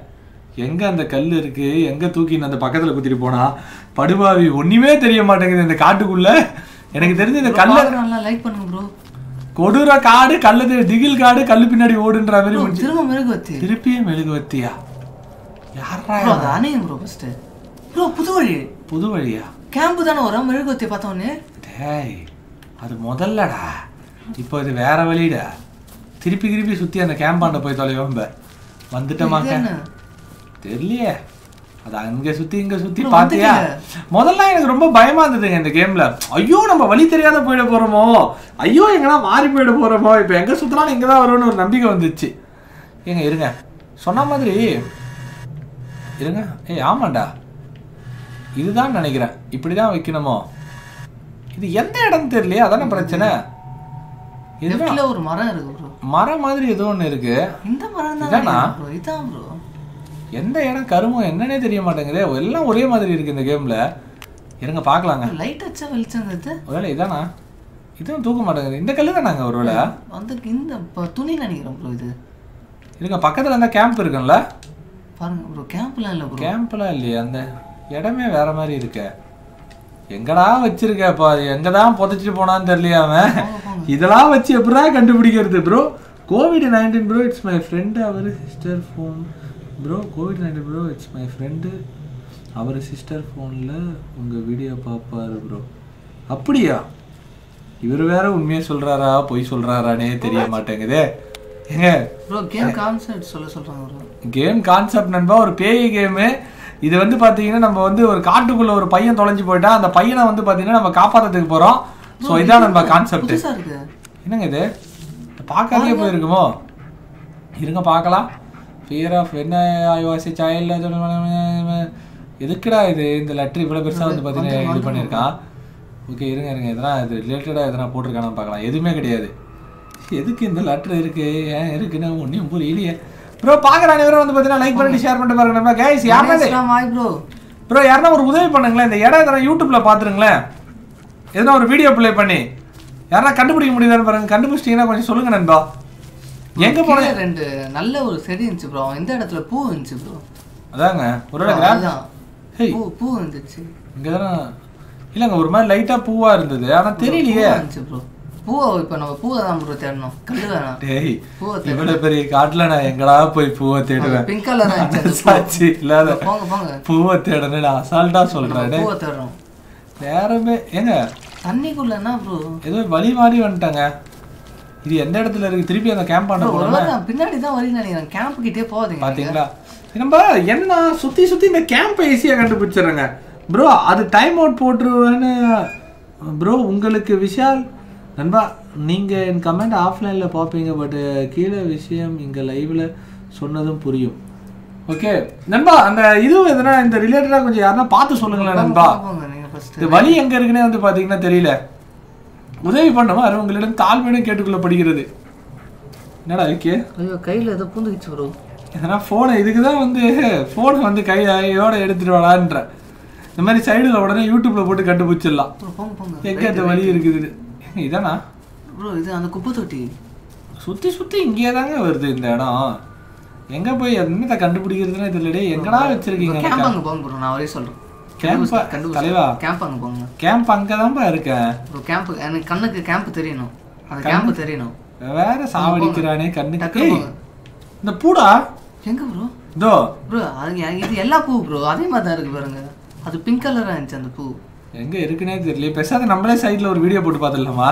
S1: எங்க அந்த கல் இருக்கு, எங்க தூக்கி அந்த பக்கத்துல குத்திட்டு போனா படுபாவி ஒண்ணுமே தெரிய மாட்டேங்குது இந்த காட்டுக்குள்ள. எனக்கு தெரிஞ்சு இந்த கல்ல
S2: லைக் பண்ணுங்க ப்ரோ.
S1: கொடூர காடு கல்லு திகில் காடு கல்லு பின்னாடி ஓடுன்ற மாதிரி முடிச்சு
S2: திரும்ப மெழுகுவத்தி
S1: திருப்பியே மெழுகுவத்தியா யாரா
S2: அதானே ப்ரோ ஃபர்ஸ்ட் ப்ரோ புது வழி
S1: புது வழியா
S2: கேம்ப் தானே வரும் மெழுகுவத்தி பார்த்தோன்னே.
S1: டேய் அது முதல்லடா, இப்போ இது வேற வழிடா. திருப்பி திருப்பி சுத்தி அந்த கேம்பாண்ட போய் தொலைவோம் வந்துட்டோமாக்க தெரியலையே. அது அங்க சுத்தி இங்க சுத்தி பாத்தியா. முதல்ல எனக்கு ரொம்ப பயமா இருந்ததுங்க இந்த கேம்ல. ஐயோ நம்ம வழி தெரியாத போயிட போறோமோ, ஐயோ எங்கன்னா மாறி போயிட போறோமோ, இப்ப எங்க சுத்தினாலும் இங்கதான் வரும்னு ஒரு நம்பிக்கை வந்துச்சு. ஏங்க இருங்க சொன்ன மாதிரி இருங்க. ஏய் ஆமாண்டா இதுதான் நினைக்கிறேன், இப்படிதான் வைக்கணுமோ. இது எந்த இடம் தெரியலையே, அதான பிரச்சனை.
S2: இதுல ஒரு மரம் இருக்கு ப்ரோ,
S1: மரம் மாதிரி ஏதோ ஒண்ணு இருக்கு.
S2: இந்த மரம் தானா ப்ரோ? இதான் ப்ரோ.
S1: எந்த இடம் கருமம் என்னன்னே தெரிய மாட்டேங்குதே, எல்லாம் ஒரே மாதிரி இருக்கு இந்த கேம்ல. இருங்க பாக்கலாங்க.
S2: லைட் அச்சா வெளிச்சங்கிறது
S1: ஒருவேளை இதானா? இதுவும் தூக்க மாட்டேங்குது. இந்த கல்லு தானாங்க ஒருவேளை?
S2: வந்து இந்த துணி நினைக்கிறேன் ப்ரோ. இது
S1: இருங்க பக்கத்துல அந்த கேம்ப் இருக்குல்ல
S2: பாருங்க ப்ரோ. கேம்ப்லாம் இல்ல ப்ரோ.
S1: கேம்ப்லாம் இல்லையே, அந்த இடமே வேற மாதிரி இருக்கு. எங்கடா வச்சிருக்கப்பா, எங்கதான் புதைச்சிட்டு போனான்னு தெரியலையா அவன். இதெல்லாம் வச்சு எப்படா கண்டுபிடிக்கிறது bro? Covid nineteen bro it's my friend அவர் sister phone bro. Covid nineteen bro it's my friend அவர் சிஸ்டர் ஃபோனில் உங்கள் வீடியோ பார்ப்பாரு ப்ரோ. அப்படியா? இவர் வேற உண்மையை சொல்கிறாரா பொய் சொல்கிறாரானே தெரிய மாட்டேங்குதே. ஏங்க
S2: ப்ரோ கேம் கான்செப்ட் சொல்ல சொல்கிறாங்க ப்ரோ.
S1: கேம் கான்செப்ட் நண்பா ஒரு பேய் கேமு. இது வந்து பார்த்தீங்கன்னா நம்ம வந்து ஒரு காட்டுக்குள்ள ஒரு பையன் தொலைஞ்சு போயிட்டா அந்த பையனை வந்து பார்த்தீங்கன்னா நம்ம காப்பாற்றுறதுக்கு போகிறோம். ஸோ இதான் நம்ம கான்செப்ட். என்னங்க இது பார்க்காதே போயிருக்குமோ? இருங்க பார்க்கலாம். ஃபியர் ஆஃப் என்ன ஐ வாஸ் எ சைல்டு. எதுக்குடா இது இந்த லெட்டர் இவ்வளோ பெருசாக வந்து பார்த்தீங்கன்னா இது பண்ணியிருக்கான். ஓகே இருங்க இருங்க எதனா இது ரிலேட்டடாக எதனா போட்டிருக்கானு பார்க்கலாம். எதுவுமே கிடையாது. எதுக்கு இந்த லெட்டர் இருக்கு ஏன் இருக்குன்னா ஒன்றும் புரியலையே ப்ரோ. பார்க்குற அனைவரும் வந்து பார்த்தீங்கன்னா லைக் பண்ணிட்டு ஷேர் பண்ணிட்டு பாருங்க நம்ம கைஸ். யாருன்னா
S2: ப்ரோ
S1: ப்ரோ யாருன்னா ஒரு உதவி பண்ணுங்களேன். இந்த இடம் எதனா யூடியூப்ல பார்த்துருங்களேன், எதனா ஒரு வீடியோ ப்ளே பண்ணி யாரா கண்டுபிடிக்க முடியுதான்னு பாருங்க. கண்டுபிடிச்சிட்டீங்கன்னா கொஞ்சம் சொல்லுங்க நண்பா. எங்க போன
S2: ரெண்டு நல்ல ஒரு செடி இருந்துச்சு ப்ரோ. இந்த இடத்துல பூ இருந்துச்சு ப்ரோ.
S1: அதாங்க ஒரு கிராம்
S2: பூ பூ இருந்துச்சு
S1: இங்கதான. இல்லங்க ஒரு மாதிரி லைட்டா பூவா இருந்தது ஆனா தெரியலையே
S2: இருந்துச்சு ப்ரோ. பூவை இப்போ நம்ம பூவை தான் ப்ரோ தேடணும். கல்லு வேணாம்.
S1: டேய் இவ்வளவு பெரிய காட்டுல நான் எங்கடா போய் பூவை தேடுவேன்?
S2: பிங்க் கலர்
S1: சாட்சி இல்லாத
S2: போங்க போங்க
S1: பூவை தேடணும் நான் அசால்ட்டா சொல்றேன்.
S2: பூவை தேடுறோம்
S1: வேறமே. ஏங்க
S2: தண்ணிக்குள்ள என்ன ப்ரோ
S1: ஏதோ வழி மாறி வந்துட்டாங்க. இது எந்த இடத்துல இருக்கு? திருப்பி அந்த கேம்ப் ஆன போறோம்.
S2: பின்னாடி தான் வரீங்க நினைக்கிறேன். கேம்ப் கிட்டே போகாதீங்க.
S1: பாத்தீங்களா நம்ம என்ன சுத்தி சுத்தி இந்த கேம்ப் ஈஸியா கண்டுபிடிச்சிடுறேங்க ப்ரோ. அது டைம் அவுட் போட்டுருவேன்னு ப்ரோ. உங்களுக்கு விஷால் நண்பா நீங்கள் என் கமெண்ட் ஆஃப்லைனில் பார்ப்பீங்க, பட் கீழே விஷயம் இங்கே லைவில் சொன்னதும் புரியும். ஓகே நண்பா அந்த இதுவும் எதனா இந்த ரிலேட்டடாக கொஞ்சம் யாருன்னா பார்த்து சொல்லுங்களேன் நண்பா. இந்த வழி எங்கே இருக்குன்னே வந்து பார்த்தீங்கன்னா தெரியல. உதவி பண்ணமா அது உங்களிடம் தாழ்மையிடம் கேட்டுக்கொள்ளப்படுகிறது. என்னடா இருக்கே?
S2: ஐயோ கையில் எதோ பூந்துக்கிச்சு ப்ரோ.
S1: எதனா ஃபோனை இதுக்கு தான் வந்து ஃபோனை வந்து கையோட எடுத்துட்டு வாடான்ற இந்த மாதிரி சைடில் உடனே யூடியூப்ல போட்டு கண்டுபிடிச்சிடலாம் எங்கே அந்த வழி இருக்குது. இதானா
S2: ப்ரோ? இது அந்த குப்பை தொட்டி
S1: சுற்றி சுற்றி இங்கே தாங்க வருது இந்த இடம். எங்கே போய் என்னத்தை கண்டுபிடிக்கிறதுன்னு தெரியல. எங்கடா வச்சிருக்கீங்க?
S2: கேம்ப் அங்கே போங்க ப்ரோ. நான் வரையும் சொல்கிறேன்.
S1: கேம்ப் தலைவா
S2: கேம்ப் அங்கே போங்க.
S1: கேம்ப் அங்கே தான்ப்பா இருக்கேன்
S2: ப்ரோ. கேம்ப் எனக்கு கண்ணுக்கு கேம்ப் தெரியணும். அந்த கேம்ப் தெரியணும்.
S1: வேற சாவடிக்கிறானே கண்ணுக்கு. இந்த பூடா
S2: எங்க ப்ரோ?
S1: இதோ
S2: ப்ரோ அது இது எல்லா பூ ப்ரோ அதே மாதிரி தான் இருக்கு பாருங்க. அது பிங்க் கலராக இருந்துச்சு அந்த பூ.
S1: எங்க இருக்குன்னே தெரியல. பேசாத நம்மளே சைட்ல ஒரு வீடியோ போட்டு பார்த்துடலாமா?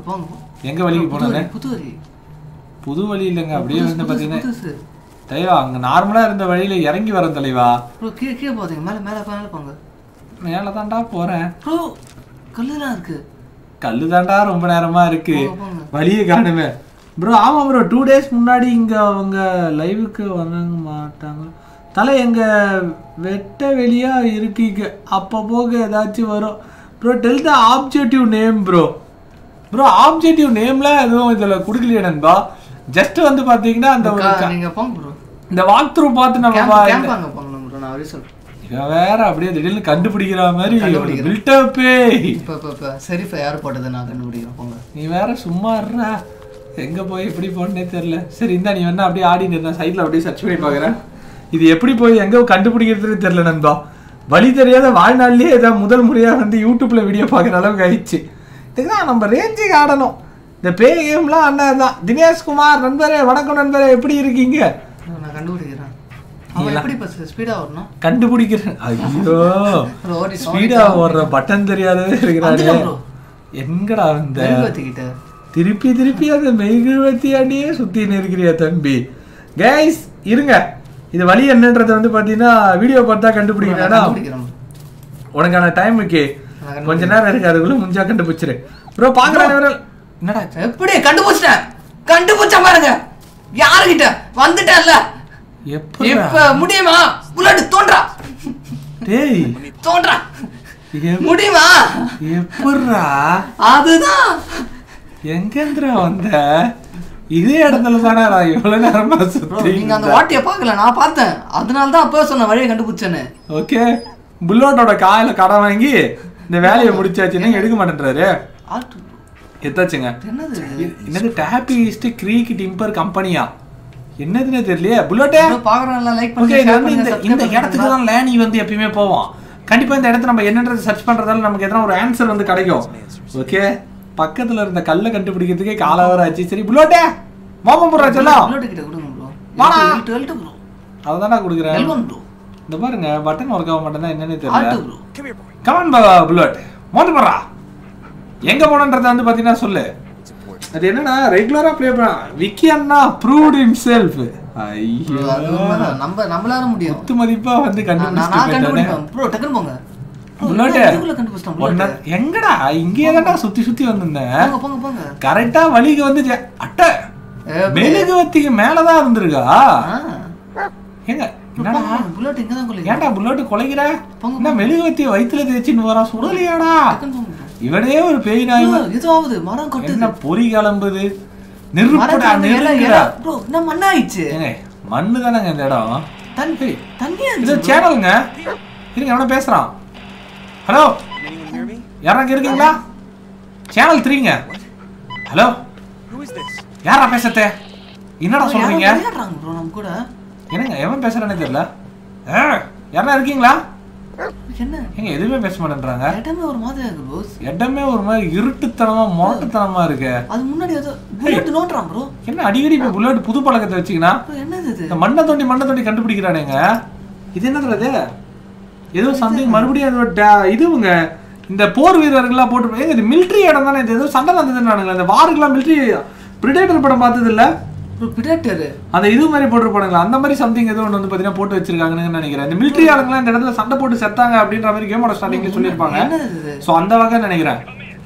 S1: எங்க வழிக்கு போனது?
S2: புது வழி.
S1: புது வழி இல்லைங்க அப்படியே வந்து பார்த்தீங்கன்னா தலைவா அங்கே நார்மலாக இருந்த வழியில இறங்கி வரேன் தலைவா.
S2: ப்ரோ கீழே கீழே போதீங்க. மேலே மேலே மேலே போங்க.
S1: மேலே தாண்டா போகிறேன்
S2: ப்ரோ. கல்லுலாம் இருக்கு.
S1: கல்லு தாண்டா ரொம்ப நேரமா இருக்கு வழியை காணுமே ப்ரோ. ஆமாம் ப்ரோ டூ டேஸ் முன்னாடி இங்கே அவங்க லைவுக்கு வந்தாங்க மாட்டாங்க தலை எங்கள் வெட்ட வெளியாக இருக்கீங்க அப்போ போக ஏதாச்சும் வரும் bro. Tell the objective name bro. Bro objective நேம்லாம் எதுவும் இதில் கொடுக்கலையே நண்பா. ஜஸ்ட் வந்து பார்த்தீங்கன்னா அந்த
S2: நீங்கள் போங்க ப்ரோ.
S1: இந்த வாக் த்ரூ பார்த்து நம்ம
S2: கேம்பாங்க போகணும் ப்ரோ. நான் அவரே சொல்கிறேன்.
S1: இவன் வேற அப்படியே திடீர்னு கண்டுபிடிக்கிற மாதிரி பில்டப்பே.
S2: இப்போ இப்போ இப்போ சரிப்பா யார் போட்டது நான் கண்டுபிடிக்கிறேன் போங்க.
S1: நீ வேற சும்மா இருறா. எங்கே போய் எப்படி போனே தெரில. சரி இந்தா நீ வேணா அப்படியே ஆடின்னு இருந்தா சைடில் அப்படியே சர்ச் பண்ணி பார்க்குறேன். இது எப்படி போய் எங்க கண்டுபிடிக்கிறதுன்னு தெரியல நண்பா. வழி தெரியாத வாழ்நாள்லயே ஏதாவது முதல் முறையா வந்து யூடியூப்ல வீடியோ பார்க்குற அளவுக்கு ஆயிடுச்சு. இதுதான் நம்ம ரேஞ்சுக்கு ஆடணும். இந்த பேய் கேம்லாம் அண்ணன் தான். தினேஷ்குமார் நண்பரே வணக்கம் நண்பரே, எப்படி இருக்கீங்க?
S2: நான் கண்டுபிடிக்கிறேன். அவன் எப்படி பஸ் ஸ்பீடா வரணும்
S1: கண்டுபிடிக்கிறேன். ஐயோ ஸ்பீடா ஓடுற பட்டன் தெரியாதவே இருக்கிறாரு. எங்கடா இந்த திருப்பி திருப்பி அந்த மெழுகுவத்தியாண்டியே சுத்தின்னு இருக்கிறியா தம்பி? கைஸ் இருங்க, இது வழி என்னன்றத வந்து பாத்தீங்கன்னா வீடியோ பார்த்தா கண்டுபிடிக்கிறேன். உனக்கான டைம் இருக்கு, கொஞ்ச நேரம் இருக்கு, அதுக்குள்ள முஞ்சா கண்டுபிடிச்சிரு ப்ரோ. பாக்குறேன்
S2: என்னடா எப்படி கண்டுபிடிச்சிட்டேன், கண்டுபிடிச்ச பாருங்க. யாருகிட்ட வந்துட்டேன்ல, எப்ப முடியுமா? புல்லட் தோன்றா
S1: டேய்
S2: தோன்றா முடியுமா?
S1: எப்பறா
S2: அதுதான்
S1: எங்கேந்திரா வந்த? இதே இடத்துல தானே நான் இவ்வளவு நேரமா சுத்தி.
S2: நீங்க அந்த வாட்டிய பார்க்கல, நான் பார்த்தேன். அதனால தான் அப்பவே சொன்ன வழியை கண்டுபிடிச்சேன்னு.
S1: ஓகே, புல்லோட்டோட காயில கடை வாங்கி இந்த வேலையை முடிச்சாச்சுன்னு எடுக்க மாட்டேன்றாரு. எத்தாச்சுங்க என்னது டாப்பி ஈஸ்ட் கிரீக் டிம்பர் கம்பெனியா? என்னதுன்னே தெரியலையே. புல்லோட்டே
S2: பாக்குறேன்ல, லைக்
S1: ஓகே. இந்த இந்த இடத்துக்கு தான் லேனி வந்து எப்பயுமே போவோம். கண்டிப்பா இந்த இடத்த நம்ம என்னன்றது சர்ச் பண்றதால நமக்கு எதனா ஒரு ஆன்சர் வந்து கிடைக்கும். ஓகே, பக்கத்துல இருந்த கல்லை கண்டுபிடிக்கிறதுக்கே காலவர ஆச்சு. சரி புல்லோட்டே மாமா போடுறா செல்லாம்.
S2: புல்லோட் கிட்ட கொடுங்க ப்ரோ.
S1: வாடா
S2: டுவெல் ப்ரோ.
S1: அததானே கொடுக்குறேன்.
S2: L one bro.
S1: இந்த பாருங்க பட்டன் ஒர்க் ஆக மாட்டேங்குது, என்னன்னே தெரியல. கம் ஆன் புல்லோட் மோந்து போடுறா. எங்க போனன்றத வந்து பாத்தீங்கன்னா சொல்லு. அது என்னன்னா ரெகுலரா ப்ளே பண்ண விக்கி அண்ணா ப்ரூவ்ட் ஹிம்செல்ஃப். ஐயோ
S2: நம்ம நம்மளால முடியும்.
S1: குத்து மதிப்பா வந்து கண்டுபிடிச்சிட்டேன்
S2: ப்ரோ. டக்குன்னு போங்க
S1: புல்லோட். எங்கடா இங்கே தான்டா சுத்தி சுத்தி வந்திருந்தேன்.
S2: போங்க போங்க.
S1: கரெக்டா வழிக்கு வந்து அட்டை மெழுகுவத்திக்கு மேலதான் இருந்திருக்கா. ஏங்க என்னடா
S2: புல்லட் இங்க தான் கொலைங்க.
S1: ஏன்டா புல்லட் கொலைக்கிற? என்ன மெழுகுவத்திய வயித்துல தேய்ச்சின்னு வரா? சுடலையாடா இவனே ஒரு பேய் நாய்.
S2: இதுவாவது மரம் கொட்டுது,
S1: என்ன பொறி கிளம்புது. நெருப்புடா நெருப்புடா
S2: ப்ரோ. என்ன மண்ணாயிச்சு?
S1: ஏங்க மண்ணு தானங்க இந்த இடம்.
S2: தண்ணி தண்ணியா
S1: இது சேனலுங்க. இருங்க எவன பேசுறான். ஹலோ யாராங்க இருக்கீங்களா? சேனல் த்ரீங்க. ஹலோ யாரா பேசத்தே? என்னடா சொல்றீங்க? என்னங்க எவன் பேசுறானே தெரியல. யாரா இருக்கீங்களா?
S2: என்ன
S1: எங்க எதுவுமே பேச மாட்டேன்றாங்க.
S2: இடமே ஒரு மாதிரி இருக்கு ப்ரோ.
S1: இடமே ஒரு மாதிரி இருட்டுத்தனமா மொரட்டுத்தனமா இருக்கு.
S2: அது முன்னாடி ஏதோ புல்லட் நோட்றான் ப்ரோ.
S1: என்ன அடிக்கடி இப்ப புல்லட் புது பழக்கத்தை வச்சுக்கினா?
S2: என்னது இது?
S1: இந்த மண்ணை தோண்டி மண்ணை தோண்டி கண்டுபிடிக்கிறானுங்க. இது என்னது? ஏதோ சம்திங் மறுபடியும் அது இதுவுங்க. இந்த போர் வீரர்கள்லாம் போட்டு ஏங்க இது மிலிட்ரி இடம் தானே. இது ஏதோ சண்டை நடந்ததுன்னு இந்த வாருக்கெல்லாம் மிலிட்ரி பிரிடேட்டர் படம் பார்த்தது இல்ல?
S2: பிரிடேட்டர் அந்த
S1: இது மாதிரி போட்டுருப்பானுங்களா? அந்த மாதிரி சம்திங் ஏதோ ஒன்று வந்து பார்த்தீங்கன்னா போட்டு வச்சிருக்காங்கன்னு நினைக்கிறேன். இந்த மிலிட்ரி ஆளுங்களாம் இந்த இடத்துல சண்டை போட்டு செத்தாங்க அப்படின்ற மாதிரி கேமோட ஸ்டார்டிங்ல சொல்லியிருப்பாங்க. ஸோ அந்த வகை நினைக்கிறேன்.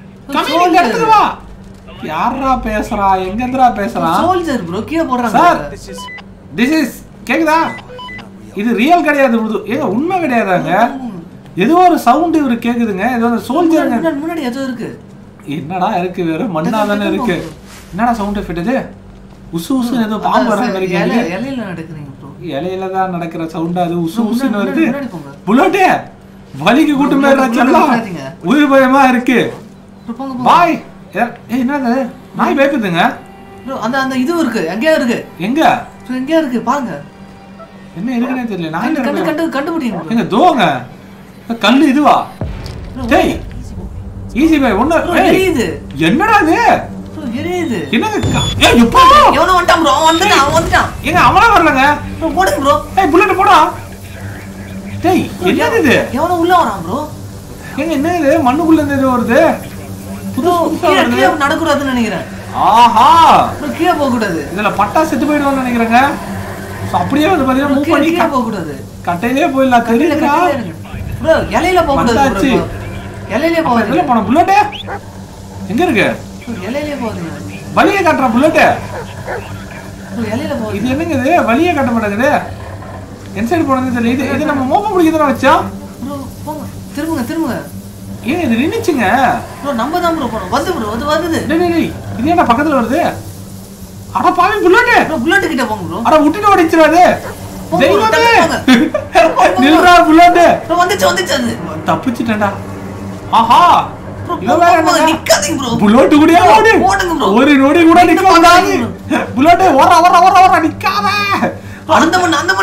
S1: யாரா பேசுறா? எங்கேந்திரா பேசுறா?
S2: சோல்ஜர் ப்ரோ கீழ போடுறாங்க
S1: சார். திஸ் இஸ் கேக்குதா? இது ரியல் கிடையாது உருது. ஏங்க உண்மை கிடையாதாங்க. ஏதோ ஒரு சவுண்ட் இவரு கேக்குதுங்க. ஏதோ ஒரு சோல்ஜர்
S2: முன்னாடி ஏதோ இருக்கு.
S1: என்னடா இருக்கு? வேற மண்ணா தானே இருக்கு. என்னடா சவுண்ட் எஃபெக்ட் இது? உசு உசு ஏதோ பாம்பு வர மாதிரி கேக்குது.
S2: இலையில நடக்குறீங்க ப்ரோ.
S1: இலையில தான் நடக்கிற சவுண்ட் அது உசு உசுன்னு வருது. புல்லோட்டே வலிக்கு கூட்டு மேல செல்லாம். உயிர் பயமா இருக்கு. பாய் ஏய் என்னது? நாய் பயப்படுதுங்க
S2: ப்ரோ. அந்த அந்த இது இருக்கு. எங்கயா இருக்கு?
S1: எங்க?
S2: எங்கயா இருக்கு பாருங்க.
S1: என்ன இருக்குனே தெரியல. நான்
S2: கண்டு கண்டு கண்டுபிடிங்க.
S1: எங்க தோங்க கல்லு இதுவா? டேய் ஈஸி பை ஒண்ணு எரியுது. என்னடா இது? ப்ரோ எரியுது. என்னங்க? ஏய் எப்போ
S2: எவனோ வந்துட்டான் ப்ரோ. வந்துட்டான் அவன் வந்துட்டான்.
S1: ஏங்க அவனா வரலங்க.
S2: போடுங்க ப்ரோ.
S1: ஏய் புல்லட் போடா. டேய் என்னது இது?
S2: எவனோ உள்ள வரான் ப்ரோ.
S1: ஏங்க என்ன இது? மண்ணுக்குள்ள இருந்து ஏதோ வருது.
S2: புது கீழ கீழ நடக்குறதுன்னு நினைக்கிறேன்.
S1: ஆஹா
S2: ப்ரோ கீழ போக கூடாது.
S1: இதல பட்டா செத்து போய்டுவான்னு நினைக்கிறேங்க. சோ அப்படியே வந்து பாத்தீங்கன்னா மூவ் பண்ணி
S2: கீழ போக கூடாது.
S1: கட்டையிலே போயிடலாம். தெரியுதா
S2: ப்ரோ? இலையில போக கூடாது ப்ரோ. இலையில போக.
S1: இல்ல போன புல்லட் எங்க இருக்கு?
S2: இலையில போகுது.
S1: வலிய காட்ற புல்லட்.
S2: ப்ரோ இலையில போகுது.
S1: இது என்னங்க இது? வலிய காட்ட மாட்டேங்குது. என் சைடு போனது தெரியல. இது இது நம்ம மோப்ப பிடிக்கிறதா வச்சா?
S2: ப்ரோ போங்க. திரும்புங்க திரும்புங்க.
S1: ஏன் இது நின்னுச்சுங்க?
S2: ப்ரோ நம்ம தான் ப்ரோ போறோம். வந்து ப்ரோ அது வருது.
S1: டேய் டேய் டேய் இது என்ன பக்கத்துல வருது? அட பாவி புல்லட்.
S2: ப்ரோ புல்லட் கிட்ட போங்க ப்ரோ.
S1: அட விட்டுட்டு ஓடிச்சிராதே. தெய்வமே நில்றா புல்லட்.
S2: ப்ரோ வந்துச்சு வந்துச்சு அது.
S1: தப்பிச்சிட்டேன்டா. ஆஹா
S2: ப்ரோ நிக்காதீங்க ப்ரோ.
S1: புல்லட் கூடயா ஓடு.
S2: ஓடுங்க ப்ரோ.
S1: ஒரு நொடி கூட நிக்க கூடாது. புல்லட் ஓட ஓட ஓட ஓட நிக்காத.
S2: அந்த மண்ணு அந்த மண்ணு.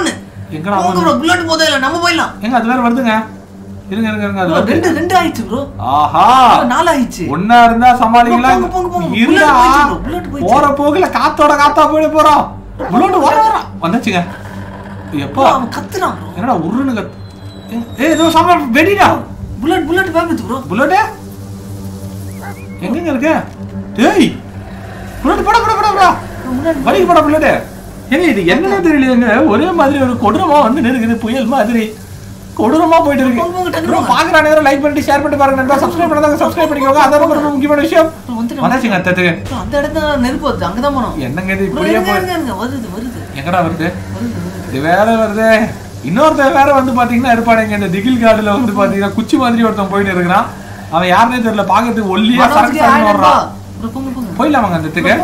S1: எங்கடா
S2: ப்ரோ புல்லட் போதே இல்ல நம்ம போயிடலாம்.
S1: எங்க அது வேற வருதுங்க. இருங்க இருங்க இருங்க அது வருது.
S2: ரெண்டு ரெண்டு ஆயிச்சு ப்ரோ.
S1: ஆஹா
S2: நாலு ஆயிச்சு.
S1: ஒண்ணா இருந்தா சமாளிக்கலாம். இருடா போற போகல காத்தோட காத்தா போய் போறோம். புல்லட் வர வர வந்துச்சுங்க. எப்பா
S2: அவன் கத்துறான்.
S1: என்னடா உருன்னு கத்து. ஏய் ஏதோ சாம வெடிடா.
S2: புல்லட் புல்லட் பாக்குது ப்ரோ.
S1: புல்லட் எங்க இருக்கு? டேய் புல்லட் போட போட போட போட. வலிக்கு போட புல்லட். ஏங்க இது என்னன்னு தெரியலையேங்க. ஒரே மாதிரி ஒரு கொடூரமா வந்து நிக்குது புயல் மாதிரி. கொடூரமா போயிட்டு இருக்கு. ப்ரோ பாக்குற நேரம் லைக் பண்ணிட்டு ஷேர் பண்ணிட்டு பாருங்க நண்பா. சப்ஸ்கிரைப் பண்ணாதவங்க சப்ஸ்கிரைப் பண்ணிக்கோங்க. அத ரொம்ப முக்கியமான விஷயம். வந்துச்சுங்க அத்தத்துக்கு.
S2: அந்த இடத்துல நெருப்பு வருது. அங்க தான் போறோம்.
S1: என்னங்க இது இப்படியே போய்
S2: வருது வருது.
S1: எங்கடா வருது? இது வேற வருது. இன்னொருத்த வேற வந்து பாத்தீங்கன்னா இருப்பானுங்க இந்த திகில் காடுல வந்து பாத்தீங்கன்னா குச்சி மாதிரி ஒருத்தன் போயிட்டு இருக்கான். அவன் யாருன்னே தெரியல. பாக்கிறதுக்கு ஒல்லியா சரக்கு சரக்கு ஓடுறான். போயிடலாமாங்க அந்த இடத்துக்கு?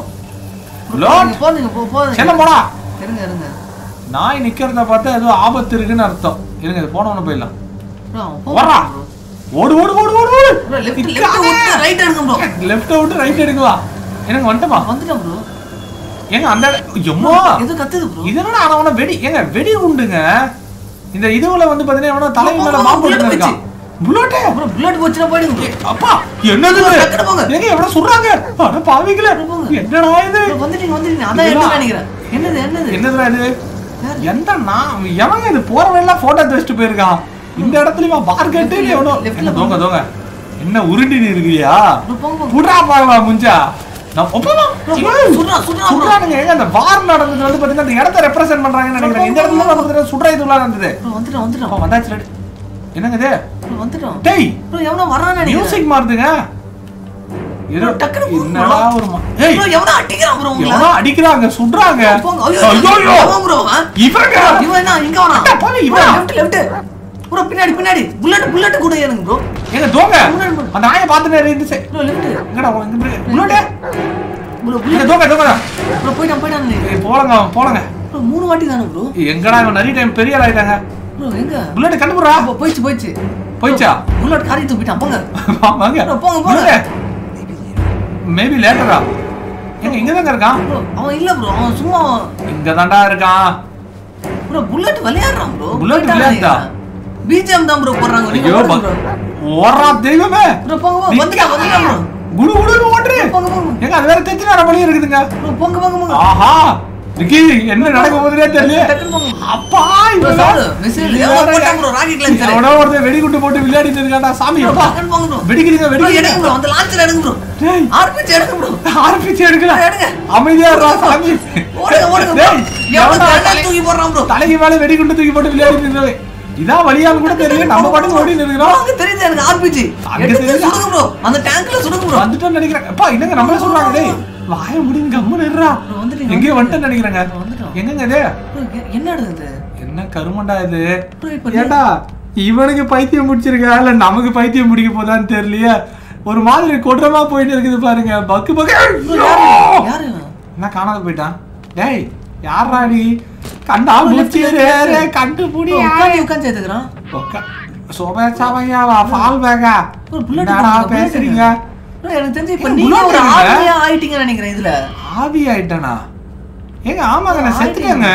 S1: செல்லம் போடா.
S2: இருங்க இருங்க.
S1: நாய் நிக்கிறத பார்த்தா ஏதோ ஆபத்து இருக்குன்னு அர்த்தம். இருங்க இது போனவன போயிடலாம். வரா ஓடு ஓடு ஓடு ஓடு ஓடு.
S2: லெஃப்ட் லெஃப்ட் விட்டு ரைட் எடுங்க ப்ரோ.
S1: லெஃப்ட் விட்டு ரைட் எடுங்க வா. எனக்கு வந்துட்டமா?
S2: வந்துட்டேன் ப்ரோ.
S1: ஏங்க அந்த எம்மா
S2: இது கத்துது ப்ரோ.
S1: இதனோட அவன வெடி ஏங்க வெடி உண்டுங்க. இந்த இதுவுல வந்து பாத்தீங்கன்னா அவன தலை மேல பாம்பு போட்டுருக்கான். புல்லட்
S2: ப்ரோ புல்லட் போச்சுனா போயிடுங்க.
S1: அப்பா என்னது
S2: டக்கட போங்க.
S1: ஏங்க எவன சுடுறாங்க? அட பாவிங்களே. என்னடா இது?
S2: வந்துட்டீங்க வந்துட்டீங்க. அதான் என்ன நினைக்கிறேன். என்னது என்னது?
S1: என்னதுடா இது? எந்த நான் எவங்க இது போறவெல்லாம் போட்டோ எடுத்துட்டு போயிருக்கான். இந்த இடத்துலயே பார்க்கட்டே எவனோ என்ன தோங்க தோங்க. என்ன உருண்டி இருக்கியா? புடா பாவா முஞ்சா. நான் ஒப்பமா
S2: சுடுறா சுடுறா
S1: சுடுறாங்க. ஏங்க அந்த வார் நடந்தது வந்து பாத்தீங்கன்னா இந்த இடத்தை ரெப்ரசன்ட் பண்றாங்கன்னு நினைக்கிறேன். இந்த இடத்துல தான் வந்து சுடுற இதுல இருந்தது.
S2: வந்துட்டோம் வந்துட்டோம்.
S1: வந்தாச்சு. என்னங்க இது?
S2: வந்துட்டோம்.
S1: டேய்
S2: ப்ரோ எவனோ வரானே நினைக்கிறேன்.
S1: மியூசிக் மாறுதுங்க. ஏதோ
S2: டக்குனு
S1: என்னடா ஒரு ஏய்
S2: ப்ரோ எவனோ அடிக்குறான் ப்ரோ உங்கள.
S1: எவனோ அடிக்குறாங்க சுடுறாங்க.
S2: ஐயோ ஐயோ ப்ரோ.
S1: இவங்க
S2: இவன் என்ன இங்க வரான்? பாவி இவன் லெஃப்ட் லெஃப்ட். ப்ரோ பின்னாடி பின்னாடி புல்லட் புல்லட் கூட ஏறுங்க ப்ரோ.
S1: ஏங்க தோங்க. அந்த நாயை பாத்துட்டே இருந்துச்சு.
S2: Bro left.
S1: எங்கடா இங்க புல்லட்?
S2: ப்ரோ
S1: புல்லட் தோங்க தோங்க.
S2: ப்ரோ போய்டான் போய்டான்.
S1: ஏய் போலங்க போலங்க.
S2: ப்ரோ மூணு வாட்டி தான ப்ரோ.
S1: எங்கடா இவன் நிறைய டைம் பெரிய ஆளா ஆயிட்டாங்க.
S2: ப்ரோ எங்க?
S1: புல்லட் கண்டுபுறா.
S2: போய்ச்சு போய்ச்சு.
S1: போய்ச்சா?
S2: புல்லட் காரி தூக்கிட்டான் போங்க.
S1: வாங்க.
S2: போங்க போங்க.
S1: மேபி லேட்டரா. எங்க இங்க தான் இருக்கான்.
S2: அவன் இல்ல ப்ரோ. அவன் சும்மா
S1: இங்க தான்டா இருக்கான்.
S2: ப்ரோ புல்லட் விளையாடுறான் ப்ரோ.
S1: புல்லட் விளையாடுதா?
S2: பிஜிஎம் தான் ப்ரோ போறாங்க.
S1: ஐயோ ஓடுறா தெய்வமே.
S2: ப்ரோ போங்க வந்துடா வந்துடா ப்ரோ.
S1: குடு குடுன்னு ஓடுறே.
S2: போங்க போங்க.
S1: எங்க அது வேற தெச்சு வர வழி இருக்குதுங்க.
S2: ப்ரோ போங்க போங்க போங்க.
S1: ஆஹா விக்கி என்ன நடக்க போகுதுனே தெரியல. அப்பா இவ சார்
S2: மிசைல் எவனோ போட்டான் ப்ரோ ராக்கெட் லான்ச்சர்.
S1: எவனோ ஒருத்தன் வெடி குண்டு போட்டு விளையாடிட்டு இருக்கான்டா சாமி. அப்பா
S2: போங்க ப்ரோ.
S1: வெடிக்கிறீங்க வெடிக்கிறீங்க.
S2: எடுங்க ப்ரோ அந்த லான்ச்சர் எடுங்க ப்ரோ. டேய் ஆர்பிஜி எடுங்க ப்ரோ.
S1: ஆர்பிஜி எடுங்க.
S2: எடுங்க.
S1: அமைதியா இருடா சாமி.
S2: ஓடுங்க ஓடுங்க. டேய் எவனோ தலை தூக்கி போறான் ப்ரோ.
S1: தலைக்கு மேல வெடி குண்டு தூக்கி போட்டு விளையாடிட்டு இருக்காங்க. இதா வழியால கூட தெரியல நம்ம பாட்டு ஓடி நிக்கிறோம்.
S2: அங்க தெரியுது எனக்கு ஆர்பிஜி. அங்க தெரியுது சுடுங்க ப்ரோ. அந்த டேங்க்ல சுடுங்க ப்ரோ.
S1: வந்துட்டோம் நினைக்கிறேன். அப்பா என்னங்க நம்மள சொல்றாங்க டேய். வாயை முடிங்க கம்முன்னு இருடா. எங்க வந்துட்டேன்னு நினைக்கிறேங்க. எங்கங்க இது?
S2: என்னடா இது?
S1: என்ன கருமண்டா இது? ஏடா இவனுக்கு பைத்தியம் முடிச்சிருக்கா இல்ல நமக்கு பைத்தியம் முடிக்க போதான்னு தெரியலையே. ஒரு மாதிரி கொடரமா போயிட்டு இருக்குது பாருங்க. பக்கு பக்கு.
S2: யாரு?
S1: என்ன காணாத போயிட்டான். டேய் யாரா நீ? கண்டா முச்சிரே கண்டு புடி
S2: உட்கார்ந்து உட்கார்ந்து ஏத்துக்கறான்.
S1: ஓகே சோபா சாவையாவா ஃபால் பேக்கா.
S2: ஒரு புல்லட்
S1: பேசுறீங்க.
S2: எனக்கு தெரிஞ்சு இப்ப நீங்க ஒரு ஆவியா ஆயிட்டீங்கன்னு நினைக்கிறேன் இதுல.
S1: ஆவி ஆயிட்டனா? ஏங்க ஆமாங்க நான் செத்துட்டேங்க.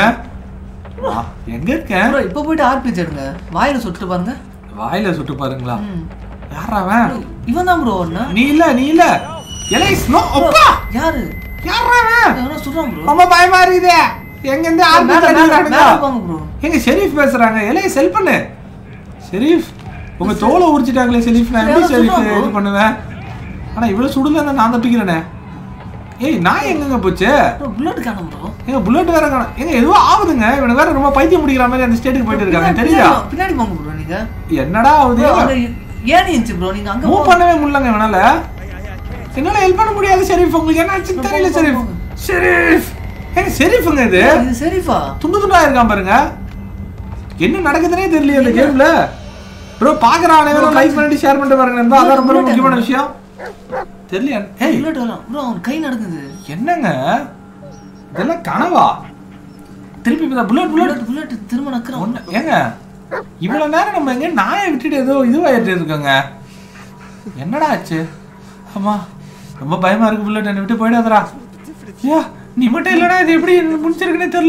S1: எங்க இருக்கேன்?
S2: ப்ரோ இப்ப போய்ட்டு ஆர்பிஜி எடுங்க. வாயில சுட்டு பாருங்க.
S1: வாயில சுட்டு பாருங்களா? யாரா அவன்?
S2: இவன் தான் ப்ரோ ஒண்ணு.
S1: நீ இல்ல நீ இல்ல. எலைஸ் நோ அப்பா.
S2: யாரு?
S1: யாரா அவன்?
S2: அவன சுடுறான் ப்ரோ.
S1: ரொம்ப பயமா இருக்குது. எங்க இருந்து ஆர்பிஜி அடிக்குறாங்க?
S2: போங்க ப்ரோ.
S1: எங்க ஷெரீஃப் பேசுறாங்க. எலைஸ் ஹெல்ப் பண்ணு. ஷெரீஃப் உங்க தோலை உரிச்சிட்டாங்களே ஷெரீஃப். நான் எப்படி ஷெரீஃப் இது பண்ணுவேன்? ஆனா இவ்வளவு சுடுல நான் தப்பிக்கிறேனே. ஏய் நான் எங்கங்க போச்சு?
S2: ப்ரோ புல்லட் காணோம் ப்ரோ.
S1: ஏங்க புல்லட் வேற காணோம். ஏங்க ஏதோ ஆவுதுங்க. இவன வேற ரொம்ப பைத்தியம் முடிக்கிற மாதிரி அந்த ஸ்டேட்டுக்கு போயிட்டு இருக்காங்க. தெரியுதா?
S2: பின்னாடி போங்க ப்ரோ நீங்க.
S1: என்னடா ஆவுது?
S2: ஏன் இன்ச் ப்ரோ நீங்க அங்க
S1: மூவ் பண்ணவே முடியலங்க இவனால. என்னால ஹெல்ப் பண்ண முடியாது ஷெரீஃப். உங்களுக்கு என்ன ஆச்சு தெரியல ஷெரீஃப். ஷெரீஃப் ஏங்க ஷெரீஃப்ங்க இது?
S2: இது ஷெரீஃபா?
S1: துண்டு துண்டா இருக்கான் பாருங்க. என்ன நடக்குதுனே தெரியல இந்த கேம்ல. ப்ரோ பாக்குற அனைவரும் லைக் பண்ணிட்டு ஷேர் பண்ணிட்டு பாருங்க நண்பா. அதான் ரொம்ப முக்கியமான விஷயம். தெரியல. ஏய்
S2: புல்லட் வரலாம் ப்ரோ. அவன் கை நடக்குது.
S1: என்னங்க இதெல்லாம் கனவா? திருப்பி இப்ப புல்லட் புல்லட்
S2: புல்லட் திரும்ப நக்கறான்.
S1: ஏங்க இவ்வளவு நேரம் நம்ம எங்க நாயை விட்டுட்டு ஏதோ இதுவாயிட்டு இருக்கோங்க. என்னடா ஆச்சு? அம்மா ரொம்ப பயமா இருக்கு. புல்லட் என்ன விட்டு போயிடாதடா. ஐயா நீ மட்டும் இல்லடா இது எப்படி முடிச்சிருக்குனே தெரியல.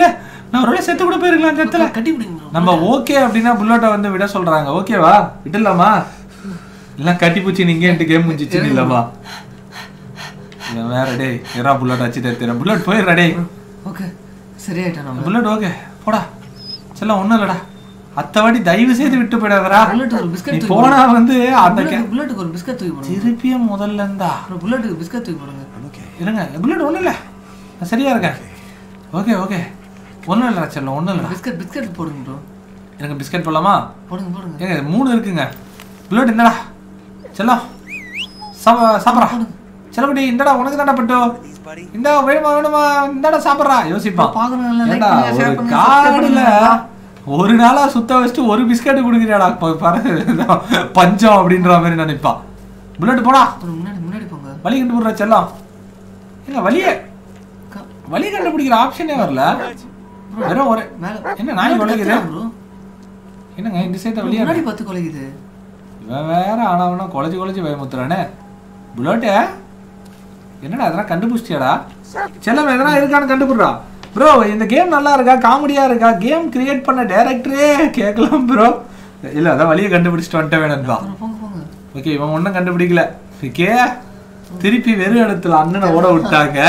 S1: நான் ஒருவேளை செத்து கூட போயிருக்கலாம் அந்த இடத்துல.
S2: கட்டி பிடிங்க.
S1: நம்ம ஓகே அப்படின்னா புல்லட்டை வந்து விட சொல்றாங்க. ஓகேவா? விட்டுலாமா? இல்ல கட்டி பூச்சி நீங்க என்கிட்ட கேம் முடிஞ்சிச்சு இல்லவா? இவன் வேற டேய் எரா புல்லட் அடிச்சு தரேன். புல்லட் போயிடுறா டேய்.
S2: ஓகே சரியாயிட்டா நம்ம.
S1: புல்லட் ஓகே போடா. செல்லம் ஒண்ணும் இல்லடா. அத்த வாட்டி தயவு செய்து விட்டு போயிடாதடா.
S2: புல்லட் ஒரு பிஸ்கட் தூக்கி
S1: போனா வந்து அந்த
S2: புல்லட்டுக்கு ஒரு பிஸ்கட் தூக்கி போடுங்க.
S1: திருப்பியும் முதல்ல இருந்தா
S2: புல்லட்டுக்கு பிஸ்கட் தூக்கி போடுங்க.
S1: ஓகே இருங்க. புல்லட் ஒண்ணும் இல்ல. நான் சரியா இருக்கேன். ஓகே ஓகே ஒண்ணும் இல்லடா செல்லம் ஒண்ணும் இல்ல.
S2: பிஸ்கட் பிஸ்கட் போடுங்க ப்ரோ.
S1: எனக்கு பிஸ்கட் போடலாமா?
S2: போடுங்க போடுங்க.
S1: ஏங்க மூணு இருக்குங்க. புல்லட் என்னடா செல்லம் சாப்பிட்றா. செல்லப்படி இந்தடா உனக்கு தானே பட்டு இந்த வேணுமா வேணுமா இந்தடா சாப்பிட்றா. யோசிப்பான் ஏண்டா ஒரு காடுல ஒரு நாளா சுத்த வச்சுட்டு ஒரு பிஸ்கட் குடுக்குறியாடா பஞ்சம் அப்படின்ற மாதிரி நினைப்பான். புல்லட் போடா.
S2: முன்னாடி முன்னாடி போங்க.
S1: வழி கண்டுபிடுற செல்லம். ஏங்க வழியே வழி கண்டுபிடிக்கிற ஆப்ஷனே வரல. வெறும் ஒரு என்ன நாய் கொலைக்குது. என்னங்க இந்த சைட்ட வழியா
S2: முன்னாடி பத்து கொலைக்குது.
S1: இவன் வேற ஆனவனா கொலைச்சு கொலைச்சு பயமுத்துறானே. புல்லட்டே என்னடா அதெல்லாம் கண்டுபிடிச்சிட்டியாடா? செல்லம் எதனா இருக்கான்னு கண்டுபிடுறா. ப்ரோ இந்த கேம் நல்லா இருக்கா காமெடியா இருக்கா? கேம் கிரியேட் பண்ண டைரக்டரே கேட்கலாம் ப்ரோ. இல்ல அதான் வழியை கண்டுபிடிச்சிட்டு வந்துட்ட வேணும்பா. ஓகே இவன் ஒன்றும் கண்டுபிடிக்கல. ஓகே திருப்பி வெறும் இடத்துல அண்ணனை ஓட விட்டாங்க.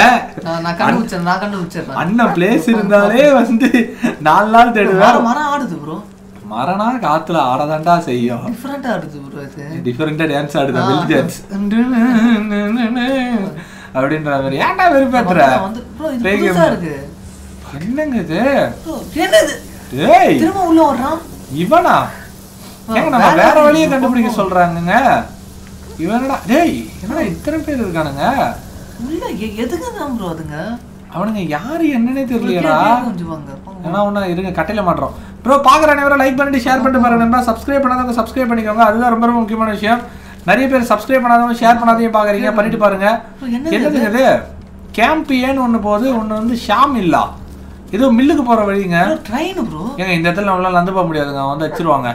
S1: அண்ணன் பிளேஸ் இருந்தாலே வந்து நாலு நாள் தேடுவேன்.
S2: மரம் ஆடுது ப்ரோ.
S1: மரணா காத்துல ஆடதாண்டா செய்யும்.
S2: டிஃபரெண்டா ஆடுது ப்ரோ. இது
S1: டிஃபரெண்டா டான்ஸ் ஆடுது. பெல் டான்ஸ் அப்படின்ற மாதிரி. ஏன்டா வெறுப்பேத்துற? என்னங்க இது?
S2: என்னது?
S1: டேய்
S2: திரும்ப உள்ள ஓடுறான்.
S1: இவனா? ஏங்க நம்ம வேற வழியை கண்டுபிடிக்க சொல்றாங்கங்க. இவனடா டேய் என்னடா இத்தனை பேர் இருக்கானுங்க
S2: உள்ள? எதுக்கு தான் ப்ரோ அதுங்க?
S1: அவனுங்க யாரு என்னன்னே தெரியலையா?
S2: கொஞ்சம் வாங்க.
S1: ஏன்னா ஒண்ணு இருங்க கட்டையில மாட்றோம். ப்ரோ பாக்குற அனைவரும் லைக் பண்ணிட்டு ஷேர் பண்ணிட்டு பாருங்க நண்பா. சப்ஸ்கிரைப் பண்ணாதவங்க சப்ஸ்கிரைப் பண்ணிக்கோங்க. அதுதான் ரொம்ப ரொம்ப முக்கியமான விஷயம். நிறைய பேர் சப்ஸ்கிரைப் பண்ணாதவங்க ஷேர் பண்ணாதையும் பாக்குறீங்க. பண்ணிட்டு பாருங்க. என்னதுங்க இது? கேம்பியன் ஒண்ணு போகுது. ஒண்ணு வந்து ஷாம் இல்லா. ஏதோ மில்லுக்கு போற வழிங்க.
S2: Train bro.
S1: ஏங்க இந்த இடத்துல நம்மளால நடந்து போக முடியாதுங்க. வந்து வச்சிருவாங்க.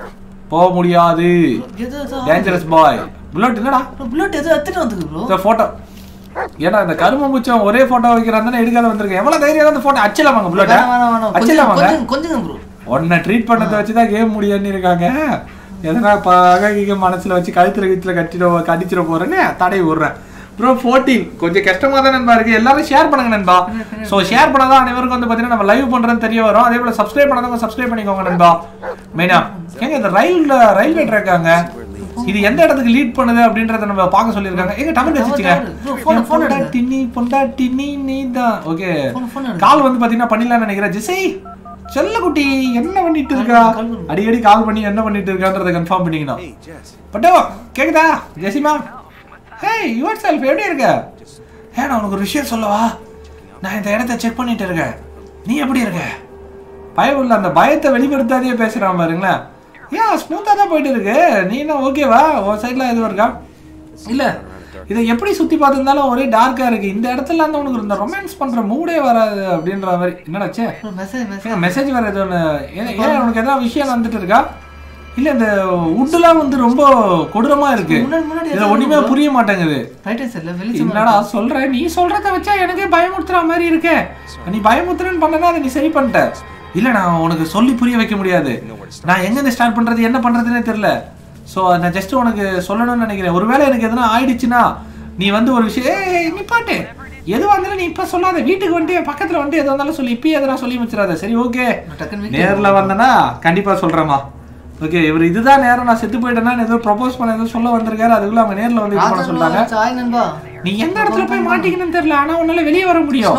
S1: போக முடியாது. Dangerous boy. புல்லட் என்னடா?
S2: புல்லட் ஏதோ எடுத்துட்டு வந்துருக்கு ப்ரோ.
S1: இந்த போட்டோ ஏன்னா இந்த கரும முச்சம் ஒரே போட்டோ வைக்கிறான் எடுக்காத வந்திருக்கேன். எவ்வளவு தைரியம் அந்த போட்டோ அச்சலாமாங்க புல்லட்? அச்சலாமாங்க
S2: கொஞ்சம் ப்ரோ.
S1: உன்னை ட்ரீட் பண்ணதை வச்சுதான் கேம் முடியும்னு இருக்காங்க. எதனா பாக மனசுல வச்சு கழுத்துல கழுத்துல கட்டிட கடிச்சிட போறேன்னு தடை விடுறேன். ப்ரோ ஃபோர்டீன் கொஞ்சம் கஷ்டமா தான் நண்பா இருக்கு. எல்லாரும் ஷேர் பண்ணுங்க நண்பா. ஸோ ஷேர் பண்ணாதான் அனைவருக்கும் வந்து பார்த்தீங்கன்னா நம்ம லைவ் பண்றதுன்னு தெரிய வரும். அதே போல சப்ஸ்கிரைப் பண்ணாதவங்க சப்ஸ்கிரைப் பண்ணிக்கோங்க நண்பா. மெயினா ஏங்க இந்த ரயில் ரயில்வே ட்ராக்காங்க இது எந்த இடத்துக்கு லீட் பண்ணுது அப்படின்றத நம்ம பார்க்க சொல்லியிருக்காங்க. எங்க டமன் வச்சுச்சுங்க. பொண்டாட்டினி பொண்டாட்டினி நீ தான். ஓகே கால் வந்து பார்த்தீங்கன்னா பண்ணிடலாம்னு நினைக்கிறேன். ஜிசை செல்லக்குட்டி என்ன பண்ணிட்டு இருக்கா? அடிக்கடி கால் பண்ணி என்ன பண்ணிட்டு இருக்கான்றதை கன்ஃபார்ம் பண்ணிக்கணும். பட்டோ கேக்குதா ஜெசிமா? ஹேய் யுவர் செல்ஃப் எப்படி இருக்க? ஹே நான் உனக்கு ஒரு விஷயம் சொல்லவா? நான் இந்த இடத்த செக் பண்ணிட்டு இருக்கேன். நீ எப்படி இருக்க? பயம் இல்லை. அந்த பயத்தை வெளிப்படுத்தாதே பேசுறான் பாருங்களேன். ஏன் ஸ்மூத்தாக தான் போயிட்டு இருக்கு. நீ என்ன ஓகேவா? உன் சைடில் எதுவும் இருக்கா? இல்லை இதை எப்படி சுற்றி பார்த்துருந்தாலும் ஒரே டார்க்காக இருக்கு. இந்த இடத்துல அந்த உனக்கு இந்த ரொமான்ஸ் பண்ணுற மூடே வராது அப்படின்ற மாதிரி. என்னடாச்சு மெசேஜ் வேறு எது ஒன்று? ஏன் உனக்கு எதாவது விஷயம் வந்துட்டு இருக்கா? இல்ல இந்த உட்லாம் வந்து ரொம்ப கொடூரமா இருக்கு. இதுல ஒண்ணுமே புரிய மாட்டேங்குது. என்னடா சொல்ற? நீ சொல்றத வச்சா எனக்கு பயமுறுத்துற மாதிரி இருக்கு. நீ பயமுறுத்துறன்னு பண்ணனா அதை நீ சரி பண்ணிட்ட. இல்ல நான் உனக்கு சொல்லி புரிய வைக்க முடியாது. நான் எங்க இருந்து ஸ்டார்ட் பண்றது என்ன பண்றதுன்னே தெரியல. சோ நான் ஜஸ்ட் உனக்கு சொல்லணும்னு நினைக்கிறேன். ஒருவேளை எனக்கு எதனா ஆயிடுச்சுன்னா நீ வந்து ஒரு விஷயம் நீ பாட்டு எதுவா இருந்தாலும் நீ இப்ப சொல்லாத. வீட்டுக்கு வந்துட்டு பக்கத்துல வந்துட்டு எதுவும் இருந்தாலும் சொல்லி இப்பயே எதனா சொல்லி வச்சிடாத. சரி ஓகே நேர்ல வந்தனா கண்டிப்பா சொல்றேமா. ஓகே இவர் இதுதான் நேரம் நான் செத்து போயிட்டேன்னா ஏதோ ப்ரொபோஸ் பண்ண ஏதோ சொல்ல வந்திருக்காரு. அதுக்குள்ள அவங்க நேர்ல வந்து இது பண்ண சொல்றாங்க. நீ எந்த இடத்துல போய் மாட்டிக்கணும்னு தெரியல. ஆனா உன்னால வெளியே வர முடியும்.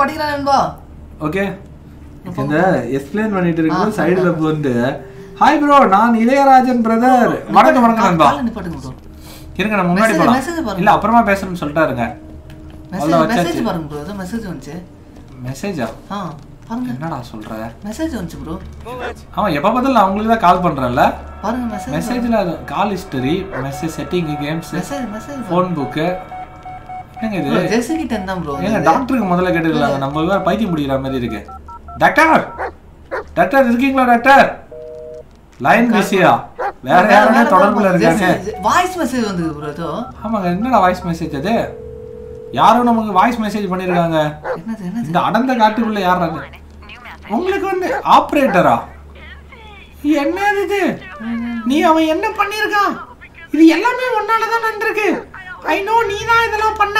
S1: ஓகே இந்த எக்ஸ்பிளைன் பண்ணிட்டு இருக்கும்போது சைடுல வந்து ஹாய் ப்ரோ நான் இளையராஜன் பிரதர். வணக்கம் வணக்கம் நண்பா. இருங்க நான் முன்னாடி போலாம். இல்ல அப்புறமா பேசணும்னு சொல்லிட்டாருங்க.
S2: மெசேஜ் பாருங்க ப்ரோ. ஏதோ மெசேஜ் வந்துச்சு.
S1: மெசேஜா?
S2: ஆ பாருங்க.
S1: என்னடா சொல்ற?
S2: மெசேஜ் வந்துச்சு ப்ரோ.
S1: ஆமா எப்ப பார்த்தாலும் நான் உங்களுக்கு தான் கால் பண்றேன்ல.
S2: பாருங்க மெசேஜ்.
S1: மெசேஜ்ல call history, message setting, games,
S2: message message
S1: phone book. என்னங்க இது?
S2: ஜெசி கிட்ட இருந்தா ப்ரோ.
S1: ஏங்க டாக்டருக்கு முதல்ல கேட்டுக்கலாங்க. நம்ம வேற பைத்தியம் முடியற மாதிரி இருக்கு. டாக்டர் டாக்டர் இருக்கீங்களா டாக்டர்? லைன் பிஸியா? வேற யாரோ தொடர்புல இருக்காங்க.
S2: வாய்ஸ் மெசேஜ் வந்தது ப்ரோ. ஏதோ
S1: ஆமாங்க. என்னடா வாய்ஸ் மெசேஜ் அது? யாரோ நமக்கு வாய்ஸ் மெசேஜ் பண்ணிருக்காங்க.
S2: என்னது என்ன?
S1: இந்த அடந்த காட்டுக்குள்ள யார் அது? உங்களுக்கு வந்து ஆப்ரேட்டரா? என்ன இது? நீ அவன் என்ன பண்ணிருக்கான்? இது எல்லாமே ஒன்னால தான் நடந்திருக்கு. ஐ நோ நீ தான் இதெல்லாம் பண்ண.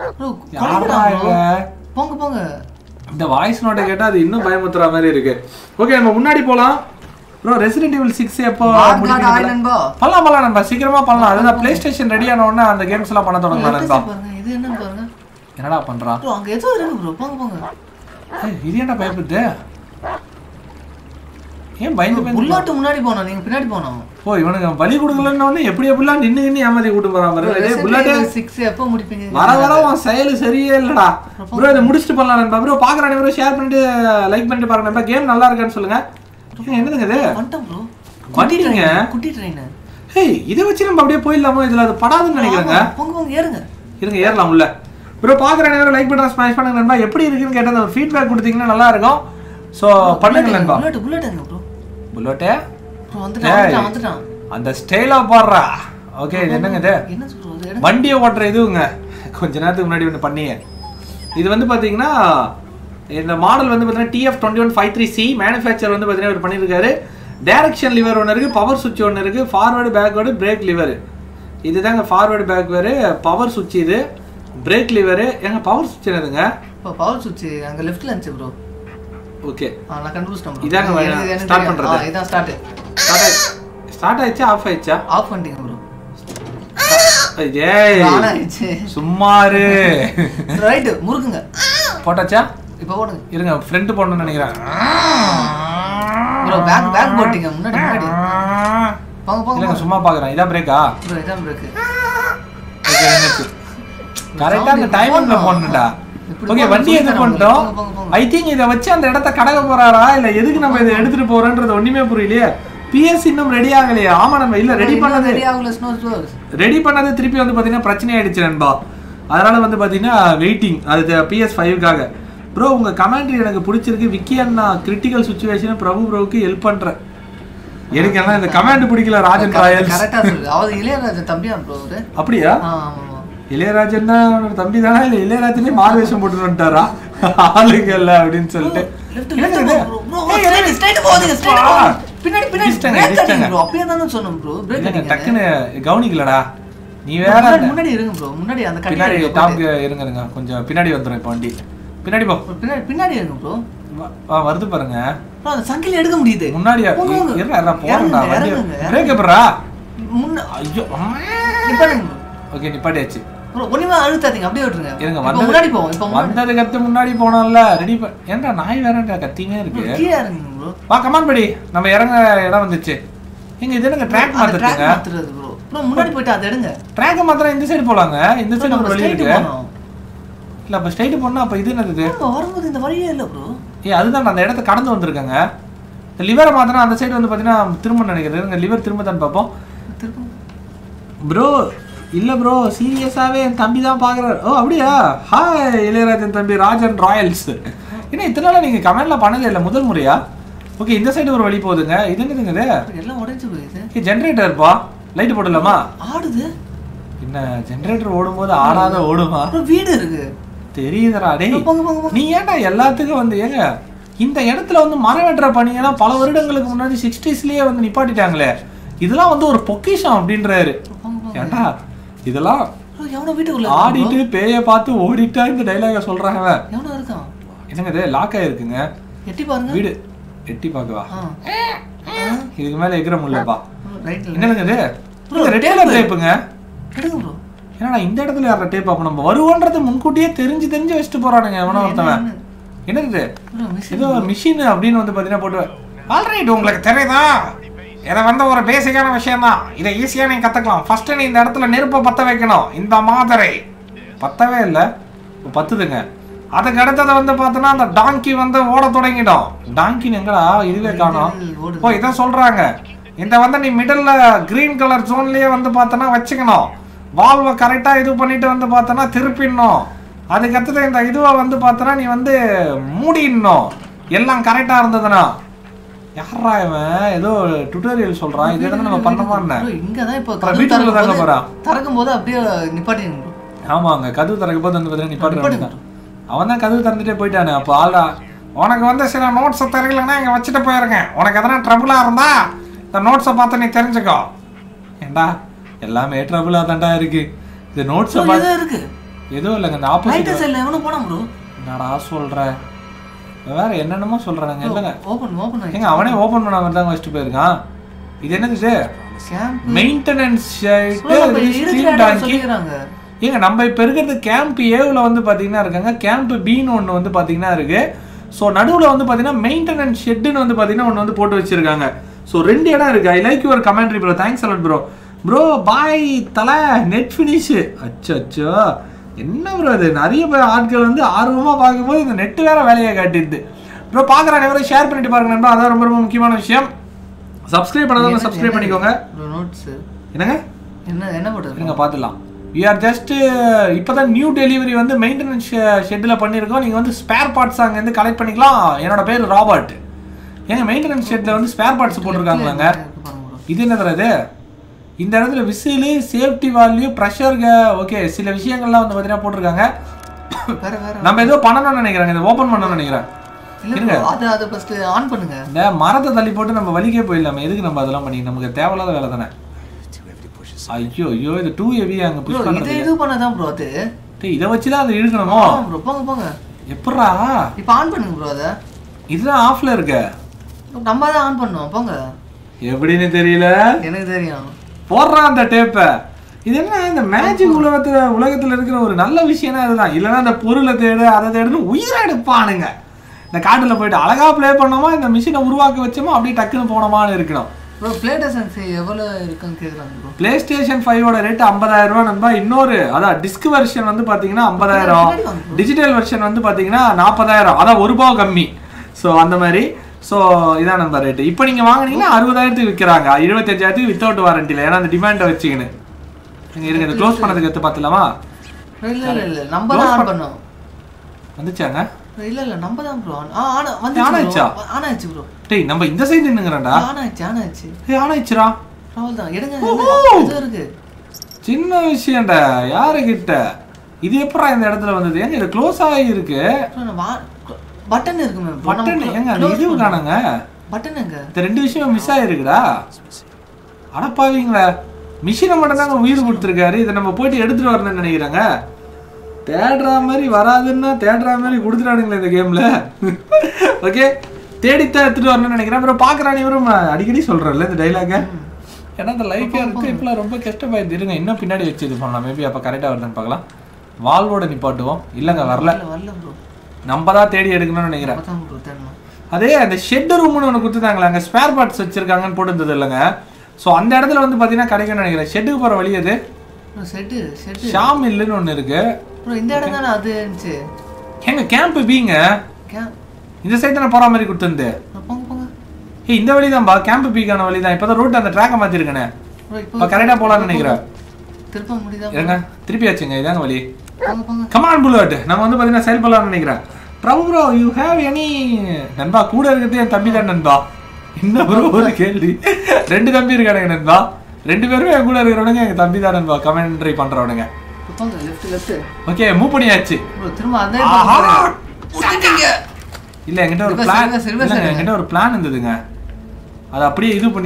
S2: போங்க போங்க.
S1: இந்த வாய்ஸ் நோட்டை கேட்டா அது இன்னும் பயமுத்துற மாதிரி இருக்கு. ஓகே நம்ம முன்னாடி போலாம். ப்ரோ ரெசிடென்ட் ஈவில் சிக்ஸ் எப்போ
S2: முடிப்பீங்க?
S1: பண்ணலாம் பண்ணலாம் நம்ம சீக்கிரமா பண்ணலாம். அதுதான் பிளே ஸ்டேஷன் ரெடி ஆன உடனே அந்த கேம்ஸ் எல்லாம் பண்ண தொடங்கலாம் நண்பா.
S2: இது என்னன்னு பாருங்க.
S1: என்னடா பண்றான்?
S2: ப்ரோ அங்க ஏதோ இருக்கு ப்ரோ. போங்க போங்க.
S1: ஏய் இது என்ன பயப்படுது? ஏன் பயந்து பயந்து
S2: புல்லட் முன்னாடி போனா நீங்க பின்னாடி போனா?
S1: ஓ இவனுக்கு வலி கொடுக்கலன்னு உடனே எப்படி எப்படிலாம் நின்னு நின்னு ஏமாத்தி கூட்டி போறான் பாரு. டேய் புல்லட்
S2: சிக்ஸ் எப்போ முடிப்பீங்க?
S1: வர வர உன் செயல் சரியே இல்லடா. ப்ரோ இத முடிச்சிட்டு பண்ணலாம் நண்பா. ப்ரோ பாக்குறானே ப்ரோ ஷேர் பண்ணிட்டு லைக் பண்ணிட்டு பாருங்க நண்பா. கேம் நல்லா இருக்கான்னு சொல்லுங்க. என்னதுங்க இது?
S2: வந்துட்டோம் ப்ரோ.
S1: குட்டிங்க
S2: குட்டி ட்ரெயின்.
S1: ஏய் இத வச்சு நம்ம அப்படியே போயிடலாமோ? இதுல அது படாதுன்னு நினைக்கிறேங்க.
S2: போங்க போங்க ஏறுங்க.
S1: இருங்க ஏறலாம் உள்ள. ப்ரோ பாக்குறானே ப்ரோ லைக் பண்ற ஸ்மாஷ் பண்ணுங்க நண்பா. எப்படி இருக்குன்னு கேட்டா அந்த ஃபீட்பேக் கொடுத்தீங்கன்னா நல்லா இருக்கும். சோ பண்ணுங்க நண்பா.
S2: புல்லட் புல்லட் எங்க ப்ரோ?
S1: புல்லட்
S2: ப்ரோ வந்துட்டான் வந்துட்டான்.
S1: அந்த ஸ்டைலா பாடுறா. ஓகே இது என்னங்க இது?
S2: என்ன சொல்றது?
S1: வண்டியை ஓட்டுற இதுங்க. கொஞ்ச நேரத்துக்கு முன்னாடி ஒன்று பண்ணீங்க. இது வந்து பார்த்தீங்கன்னா இந்த மாடல் வந்து பார்த்தீங்கன்னா T F twenty one five three C manufacture வந்து பார்த்தீங்கன்னா இவர் பண்ணியிருக்காரு. டைரக்ஷன் லிவர் ஒன்று இருக்குது, பவர் சுவிட்ச் ஒன்று இருக்குது, ஃபார்வேர்டு பேக்வேர்டு பிரேக் லிவர். இதுதாங்க ஃபார்வேர்டு பேக்வேர்டு, பவர் சுவிட்ச் இது, பிரேக் லிவர். எங்க பவர் சுவிட்ச் என்னதுங்க?
S2: இப்போ பவர் சுவிட்ச் அங்கே லெஃப்ட்ல இருந்துச்சு ப்ரோ.
S1: ஓகே
S2: நான் கண்டுபிடிச்சிட்டேன் ப்ரோ.
S1: இதாங்க ஸ்டார்ட் பண்றது.
S2: இதான் ஸ்டார்ட்.
S1: ஸ்டார்ட் ஸ்டார்ட் ஆயிச்சா ஆஃப் ஆயிச்சா?
S2: ஆஃப் பண்ணிட்டீங்க ப்ரோ.
S1: ஏய்
S2: ஆன் ஆயிச்சு.
S1: சும்மாரு.
S2: ரைட் முறுக்குங்க.
S1: போட்டாச்சா?
S2: இப்போ போடுங்க.
S1: இருங்க ஃப்ரண்ட் போடணும்னு நினைக்கிறேன்.
S2: ப்ரோ பேக் பேக் போட்டீங்க முன்னாடி முன்னாடி. போங்க போங்க.
S1: இல்லங்க சும்மா பாக்குறேன். இதான் பிரேக்கா?
S2: ப்ரோ இதான் பிரேக்.
S1: ஓகே என்னாச்சு? கரெக்ட்டா அந்த டைமிங்ல போடணும்டா. ஓகே வண்டி எது பண்ணிட்டோம். ஐ திங்க் இத வச்சு அந்த இடத்தை கடக்க போறாரா இல்ல எதுக்கு நம்ம இத எடுத்துட்டு போறோம்ன்றது ஒண்ணுமே புரியலையே. பிஎஸ் இன்னும் ரெடி ஆகலையே. ஆமா நம்ம இல்ல ரெடி பண்ணது
S2: ரெடி ஆகல. ஸ்னோ ஸ்டோர்ஸ்
S1: ரெடி பண்ணது திருப்பி வந்து பாத்தீங்கன்னா பிரச்சனை ஆயிடுச்சு நண்பா. அதனால வந்து பாத்தீங்கன்னா வெயிட்டிங் அது பிஎஸ் ஃபைவ்க்காக. ப்ரோ உங்க கமெண்ட்ரி எனக்கு பிடிச்சிருக்கு. விக்கி அண்ணா கிரிட்டிக்கல் சிச்சுவேஷன் பிரபு ப்ரோவுக்கு ஹெல்ப் பண்றேன். எனக்கு எல்லாம் இந்த கமெண்ட் பிடிக்கல. ராஜன் ராயல்ஸ்
S2: கரெக்ட்டா சொல்லுங்க. அவர் இளையராஜா தம்பியா ப்ரோ அவரு?
S1: அப்படியா?
S2: ஆமா
S1: இளையராஜன் தான் தம்பி தானா இல்ல இளையராஜனே மாறு வேஷம் போட்டு வந்துட்டாரா ஆளுங்கல்ல அப்படின்னு சொல்லிட்டு?
S2: பின்னாடி பின்னாடி ப்ரோ அப்படியே தான சொன்னோம் ப்ரோ. பிரேக்
S1: டக்குன்னு கவனிக்கலடா. நீ வேற
S2: முன்னாடி இருங்க ப்ரோ. முன்னாடி அந்த
S1: பின்னாடி டாப் இருங்க இருங்க கொஞ்சம் பின்னாடி வந்துரும். இப்போ வண்டி பின்னாடி போ.
S2: பின்னாடி பின்னாடி இருங்க ப்ரோ.
S1: வா வருது பாருங்க.
S2: ப்ரோ அந்த சங்கிலி எடுக்க முடியுது.
S1: முன்னாடி இருடா இருடா போறடா வண்டி. பிரேக் எப்பறா? முன்ன ஐயோ
S2: நிப்பாட்டுங்க.
S1: ஓகே நிப்பாட்டியாச்சு
S2: ப்ரோ. ஒண்ணுமே அழுத்தாதீங்க அப்படியே விட்டுருங்க.
S1: இருங்க
S2: வந்து முன்னாடி போவோம். இப்போ
S1: வந்தது கத்து முன்னாடி போனோம்ல ரெடி. ஏன்டா நாய் வேறடா கத்திங்க இருக்கு.
S2: கீழ இறங்குங்க ப்ரோ.
S1: வா கமான் படி. நம்ம இறங்க இடம் வந்துச்சு. இங்க இது என்னங்க ட்ராக் மாத்துறதுங்க?
S2: ட்ராக் மாத்துறது ப்ரோ. ப்ரோ முன்னாடி போய்ட்டு அத எடுங்க.
S1: ட்ராக் மாத்துறா இந்த சைடு போலாங்க. இந்த சைடு நம்ம வெளிய இருக்கு. இல்ல அப்ப ஸ்ட்ரைட் போனா அப்ப இது என்னது?
S2: வரும்போது இந்த வழியே இல்ல ப்ரோ.
S1: ஏய் அதுதான் அந்த இடத்தை கடந்து வந்திருக்கங்க. இந்த லிவரை மாத்தினா அந்த சைடு வந்து பாத்தீங்கன்னா திரும்ப நினைக்கிறேன். இந்த லிவர் திரும்ப தான் பாப்போம்.
S2: திரும்ப
S1: ப்ரோ இல்ல ப்ரோ சீரியஸாவே என் தம்பி தான் பாக்குறாரு. ஓ அப்படியா? ஹாய் இளையராஜன் தம்பி ராஜன் ராயல்ஸ். என்ன இத்தனை நாளா நீங்க கமெண்ட்ல பண்ணதே இல்ல முதல் முறையா? ஓகே இந்த சைடு ஒரு வழி போகுதுங்க. இது என்னதுங்க இது?
S2: எல்லாம் உடைஞ்சு போகுது.
S1: இது ஜெனரேட்டர்ப்பா. லைட் போடலாமா?
S2: ஆடுது.
S1: என்ன ஜெனரேட்டர் ஓடும்போது ஆடாத ஓடுமா?
S2: வீடு இருக்கு
S1: தெரியுதுடா டேய். நீ ஏன்டா எல்லாத்துக்கும் வந்து ஏங்க இந்த இடத்துல வந்து மரம் வெட்டுற பணியெல்லாம் பல வருடங்களுக்கு முன்னாடி சிக்ஸ்டீஸ்லயே வந்து நிப்பாட்டிட்டாங்களே. இதெல்லாம் வந்து ஒரு பொக்கிஷம் அப்படின்றாரு. ஏன்டா இதெல்லாம் ஆடிட்டு பேய பார்த்து ஓடிட்டா இந்த டைலாக சொல்றாங்க. என்னங்க இது லாக் ஆயிருக்குங்க. எட்டி பாருங்க வீடு. எட்டி பார்க்கவா? இதுக்கு மேல எகிற முடியலப்பா. என்னங்க இது? ரெட்டேல டேப்புங்க. என்னடா இந்த இடத்துல யார டேப் அப்ப நம்ம வருவோன்றது முன்கூட்டியே தெரிஞ்சு தெரிஞ்சு வச்சுட்டு போறானுங்க எவனோ ஒருத்தவன். என்னது ஏதோ மிஷின் அப்படின்னு வந்து பாத்தீங்கன்னா போட்டு ஆல்ரைட் உங்களுக்கு தெரியுதா? இதை வந்து ஒரு பேசிக்கான விஷயம் தான். இதை ஈஸியா நீங்க கத்துக்கலாம். ஃபர்ஸ்ட் நீ இந்த இடத்துல நெருப்பை பத்த வைக்கணும். இந்த மாதிரி பத்தவே இல்லை பத்துதுங்க. அதுக்கு அடுத்ததை வந்து பார்த்தோன்னா அந்த டாங்கி வந்து ஓட தொடங்கிடும். டாங்கின்னு எங்கடா இதுவே காணும். ஓ இதை சொல்றாங்க. இந்த வந்து நீ மிடில் கிரீன் கலர் ஜோன்லயே வந்து பார்த்தோன்னா வச்சுக்கணும். வால்வை கரெக்டா இது பண்ணிட்டு வந்து பார்த்தோன்னா திருப்பிடணும். அதுக்கு அடுத்தது இந்த இதுவை வந்து பார்த்தோன்னா நீ வந்து மூடிடணும். எல்லாம் கரெக்டா இருந்ததுன்னா. யாரா இவன் ஏதோ டுட்டோரியல் சொல்றான். இது எதனா நம்ம பண்ணமா என்ன?
S2: இங்க தான் இப்ப கதவு திறக்க போறான். திறக்கும்போது அப்படியே நிப்பாட்டிங்க.
S1: ஆமாங்க கதவு திறக்கும் போது வந்து பாத்தீங்கன்னா நிப்பாட்டுறாங்க. அவன் தான் கதவு திறந்துட்டே போயிட்டானே. அப்ப ஆளா உனக்கு வந்து சில நோட்ஸை தெரியலன்னா இங்கே வச்சுட்டு போயிருக்கேன். உனக்கு எதனா ட்ரபுளாக இருந்தா இந்த நோட்ஸை பார்த்து நீ தெரிஞ்சுக்கோ. ஏண்டா எல்லாமே ட்ரபுளாக தான்டா இருக்கு. இந்த நோட்ஸை பார்த்து
S2: இருக்கு
S1: எதுவும் இல்லைங்க. இந்த ஆப்போசிட்
S2: சைடில் எவனும் போனா ப்ரோ.
S1: என்னடா சொல்ற வேற என்னென்னமோ சொல்றானுங்க. இல்லைங்க
S2: ஓப்பன் ஓப்பன்
S1: ஏங்க அவனே ஓப்பன் பண்ண மாதிரி தான் வச்சுட்டு போயிருக்கான். இது என்னது மெயின்டெனன்ஸ் ஏங்க நம்ம இப்போ இருக்கிறது கேம்ப் ஏவில் வந்து பார்த்தீங்கன்னா இருக்காங்க. கேம்ப் பின்னு ஒன்று வந்து பார்த்தீங்கன்னா இருக்கு. ஸோ நடுவில் வந்து பார்த்தீங்கன்னா மெயின்டெனன்ஸ் ஷெட்டுன்னு வந்து பார்த்தீங்கன்னா ஒன்று வந்து போட்டு வச்சிருக்காங்க. ஸோ ரெண்டு இடம் இருக்கு. I like your commentary bro. Thanks a lot bro. Bro பாய் தலை நெட் ஃபினிஷ். அச்சோ அச்சோ என்ன ப்ரோ அது. நிறைய பேர் ஆட்கள் வந்து ஆர்வமாக பார்க்கும்போது இந்த நெட்டு வேற வேலையை காட்டிடுது ப்ரோ. பார்க்குறாங்க எவரும் ஷேர் பண்ணிட்டு பாருங்க நண்பா. அதான் ரொம்ப ரொம்ப முக்கியமான விஷயம். சப்ஸ்கிரைப் பண்ணாதவங்க சப்ஸ்கிரைப் பண்ணிக்கோங்க.
S2: நோட்ஸ்
S1: என்னங்க
S2: என்ன என்ன போடுறது
S1: நீங்க பார்த்துலாம். வி ஆர் ஜஸ்ட் இப்போதான் நியூ டெலிவரி வந்து மெயின்டெனன்ஸ் ஷெட்டில் பண்ணியிருக்கோம். நீங்கள் வந்து ஸ்பேர் பார்ட்ஸ் அங்கேருந்து கலெக்ட் பண்ணிக்கலாம். என்னோட பேர் ராபர்ட். ஏங்க மெயின்டெனன்ஸ் ஷெட்டில் வந்து ஸ்பேர் பார்ட்ஸ் போட்டிருக்காங்களாங்க. இது என்ன தராது. இந்த இடத்துல whistle safety value pressure okay சில விஷயங்கள்லாம் வந்து பார்த்தீங்கன்னா போட்டிருக்காங்க. நம்ம ஏதோ பண்ணணும்னு நினைக்கிறேன். இதை ஓப்பன் பண்ணணும்னு நினைக்கிறேன். இந்த மரத்தை தள்ளி போட்டு நம்ம வலிக்கே போயிடலாமே. எதுக்கு நம்ம அதெல்லாம் பண்ணி நமக்கு தேவையில்லாத வேலை தானே. ஐயோ ஐயோ இது டூ ஹெவியா அங்க புஷ் பண்றது.
S2: இது பண்ணதான் ப்ரோ. அது
S1: டேய் இத வச்சு தான் அது இழுக்கணுமோ
S2: ப்ரோ. போங்க போங்க.
S1: எப்பறா
S2: இப்போ ஆன் பண்ணுங்க ப்ரோ. அத
S1: இதுதான் ஆஃப்ல இருக்கு.
S2: நம்ம தான் ஆன் பண்ணோம். போங்க.
S1: எப்படின்னு தெரியல.
S2: எனக்கு தெரியும்.
S1: போடுறா அந்த டேப்பை. இது என்ன இந்த மேஜிக் உலகத்துல உலகத்துல இருக்கிற ஒரு நல்ல விஷயம்னா இதுதான். இல்லைன்னா அந்த பொருளை தேடு அதை தேடுன்னு உயிரை எடுப்பானுங்க. இந்த காட்டுல போயிட்டு அழகா பிளே பண்ணோமா இந்த மிஷினை உருவாக்க வச்சோமா அப்படியே டக்குன்னு போனோமான்னு இருக்கணும்.
S2: ப்ரோ பிளே ஸ்டேஷன் எவ்வளோ இருக்குன்னு கேட்குறாங்க ப்ரோ.
S1: பிளே ஸ்டேஷன் ஃபைவோட ரேட் ஐம்பதாயிரம் ரூபா நண்பா. இன்னொரு அதான் டிஸ்க் வெர்ஷன் வந்து பார்த்தீங்கன்னா ஐம்பதாயிரம், டிஜிட்டல் வெர்ஷன் வந்து பார்த்தீங்கன்னா நாற்பதாயிரம். அதான் ஒரு ரூபா கம்மி. ஸோ அந்த மாதிரி. ஸோ இதான் நண்பா ரேட்டு. இப்போ நீங்கள் வாங்கினீங்கன்னா அறுபதாயிரத்துக்கு விற்கிறாங்க. இருபத்தஞ்சாயிரத்துக்கு வித்தவுட் வாரண்டியில். ஏன்னா அந்த டிமாண்டை வச்சுக்கின்னு நீங்கள் இருங்க. இதை க்ளோஸ் பண்ணதுக்கு எடுத்து பார்த்துலாமா.
S2: இல்லை இல்லை இல்லை நம்ம தான் ஆன் பண்ணோம்.
S1: வந்துச்சாங்க.
S2: இல்ல இல்ல நம்ம தான் ப்ரோ. ஆ ஆனா வந்து ஆனாச்சா ஆனாச்சு ப்ரோ.
S1: டேய் நம்ம இந்த சைடு நின்னுங்கறடா.
S2: ஆனாச்சு ஆனாச்சு.
S1: ஏய் ஆனாச்சுடா.
S2: அவ்வளவுதான். எடுங்க. இது இருக்கு.
S1: சின்ன விஷயம்டா. யாரு கிட்ட இது எப்பறா இந்த இடத்துல வந்தது. ஏங்க இது க்ளோஸ் ஆகி இருக்கு.
S2: பட்டன் இருக்கு மேம்.
S1: பட்டன் எங்க அந்த இது காணங்க.
S2: பட்டன் எங்க.
S1: இந்த ரெண்டு விஷயம் மிஸ் ஆயிருக்குடா. அடப்பாவீங்களா. மிஷினை மட்டும் தாங்க உயிர் கொடுத்துருக்காரு. இதை நம்ம போயிட்டு எடுத்துட்டு வரணும்னு நினைக்கிறாங்க. தேடுற மாதிரி வராதுன்னா தேடுற மாதிரி கொடுத்துட்டானுங்களே இந்த கேம்ல. ஓகே தேடித்தான் எடுத்துட்டு வரணும்னு நினைக்கிறேன். அப்புறம் பார்க்குறான் இவரும் அடிக்கடி சொல்கிறேன்ல இந்த டைலாக. ஏன்னா இந்த லைஃபே இருக்கு இப்பெல்லாம் ரொம்ப கஷ்டமாயிடுது. இருங்க இன்னும் பின்னாடி வச்சு இது பண்ணலாம். மேபி அப்போ கரெக்டாக வருதுன்னு பார்க்கலாம். வால்வோட நிப்பாட்டுவோம். இல்லைங்க வரல. நம்ம தான் தேடி எடுக்கணும்னு நினைக்கிறேன். அதே அந்த ஷெட் ரூம்னு ஒன்று கொடுத்துட்டாங்களே அங்கே ஸ்பேர் பார்ட்ஸ் வச்சிருக்காங்கன்னு போட்டுருந்தது இல்லைங்க. ஸோ அந்த இடத்துல வந்து பார்த்தீங்கன்னா கிடைக்கும்னு நினைக்கிறேன். ஷெட்டுக்கு போகிற வழி அது
S2: ஷெட்டு ஷெட்டு
S1: ஷாம் இல்லைன்னு ஒன்று இருக்கு.
S2: இந்த இடம் தானே அது இருந்துச்சு.
S1: எங்க கேம்ப் பீங்க இந்த சைடு தானே போற மாதிரி கொடுத்துருந்து. ஏய் இந்த வழி தான்பா. கேம்ப் பீக்கான வழி தான். இப்போதான் ரூட் அந்த ட்ராக்கை மாற்றிருக்கேனே. இப்போ கரெக்டாக போகலான்னு நினைக்கிறேன்.
S2: திருப்ப முடியுதா.
S1: இருங்க திருப்பி ஆச்சுங்க. இதாங்க வழி. Come on bullet. நம்ம வந்து பார்த்தீங்கன்னா செயல் பண்ணலாம்னு நினைக்கிறேன். Prabhu bro you have any நண்பா. கூட இருக்கிறது என் தம்பி தான் நண்பா. என்ன ப்ரோ ஒரு கேள்வி. ரெண்டு தம்பி இருக்கானுங்க நண்பா. ரெண்டு பேருமே என் கூட இருக்கிறவனுங்க எங்கள் தம்பி தான் நண்பா. கமெண்ட்ரி பண்ணுறவனுங்க. ஓகே மூவ் பண்ணியாச்சு.
S2: திரும்ப அதே
S1: இல்ல என்கிட்ட ஒரு பிளான் இல்லங்க. என்கிட்ட ஒரு பிளான் இருந்ததுங்க. அது அப்படியே இது பண்ணி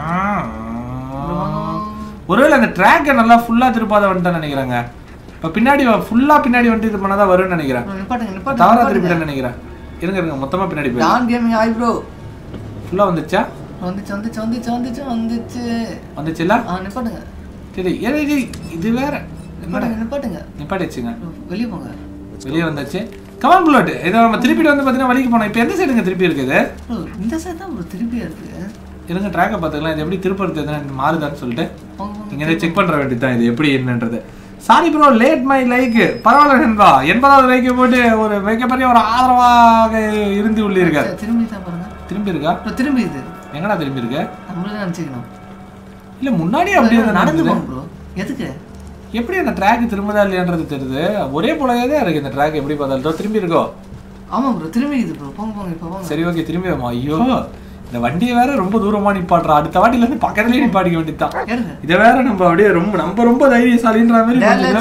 S1: ஒருவேளை அந்த ட்ராக்கை நல்லா ஃபுல்லா திருப்பாத வந்துட்டேன்னு நினைக்கிறேங்க. இப்போ பின்னாடி ஃபுல்லா பின்னாடி வந்துட்டு இது பண்ணாதான் வரும்னு நினைக்கிறேன். தவறா திருப்பிட்டேன்னு நினைக்கிறேன். இருங்க இருங்க மொத்தமா பின்னாடி போய்
S2: டான் கேமிங் ஆய் ப்ரோ.
S1: ஃபுல்லா வந்துச்சா.
S2: வந்துச்சு வந்துச்சு வந்துச்சு வந்துச்சு வந்துச்சு
S1: வந்துச்சுல.
S2: ஆ நிப்பாட்டுங்க.
S1: சரி ஏய் இது வேற.
S2: நிப்பாட்டுங்க நிப்பாட்டுங்க
S1: நிப்பாட்டிச்சுங்க.
S2: வெளிய போங்க.
S1: வெளிய வந்தாச்சு. Come on bullet. இத நம்ம திருப்பி வந்து பாத்தீங்கன்னா வழிக்கு போறோம். இப்போ எந்த சைடுங்க திருப்பி இருக்குது.
S2: இந்த சைடு தான் ப்ரோ திருப்பி இருக்கு.
S1: இருங்க ட்ராக்கை பார்த்துக்கலாம். இது எப்படி திருப்பறது எதுனா மாறுதான்னு சொல்லிட்டு நீங்க இதை செக் பண்ற வேண்டியதுதான் இது எப்படி என்னன்றது. Sorry bro late my like. பரவாயில்ல நண்பா. எண்பதாவது லைக்கை போட்டு ஒரு மிகப்பெரிய ஒரு ஆதரவாக இருந்து உள்ளீர்கள்.
S2: திரும்பி தான் பாருங்க.
S1: திரும்பி இருக்கா.
S2: திரும்பி இது
S1: எங்கடா திரும்பி இருக்கு.
S2: நம்மளே நினைச்சுக்கணும்.
S1: இல்ல முன்னாடியே அப்படியே
S2: நடந்து போங்க ப்ரோ. எதுக்கு
S1: எப்படி அந்த ட்ராக் திரும்பதா இல்லையான்றது தெரியுது. ஒரே போலவே தான் இருக்கு இந்த ட்ராக். எப்படி பார்த்தாலும் திரும்பி இருக்கோ.
S2: ஆமா ப்ரோ திரும்பி இது ப்ரோ. போங்க போங்க இப்போ போங்க.
S1: சரி ஓகே திரும்பி வாமா. ஐயோ இந்த வண்டியை வேற ரொம்ப தூரமா நிப்பாட்றா. அடுத்த வாட்டில இருந்து பக்கத்துலயே நிப்பாட்டிக்க வேண்டியதுதான். இதை வேற நம்ம அப்படியே ரொம்ப நம்ம ரொம்ப தைரியசாலின்ற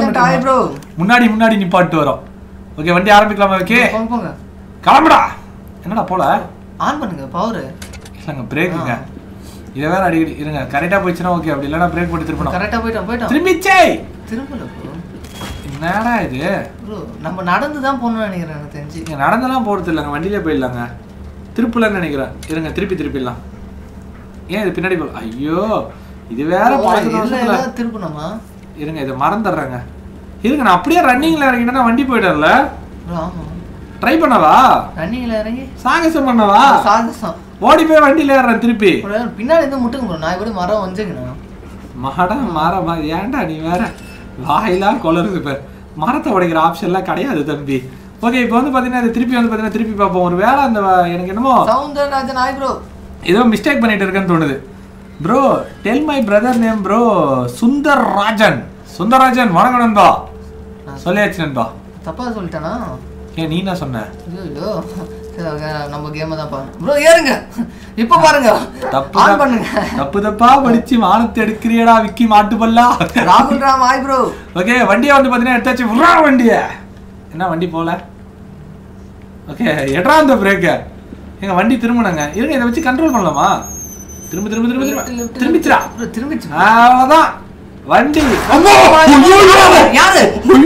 S1: மாதிரி முன்னாடி முன்னாடி நிப்பாட்டு வரோம். ஓகே வண்டி ஆரம்பிக்கலாமா. ஓகே
S2: போங்க போங்க
S1: கிளம்புடா. என்னடா போல
S2: ஆன் பண்ணுங்க பவர்
S1: இல்லங்க பிரேக்குங்க இத வேற அடி இருங்க கரெக்ட்டா போயிச்சுனா ஓகே அப்படி இல்லனா பிரேக் போட்டு திருப்பணும்
S2: கரெக்ட்டா போய்ட்டோம் போய்ட்டோம்
S1: திரும்பிச்சே
S2: திரும்பல ப்ரோ
S1: என்னடா இது
S2: ப்ரோ நம்ம நடந்து தான் போறோம்னு நினைக்கிறேன் எனக்கு தெரிஞ்சு
S1: நீங்க நடந்தலாம் போறது இல்லங்க வண்டியிலே போயிடலாங்க திருப்பலன்னு நினைக்கிறேன் இருங்க திருப்பி திருப்பிடலாம் ஏன் இது பின்னாடி போ ஐயோ இது வேற பழக்கத்துல
S2: திருப்பணுமா
S1: இருங்க இத மறந்துறேங்க இருங்க நான் அப்படியே ரன்னிங்ல இறங்கினா வண்டி போய்டறல
S2: ப்ரோ ஆமா
S1: ட்ரை பண்ணவா
S2: ரன்னிங்ல இறங்கி
S1: சாகசம் பண்ணவா
S2: சாகசம்
S1: ஓடி போய் வண்டியில ஏறறேன் திருப்பி
S2: பின்னாடி இருந்து முட்டுங்க ப்ரோ நான் இப்படி மரம் வந்தேங்கனா
S1: மடா மரமா ஏன்டா நீ வேற வாயிலா கொலருது பேர் மரத்தை உடைக்கிற ஆப்ஷன்லாம் கிடையாது தம்பி ஓகே இப்போ வந்து பாத்தீங்கன்னா இது திருப்பி வந்து பாத்தீங்கன்னா திருப்பி பார்ப்போம் ஒரு வேளை அந்த எனக்கு என்னமோ
S2: சவுந்தரராஜன் ஆய் ப்ரோ
S1: ஏதோ மிஸ்டேக் பண்ணிட்டு இருக்கேன்னு தோணுது bro tell my brother name bro Sundarrajan Sundarrajan வணக்கம் நண்பா சொல்லியாச்சு நண்பா
S2: தப்பா சொல்லிட்டேனா
S1: ஏன் நீ என்ன சொன்ன
S2: ஐயோ நம்ம கேம் தான் பாருங்க ப்ரோ ஏறுங்க இப்ப பாருங்க
S1: தப்பு
S2: ஆன் பண்ணுங்க
S1: தப்பு தப்பா படிச்சு மானத்தை எடுக்கிறியடா விக்கி மாட்டுபல்லா
S2: ராகுல் ராம் ஆய் ப்ரோ
S1: ஓகே வண்டியை வந்து பாத்தீங்கன்னா எடுத்தாச்சு விட்றா வண்டிய என்ன வண்டி போல ஓகே எட்ரா அந்த பிரேக்க எங்க வண்டி திரும்பணுங்க இருங்க இதை வச்சு கண்ட்ரோல் பண்ணலாமா திரும்ப திரும்ப திரும்ப திரும்ப திரும்பிச்சுடா
S2: திரும்பிச்சு
S1: அவ்வளவுதான் வண்டி
S2: யாரு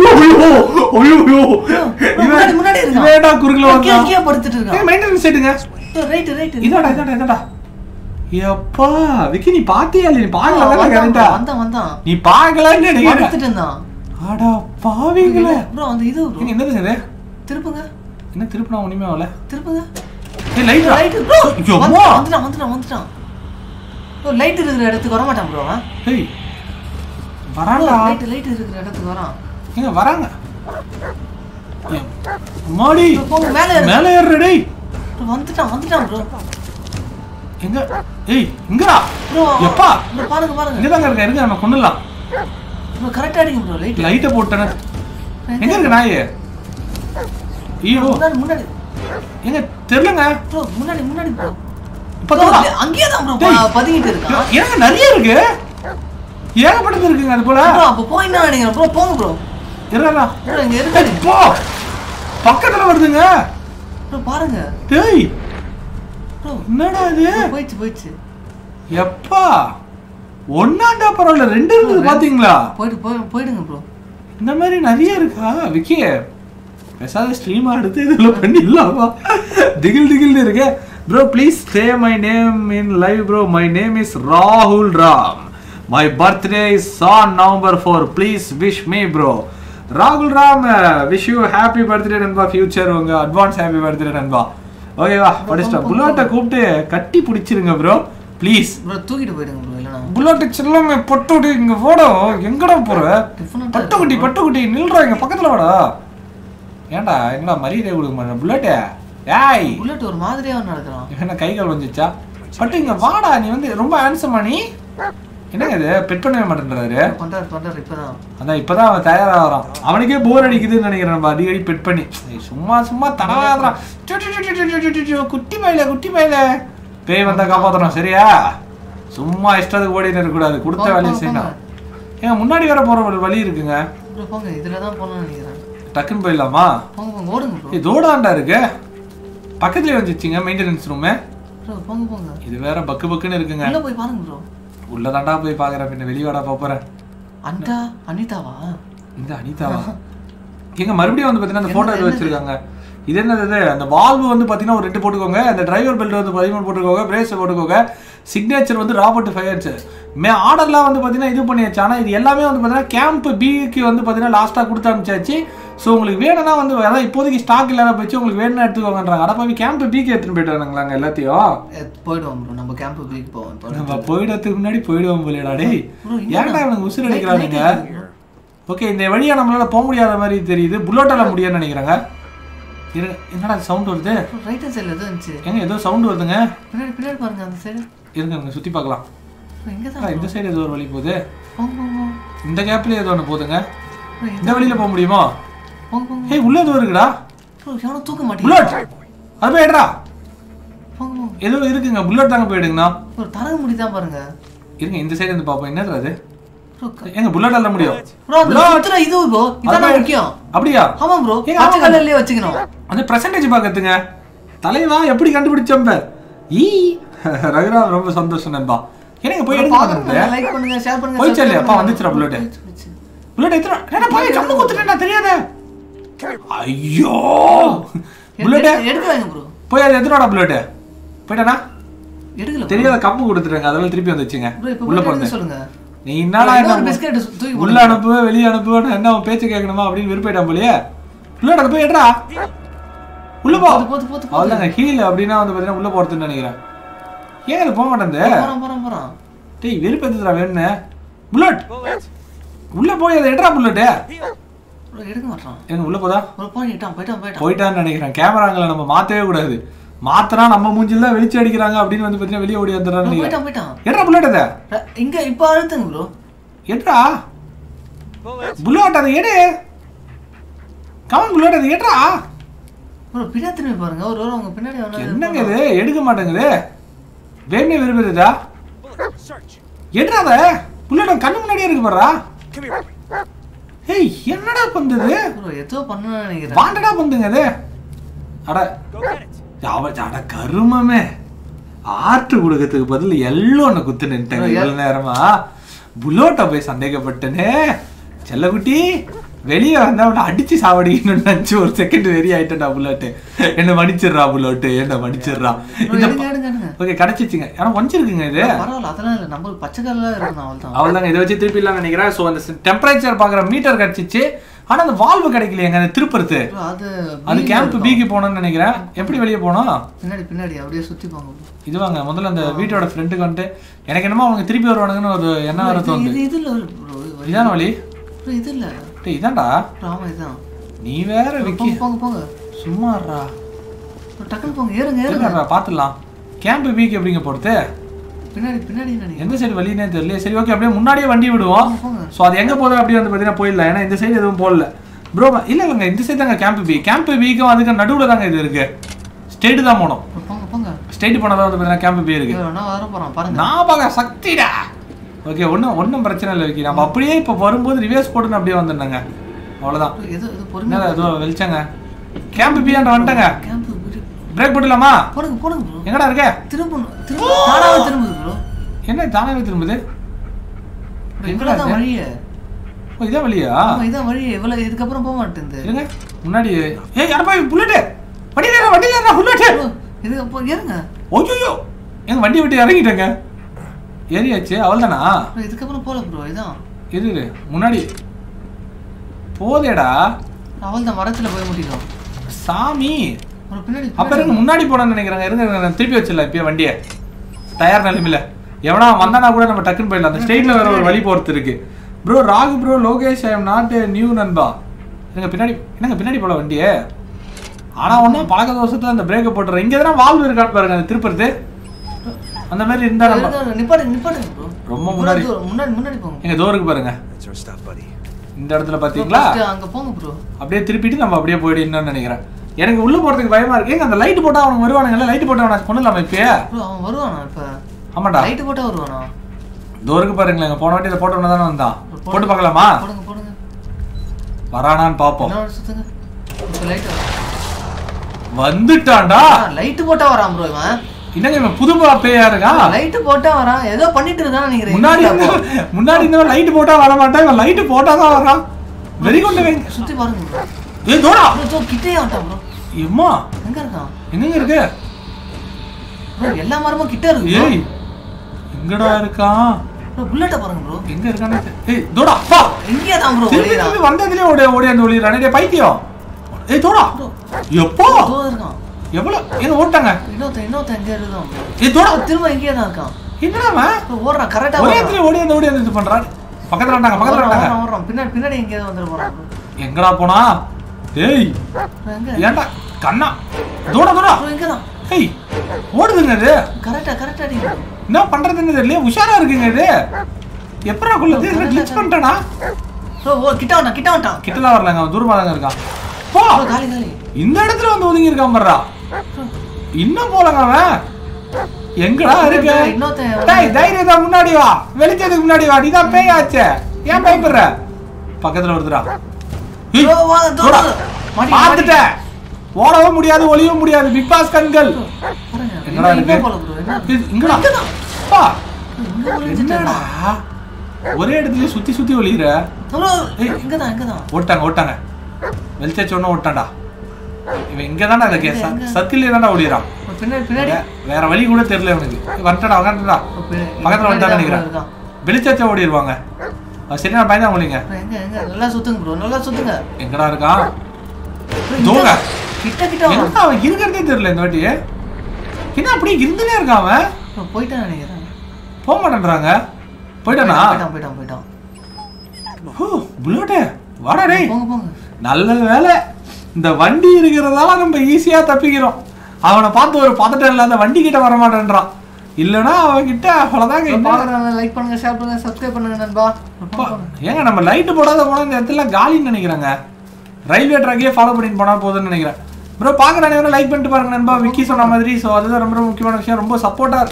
S2: முன்னாடி முன்னாடி இருங்க
S1: வேடா குறுக்குல வந்தா
S2: கீழ படுத்துட்டு இருக்கான்
S1: மெயின்டனன்ஸ் செட்டுங்க
S2: ரைட் ரைட்
S1: இதடா இதடா இதடா ஏப்பா விக்கி நீ பாத்தியா இல்ல நீ பாக்கல தான கரெக்ட்டா
S2: வந்தா வந்தா
S1: நீ பாக்கலன்னு நினைக்கிறேன்
S2: படுத்துட்டு இருந்தான்
S1: அட பாவிங்களே
S2: ப்ரோ அந்த இது ப்ரோ
S1: நீங்க என்னது இது
S2: திருப்புங்க
S1: என்ன திருப்புனா ஒண்ணுமே ஆவல
S2: திருப்புங்க
S1: ஏய் லைட்
S2: லைட் ப்ரோ வந்துட்டான் வந்துட்டான் வந்துட்டான் ப்ரோ லைட் இருக்கிற இடத்துக்கு வர மாட்டான் ப்ரோ அவன்
S1: ஏய் வரான்டா
S2: லைட் லைட் இருக்கிற இடத்துக்கு வரான்
S1: எங்க வராங்க மாடி
S2: போங்க மேலே
S1: மேலே ஏறு டேய்
S2: வந்துட்டான் வந்துட்டான் ப்ரோ
S1: எங்க ஏய் இங்கடா
S2: ப்ரோ
S1: எப்பா
S2: ப்ரோ பாருங்க பாருங்க
S1: இங்க தான் இருக்க இருங்க நம்ம கொன்னலாம்
S2: ப்ரோ கரெக்ட்டா அடிங்க ப்ரோ லைட்
S1: லைட்ட போட்டேனா எங்க இருக்கு நாய் ஐயோ
S2: முன்னாடி முன்னாடி
S1: எங்க தெரியலங்க
S2: ப்ரோ முன்னாடி முன்னாடி ப்ரோ
S1: இப்பதான்
S2: அங்கேயே தான் ப்ரோ பதுங்கிட்டு இருக்கான்
S1: ஏங்க நிறைய இருக்கு ஏகப்பட்டது இருக்குங்க அது போல
S2: ப்ரோ அப்ப போய் என்ன நினைக்கிறேன் ப்ரோ போங்க ப்ரோ
S1: இருடா
S2: ப்ரோ இங்க இருக்கு
S1: போ பக்கத்துல வருதுங்க
S2: ப்ரோ பாருங்க
S1: டேய்
S2: ப்ரோ
S1: என்னடா இது
S2: போயிச்சு போயிச்சு
S1: எப்பா ஒன்னாண்டா பரவாயில்ல ரெண்டு இருக்குது பாத்தீங்களா
S2: போயிடு போய் போயிடுங்க ப்ரோ
S1: இந்த மாதிரி நிறைய இருக்கா விக்கி பேசாத ஸ்ட்ரீமா எடுத்து இதுல பண்ணிடலாமா திகில் திகில்னு இருக்கு bro please stay my name in live bro my name is ராகுல் Ram my birthday is on November fourth please wish me bro Rahul Ram wish you happy birthday நண்பா future உங்க advance happy birthday நண்பா ஓகேவா படிச்சா புல்லட்ட கூப்பிட்டு கட்டி பிடிச்சிருங்க bro please
S2: bro தூக்கிட்டு போயிடுங்க ப்ரோ இல்லனா
S1: புல்லட்ட செல்லமே பட்டுடி இங்க போடா எங்கடா போற பட்டுக்குட்டி பட்டுக்குட்டி நில்றா இங்க பக்கத்துல வாடா ஏன்டா என்னடா மரியாதை கொடுக்க மாட்டேன் புல்லட்ட ஏய்
S2: புல்லட் ஒரு மாதிரியா நடக்குறான்
S1: என்ன கை கால் வந்துச்சா பட்டு இங்க வாடா நீ வந்து ரொம்ப ஹேண்ட்ஸமா நீ என்னங்க இது பெட் பண்ணவே மாட்டேன்றாரு
S2: பண்றாரு பண்றாரு இப்பதான்
S1: அதான் இப்பதான் அவன் தயாராகிறான் அவனுக்கே போர் அடிக்குதுன்னு நினைக்கிறேன் நம்ம அடிக்கடி பெட் பண்ணி சும்மா சும்மா தடவாதான் குட்டி மயில குட்டி மயில பேய் வந்தா காப்பாத்தணும் சரியா சும்மா இஷ்டத்துக்கு ஓடிட்டு இருக்கக்கூடாது கொடுத்த வேலையை செய்யணும் ஏங்க முன்னாடி வேற போற ஒரு வழி இருக்குங்க
S2: போங்க இதுலதான் போகணும்னு நினைக்கிறேன்
S1: டக்குன்னு போயிடலாமா
S2: போங்க போங்க ஓடுங்க
S1: இது தோடாண்டா இருக்கு பக்கத்துலயே வந்துச்சுங்க மெயின்டெனன்ஸ் ரூமு
S2: போங்க போங்க
S1: இது வேற பக்கு பக்குன்னு இருக்குங்க
S2: உள்ள போய் பாருங்க ப்ரோ
S1: உள்ளதாண்டா போய் பாக்குறேன் பின்ன வெளிவாடா போறேன்
S2: அனிதா அனிதாவா
S1: இந்த அனிதாவா எங்க மறுபடியும் வந்து பாத்தீங்கன்னா அந்த போட்டோ வச்சிருக்காங்க இது என்னது அந்த வால்வு வந்து பாத்தீங்கன்னா ஒரு ரெண்டு போட்டுக்கோங்க அந்த டிரைவர் பெல்ட் வந்து பதிமூணு போட்டுக்கோங்க பிரேஸ் போட்டுக்கோங்க சிக்னேச்சர் வந்து ராபர்ட் ஃபயர்ஸ் மே ஆர்டர்லாம் வந்து பாத்தீங்கன்னா இது பண்ணியாச்சு ஆனா இது எல்லாமே வந்து பாத்தீங்கன்னா கேம்ப் பிக்கு வந்து பாத்தீங்கன்னா லாஸ்டா கொடுத்து அனுப்பிச்சாச்சு ஸோ உங்களுக்கு வேணும்னா வந்து அதான் இப்போதைக்கு ஸ்டாக் இல்லாத போச்சு உங்களுக்கு வேணும்னா எடுத்துக்கோங்கன்றாங்க அடப்பாவி கேம்ப் பிக்கு எடுத்துன்னு போயிட்டு வராங்களாங்க எல்லாத்தையும்
S2: போயிடுவோம் ப்ரோ நம்ம கேம்ப் பிக்கு போவோம்
S1: நம்ம போயிடறதுக்கு முன்னாடி போயிடுவோம் போலடா டேய் ஏன்டா எனக்கு உசுர் அடிக்கிறானுங்க ஓகே இந்த வழியா நம்மளால போக முடியாத மாதிரி தெரியுது புல்லட்டால முடியாதுன்னு நினைக்கிறாங்க என்னடா சவுண்ட் வருது
S2: ரைட் சைடுல ஏதோ இருந்துச்சு
S1: ஏங்க ஏதோ சவுண்ட் வருதுங்க
S2: பின்னாடி பின்னாடி பாருங்க அந்த சைடு
S1: இருங்க சுத்தி பார்க்கலாம்
S2: எங்க தான்
S1: இந்த சைடு ஏதோ ஒரு வழி போகுது
S2: போங்க
S1: இந்த கேப்ல ஏதோ ஒன்று போகுதுங்க இந்த வழியில போக முடியுமா
S2: போங்க போங்க
S1: ஏய் உள்ள ஏதோ இருக்குடா
S2: ப்ரோ யாரும் தூக்க மாட்டீங்க
S1: புல்லட் அது போய்டா
S2: போங்க போங்க
S1: ஏதோ இருக்குங்க புல்லட் தாங்க போயிடுங்கண்ணா
S2: ஒரு தரக முடிதான் பாருங்க
S1: இருங்க இந்த சைடு இருந்து பாப்போம் என்னது அது எங்க புல்லட் அல்ல முடியும்
S2: ப்ரோ அந்த சுத்துற இது ப்ரோ இதான் முக்கியம்
S1: அப்படியா
S2: ஆமா ப்ரோ பச்சை கலர்லயே வச்சுக்கணும்
S1: அந்த பெர்சன்டேஜ் பாக்கத்துங்க தலைவா எப்படி கண்டுபிடிச்சோம் பார். ஈ ரகுரா ரொம்ப சந்தோஷம் நண்பா. எனக்கு போய் எடுக்க மாட்டேன். லைக் பண்ணுங்க, ஷேர் பண்ணுங்க. போய் செல்ல அப்பா வந்துச்சுடா புல்லட். புல்லட் எத்தனை என்னடா பாய் சம்ம குத்துறேன்னா தெரியாதே. ஐயோ புல்லட்
S2: எடுக்கறாங்க ப்ரோ.
S1: போய் அது எத்தனோட புல்லட்? போய்டானா?
S2: எடுக்கல.
S1: தெரியாத கப்பு கொடுத்துறாங்க. அதெல்லாம் திருப்பி வந்துச்சுங்க. உள்ள போங்க சொல்லுங்க. நீ என்னடா என்ன
S2: பிஸ்கட் தூக்கி
S1: உள்ள அனுப்பு வெளிய அனுப்பு என்ன பேச்ச கேட்கணுமா அப்படினு விருப்பைட்டான் போலியே. புல்லட் அத போய் எடுடா. உள்ள போ. அவ்வளவுதாங்க ஹீல் அப்படினா வந்து பாத்தீங்கன்னா உள்ள போறதுன்னு நினைக்கிறேன். ஏன் அது போக மாட்டேங்குது? போறோம் போறோம் போறோம். டேய் வெறுப்பேத்துறா வேணே. புல்லட் உள்ள போய் அத எடுடா புல்லட். ப்ரோ எடுக்க மாட்டான். எங்க உள்ள போதா? ஒரு போயிட்டான் போயிட்டான் போயிட்டான். போயிட்டான்னு நினைக்கிறேன். கேமராங்களை நம்ம மாத்தவே கூடாது. மாத்தனா நம்ம மூஞ்சில தான் வெளிச்ச அடிக்குறாங்க அப்படினு வந்து பாத்தீங்கன்னா வெளிய ஓடி வந்துறானே. போயிட்டான் போயிட்டான். எடுடா புல்லட் அத. இங்க இப்ப அழுத்துங்க ப்ரோ. எடுடா. புல்லட் அத எடு. கமன் புல்லட் அத எடுடா. ப்ரோ பின்னாடி திரும்பி பாருங்க. ஒரு ஒரு உங்க பின்னாடி வந்தா என்னங்க இது எடுக்க மாட்டேங்குது. வேணே விரும்புறதா? எடுடா அத. புல்லட் கண்ணு முன்னாடியே இருக்கு பாறா. ஏய் என்னடா பண்றது? ப்ரோ ஏதோ பண்ணனும் நினைக்கிறேன். வாண்டடா பண்துங்க அது. அட அட கருமமே. ஆர்ட் குடுக்கிறதுக்கு பதில் எல்லோன்னு குத்து நின்ட்டேங்க இவ்வளவு நேரமா. புல்லோட்ட போய் சந்தேகப்பட்டனே. செல்லகுட்டி வெளியே வந்தா அவனை அடிச்சு சாவடிக்கணும்னு நினைச்சு ஒரு செகண்ட் வெறி ஆயிட்டா புல்லட். என்ன மன்னிச்சிடுறா புல்லட், என்ன மன்னிச்சிடுறா. ஓகே கிடைச்சிச்சுங்க. ஆனா வஞ்சிருக்குங்க இது. பரவாயில்ல அதெல்லாம் இல்லை, நம்ம பச்சை கலர்ல இருக்கணும். அவ்வளோதான் அவ்வளோதாங்க. இதை வச்சு திருப்பி இல்லாம நினைக்கிறேன். ஸோ அந்த டெம்பரேச்சர் பார்க்குற மீட்டர் கிடைச்சிச்சு. ஆனா அந்த வால்வு கிடைக்கலையேங்க அந்த திருப்பறது. அது அது கேம்ப் பிக்கு போகணும்னு நினைக்கிறேன். எப்படி வெளியே போனோம்? பின்னாடி பின்னாடி அப்படியே சுத்தி போங்க. இது வாங்க முதல்ல அந்த வீட்டோட ஃப்ரெண்டுக்கு வந்துட்டு எனக்கு என்னமோ அவங்க திருப்பி வருவானுங்கன்னு ஒரு என்ன வர தோணுது. இதான வழி? இது இல்ல டேய் இதான்டா. ஆமா இதான். நீ வேற விக்கி போங்க போங்க சும்மாறா. டக்கன் போங்க ஏறுங்க ஏறுங்க பாத்துடலாம். கேம்ப் பிக்கு எப்படிங்க போறது? பின்னாடி பின்னாடி நினைக்கிறேன். எந்த சைடு வழினே தெரியல. சரி ஓகே அப்படியே முன்னாடியே வண்டி விடுவோம். ஸோ அது எங்கே போதும் அப்படியே வந்து பார்த்தீங்கன்னா போயிடலாம். ஏன்னா இந்த சைடு எதுவும் போடல ப்ரோ. இல்லை இல்லைங்க இந்த சைடு தாங்க கேம்ப் பி. கேம்ப் பிக்கும் அதுக்கு நடுவில் தாங்க இது இருக்கு. ஸ்டேட்டு தான் போகணும். ஸ்டேட் போனதான் வந்து பார்த்தீங்கன்னா கேம்ப் பி இருக்கு. நான் பார்க்க சக்திடா. ஓகே ஒன்றும் ஒன்றும் பிரச்சனை இல்லை விக்கி. நம்ம அப்படியே இப்போ வரும்போது ரிவர்ஸ் போட்டுன்னு அப்படியே வந்துருந்தாங்க. அவ்வளோதான். எதுவும் வெளிச்சாங்க. கேம்ப் பி ஆண்ட வந்துட்டாங்க. பிரேக் போடலாமா? போடுங்க போடுங்க. எங்கடா இருக்க? திரும்ப திரும்ப தானாவே திரும்புது ப்ரோ. என்ன தானாவே திரும்புது? எங்கடா தான் வழியே? ஓ இதான் வழியா? ஆமா இதான் வழி. இவ்வளவு இதுக்கு அப்புறம் போக மாட்டேங்குது. இருங்க முன்னாடி. ஏய் யார போய் புல்லட். வண்டில ஏற வண்டில ஏற புல்லட். இது அப்போ ஏறுங்க. ஓய்யோ எங்க வண்டி விட்டு இறங்கிட்டேங்க. ஏறியாச்சு அவ்வளவுதானா? இதுக்கு அப்புறம் போல ப்ரோ. இதான் இது முன்னாடி போதேடா. அவ்வளவுதான் மரத்துல போய் முட்டிட்டோம். சாமி அப்ப இருங்க முன்னாடி போனோம்னு நினைக்கிறாங்க. இருங்க திருப்பி வச்சிடலாம் இப்பயே வண்டியை தயார் நிலைமையில. எவனா வந்தானா கூட நம்ம டக்குன்னு போயிடலாம். அந்த ஸ்ட்ரெயிட்ல வேற ஒரு வழி போறது இருக்கு bro. Raghu bro Lokesh I am not new நண்பா. எனக்கு பின்னாடி என்னங்க பின்னாடி போல வண்டியே. ஆனா ஒன்றும் பழக்க தோசத்துல அந்த பிரேக்கை போட்டுறேன். இங்க எதனா வால்வு இருக்கான்னு பாருங்க அந்த திருப்பறது. அந்த மாதிரி இருந்தா ரொம்ப முன்னாடி முன்னாடி முன்னாடி போங்க. எங்க தோருக்கு பாருங்க இந்த இடத்துல பாத்தீங்களா? அங்க போங்க ப்ரோ. அப்படியே திருப்பிட்டு நம்ம அப்படியே போயிடணும்னு நினைக்கிறேன். எனக்கு உள்ள போறதுக்கு பயமா இருக்கு. ஏங்க அந்த லைட் போட்டா அவனுக்கு வருவானுங்கல்ல. லைட் போட்டா அவனை கொண்டுலாமா இப்ப? அவன் வருவானா இப்ப? ஆமாடா லைட் போட்டா வருவானா? தோருக்கு பாருங்களேன். போன வாட்டி இத போட்டவன தான வந்தான். போட்டு பார்க்கலாமா? போடுங்க போடுங்க. வரானான்னு பாப்போம். இப்ப லைட் வந்துட்டான்டா. லைட் போட்டா வரான் ப்ரோ இவன். என்னங்க இவன் புது பேயா இருக்கான். லைட் போட்டா வரான். ஏதோ பண்ணிட்டு இருக்கான்னு நினைக்கிறேன். முன்னாடி முன்னாடி இந்த லைட் போட்டா வர மாட்டான். இவன் லைட் போட்டா தான் வரான். Very good. சுத்தி பாருங்க ப்ரோ. ஏய் தோடா ப்ரோ கிட்டே ஆட்டா ப்ரோ. எம்மா எங்க இருக்கான்? எங்க இருக்கு ப்ரோ? எல்லா மரமும் கிட்ட இருக்கு. ஏய் எங்கடா இருக்கான் ப்ரோ? புல்லட்ட பாருங்க ப்ரோ. எங்க இருக்கானே. ஏய் தோடா அப்பா எங்க தான் ப்ரோ ஓடிறான்? திருப்பி வந்ததுலயே ஓடி ஓடி அந்த ஓடிறானே. டேய் பைத்தியம். ஏய் தோடா எப்போ தோ இருக்கான்? எவ்வளவு எங்க ஓட்டாங்க? இன்னொரு இன்னொரு எங்க இருக்கான்? ஏய் தோடா திரும்ப எங்க தான் இருக்கான்? என்னடா ஓடுறான் கரெக்ட்டா ஒரே இடத்துல ஓடி அந்த ஓடி அந்த இது பண்றான். பக்கத்துல வந்தாங்க பக்கத்துல வந்தாங்க. ஓடுறான் பின்னாடி பின்னாடி எங்க வந்து போறான். எங்கடா போனா? ஏய் ஏன்டா கண்ணா தோடா தோடா எங்க தான்? ஏய் ஓடுதுங்க இது. கரெக்ட்டா கரெக்ட்டா அடி. என்ன பண்றதுன்னு தெரியல. உஷாரா இருக்குங்க இது. எப்பறா குள்ளது இது கிளிச் பண்ணிட்டானா? ப்ரோ ஓ கிட்ட வந்தா கிட்ட வந்தா. கிட்டலாம் வரலங்க. அவன் தூரமா தான் இருக்கான். போ காலி காலி. இந்த இடத்துல வந்து ஒதுங்கி இருக்கான் பாறா. இன்னும் போலங்க அவன். எங்கடா இருக்கு? டேய் தைரியமா முன்னாடி வா. வெளிச்சத்துக்கு முன்னாடி வா. நீ தான் பேய் ஆச்சே. ஏன் பயப்படுற? பக்கத்துல வருதுடா. ஏய் வா தோடா. மாட்டிட்ட. ஓடவும் முடியாது ஒளியவும் முடியாது பிக் பாஸ் கண்கள் என்னடா இருக்கு இங்கடா அப்பா என்னடா ஒரே இடத்துல சுத்தி சுத்தி ஒளியற
S2: இங்கதான் இங்கதான்
S1: ஓட்டாங்க ஓட்டாங்க வெளிச்ச சொன்ன ஓட்டான்டா இவன் இங்க தானே அந்த கேஸ் சர்க்கிள்ல தானே ஓடிறான்
S2: பின்னாடி பின்னாடி
S1: வேற வழி கூட தெரியல இவனுக்கு வந்துட்டா வந்துட்டா பக்கத்துல வந்துட்டா நினைக்கிறேன் வெளிச்சத்தை ஓடிடுவாங்க சரியா பயந்தா ஒளிங்க
S2: எங்க எங்க நல்லா சுத்துங்க ப்ரோ நல்லா சுத்துங்க
S1: எங்கடா இருக்கான் தூங்க
S2: கிட்ட கிட்ட
S1: எங்க அவன் இருக்கிறதே தெரியல இந்த வாட்டி என்ன அப்படியே இருந்துனே இருக்கான் அவன்
S2: போயிட்டான் நினைக்கிறேன்
S1: போக மாட்டேன்றாங்க போயிட்டானா
S2: போயிட்டான் போயிட்டான் போயிட்டான்
S1: ஓ புல்லட்டே வாடா டேய்
S2: போங்க போங்க நல்ல
S1: வேலை இந்த வண்டி இருக்கிறதால நம்ம ஈஸியா தப்பிக்கிறோம் அவனை பார்த்து ஒரு பதட்டம் இல்லாத வண்டி கிட்ட வர மாட்டேன்றான் இல்லனா அவன் கிட்ட அவ்வளவுதாங்க
S2: பாக்குறாங்க லைக் பண்ணுங்க ஷேர் பண்ணுங்க சப்ஸ்கிரைப் பண்ணுங்க நண்பா
S1: ஏங்க நம்ம லைட் போடாத போனா இந்த இடத்துல காலின்னு நினைக்கிறாங்க ரயில்வே ட்ராக்கே ஃபாலோ பண்ணிட்டு போனா போதும்னு நினைக்கிறேன் ப்ரோ பாக்குற அனைவரும் லைக் பண்ணிட்டு பாருங்க நண்பா விக்கி சொன்ன மாதிரி சோ அதுதான் ரொம்ப முக்கியமான விஷயம் ரொம்ப சப்போர்ட்டா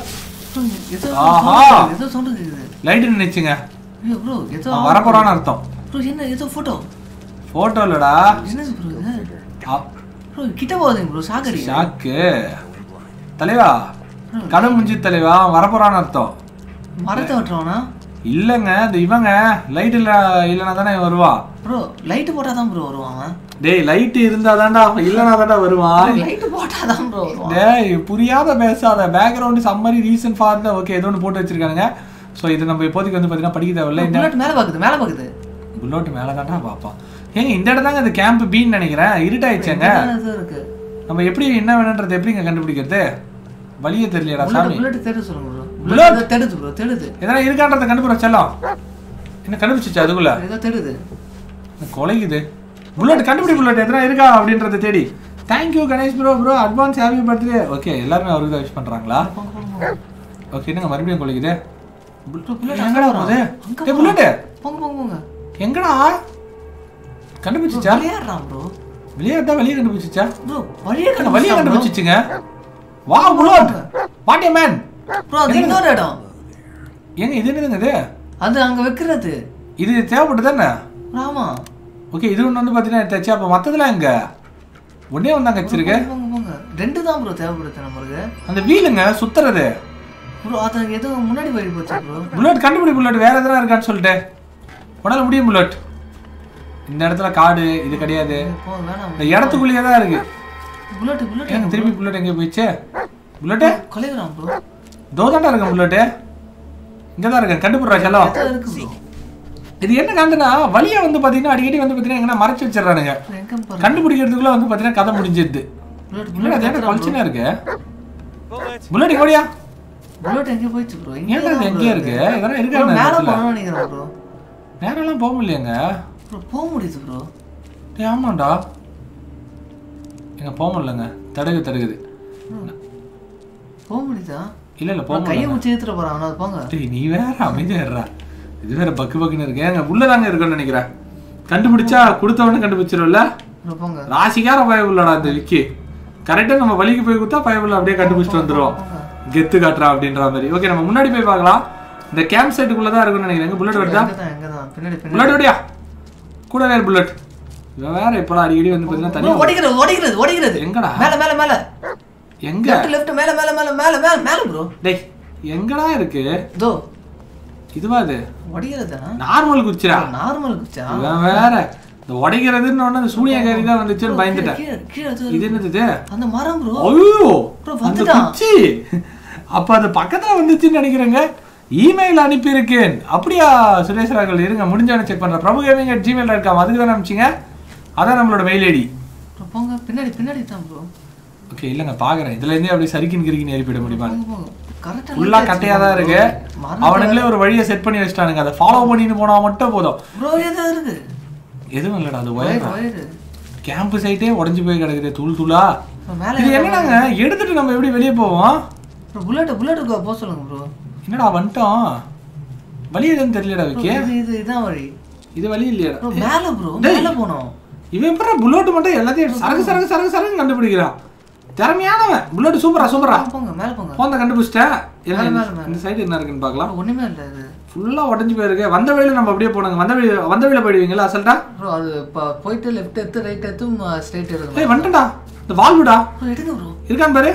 S1: ஆஹா
S2: ஏதோ சவுண்ட் கேக்குது
S1: லைட் நினைச்சுங்க
S2: ஐயோ ப்ரோ ஏதோ
S1: வர போறான்னு அர்த்தம்
S2: ப்ரோ என்ன ஏதோ போட்டோ
S1: போட்டோ இல்லடா
S2: என்ன ப்ரோ இது ப்ரோ கிட்ட போகாதீங்க ப்ரோ சாக்கடி
S1: சாக்கு தலைவா கடன் முடிஞ்சு தலைவா வர போறான்னு அர்த்தம்
S2: மரத்தை வெட்டுறவனா
S1: இல்லங்க இந்த இவங்க லைட் இல்ல இல்லனா தானே வருவான்
S2: ப்ரோ லைட் போட்டா தான் ப்ரோ வருவான்
S1: டேய் லைட் இருந்தா தான்டா இல்லனா தான்டா வருவான்
S2: லைட் போட்டா தான் ப்ரோ வருவான்
S1: டேய் புரியாத பேசாத background summary reason for the okay ஏதோ ஒன்னு போட்டு வச்சிருக்காங்க சோ இது நம்ம இப்போதைக்கு வந்து பாத்தீங்கன்னா படிக்க தேவையில்ல இந்த
S2: புல்லட் மேல பாக்குது மேல பாக்குது
S1: புல்லட் மேல தான்டா பாப்பான் ஏங்க இந்த இடம் தாங்க அந்த கேம்ப் பீன்னு நினைக்கிறேன் இருட்டாயிடுச்சேங்க
S2: இருக்கு
S1: நம்ம எப்படி என்ன வேணும்ன்றது எப்படிங்க கண்டுபிடிக்கிறது வழியே தெரியலடா சாமி
S2: புல்லட் தேடு சொல்லுங்க ப்ரோ புல்லட் தேடுது ப்ரோ தேடுது
S1: எதனா இருக்கான்றத கண்டுபிடிச்ச செல்லம் என்ன கண்டுபிடிச்சிச்சு அதுக்குள்ள
S2: ஏதோ தேடுது
S1: கொலைக்குது புல்லட் கண்டுபிடி புல்லட் எதனா இருக்கா அப்படின்றத தேடி thank you Ganesh bro bro advance happy birthday okay எல்லாரும் அவருக்கு தான் விஷ் பண்றாங்களா ஓகே என்னங்க மறுபடியும் கொலைக்குது புல்லட் எங்கடா வருது ஏ புல்லட்
S2: போங்க போங்க போங்க
S1: எங்கடா கண்டுபிடிச்சிச்சா
S2: விளையாடுறான் ப்ரோ
S1: விளையாட்டா வெளியே கண்டுபிடிச்சிச்சா
S2: ப்ரோ வழியே
S1: கண்டு வழியே கண்டுபிடிச்சிச்சுங்க வா bullet what a man
S2: bro அது இன்னொரு இடம்
S1: ஏங்க இது என்னதுங்க இது
S2: அது அங்க வைக்கிறது
S1: இது தேவைப்படுது தானே
S2: ஆமா
S1: ஓகே இது ஒன்று வந்து பார்த்தீங்கன்னா தச்சு அப்போ மற்றதுலாம் எங்க ஒன்னே ஒன்றாங்க வச்சிருக்கு
S2: போங்க போங்க ரெண்டு தான் ப்ரோ தேவைப்படுது நம்மளுக்கு
S1: அந்த வீலுங்க சுத்துறது
S2: ப்ரோ அது ஏதோ முன்னாடி வழி போச்சு ப்ரோ
S1: புல்லட் கண்டுபிடி புல்லட் வேற எதனா இருக்கான்னு சொல்லிட்டு உடனே முடியும் புல்லட் இந்த இடத்துல காடு இது கிடையாது இந்த இடத்துக்குள்ளேயே தான் இருக்கு
S2: புல்லட் புல்லட்
S1: ஏங்க திருப்பி புல்லட் எங்கே போயிடுச்சு புல்லட்டு
S2: கொலைகிறான் ப்ரோ
S1: தோதாண்டா இருக்கேன் புல்லட்டு இங்கே தான் இருக்கேன் கண்டுபிடுறா செல்லம்
S2: இருக்கு ப்ரோ
S1: இது என்ன காந்துனா வழியை வந்து பார்த்தீங்கன்னா அடிக்கடி வந்து பார்த்தீங்கன்னா எங்கன்னா மறைச்சு வச்சிடறானுங்க கண்டுபிடிக்கிறதுக்குள்ள வந்து பார்த்தீங்கன்னா கதை முடிஞ்சிருது புல்லட் அது என்ன கல்ச்சனா இருக்கு புல்லட் எங்கோடியா
S2: புல்லட் எங்கே போயிடுச்சு ப்ரோ
S1: ஏன்டா இது எங்கே இருக்கு இதெல்லாம் இருக்கா
S2: மேலே போகணும்னு நினைக்கிறேன் ப்ரோ
S1: நேரெல்லாம் போக முடியலையாங்க
S2: ப்ரோ போக முடியுது ப்ரோ
S1: டேய் ஆமாண்டா எங்க போக முடியலங்க தடுகு தடுகுது
S2: போக முடியுதா
S1: இல்ல இல்ல போக
S2: கையை முடிச்சு ஏத்துற போறான் அவனை போங்க
S1: டேய் நீ வேற அமைதியாடுறா இது வேற பக்கு பக்குன்னு இருக்கு ஏங்க உள்ளதாங்க இருக்குன்னு நினைக்கிறேன் கண்டுபிடிச்சா கொடுத்தவனே கண்டுபிடிச்சிரும்ல
S2: போங்க
S1: ராசிக்கார பயவுள்ளடா இந்த விக்கி கரெக்டா நம்ம வழிக்கு போய் கொடுத்தா பயவுள்ள அப்படியே கண்டுபிடிச்சிட்டு வந்துருவோம் கெத்து காட்டுறா அப்படின்ற மாதிரி ஓகே நம்ம முன்னாடி போய் பார்க்கலாம் இந்த கேம்ப் சைட்டுக்குள்ளதான் இருக்குன்னு நினைக்கிறேன் புல்லட் வருதா புல்லட் ஓடியா கூட வேற புல்லட் இவன் வேற இப்பலாம் அடிக்கடி வந்து பார்த்தீங்கன்னா தனியா
S2: ஓடிக்கிறது ஓடிக்கிறது ஓடிக்கிறது
S1: எங்கடா
S2: மேல மேல மேல
S1: எங்க
S2: லெஃப்ட் லெஃப்ட் மேல மேல மேல மேல மேல மேல ப்ரோ
S1: டேய் எங்கடா இருக்கு
S2: தோ
S1: இதுவா இது
S2: ஓடிக்கிறதுனா
S1: நார்மல் குச்சிரா
S2: நார்மல் குச்சா
S1: இவன் வேற இந்த உடைக்கிறதுன்னு ஒண்ணு அந்த சூனியக்காரி தான் வந்துச்சுன்னு பயந்துட்டேன் இது என்னது இது
S2: அந்த மரம் ப்ரோ
S1: ஐயோ அந்த குச்சி அப்ப அது பக்கத்துல வந்துச்சுன்னு நினைக்கிறேங்க இமெயில் அனுப்பி இருக்கேன் அப்படியா சுரேஷ் ராகல் இருங்க முடிஞ்சவன செக் பண்றேன் Prabhu gaming at Gmail dot com அதுக்கு தான் அனுப்பிச்சிங்க அதான் நம்மளோட மெயில் ஐடி
S2: போங்க பின்னாடி பின்னாடி தான் ப்ரோ
S1: ஓகே இல்லங்க பாக்குறேன் இதுல இருந்தே அப்படியே சரிக்கின் கிரிக்கின் ஏறிப்பிட முடியுமா
S2: கரெக்ட்டா
S1: ஃபுல்லா கட்டையா தான் இருக்கு அவனுங்களே ஒரு வழியை செட் பண்ணி வச்சிட்டானுங்க அதை ஃபாலோ பண்ணிட்டு போனா மட்டும் போதும்
S2: ப்ரோ ஏதோ இருக்கு
S1: எதுவும் இல்லடா அது ஒயர் கேம்ப் சைட்டே உடைஞ்சு போய் கிடக்குது தூள் தூளா இது என்னடாங்க எடுத்துட்டு நம்ம எப்படி வெளியே போவோம்
S2: புல்லட் புல்லட் போக சொல்லுங்க ப்ரோ
S1: என்னடா வந்துட்டோம் வழி எதுன்னு தெரியலடா விக்கி
S2: இது இதான் வழி
S1: இது வழி இல்லையாடா
S2: ப்ரோ மேல ப்ரோ மேல போணும்
S1: இவன் எப்பற புல்லட் மட்டும் எல்லாத்தையும் சரகு சரகு சரகு சரகு கண்டுபிடிக்கிறான் திறமையானவன் புல்லட் சூப்பரா சூப்பரா
S2: போங்க மேல போங்க
S1: போந்த கண்டுபிடிச்சிட்டேன் இந்த சைடு என்ன இருக்குன்னு பார்க்கலாம்
S2: ஒண்ணுமே இல்ல இது
S1: ஃபுல்லா உடைஞ்சு போயிருக்கு. வந்த வழியில நம்ம அப்படியே போனாங்க. வந்த வழி வந்த வழியில போயிடுவீங்களா அசல்ட்டா?
S2: ப்ரோ அது போயிட்டு லெஃப்ட் எடுத்து ரைட் எடுத்து ஸ்ட்ரைட் எடுக்கணும்.
S1: ஏய் வந்துடா. இந்த வால்வுடா.
S2: எடுங்க ப்ரோ.
S1: இருக்கான் பாரு.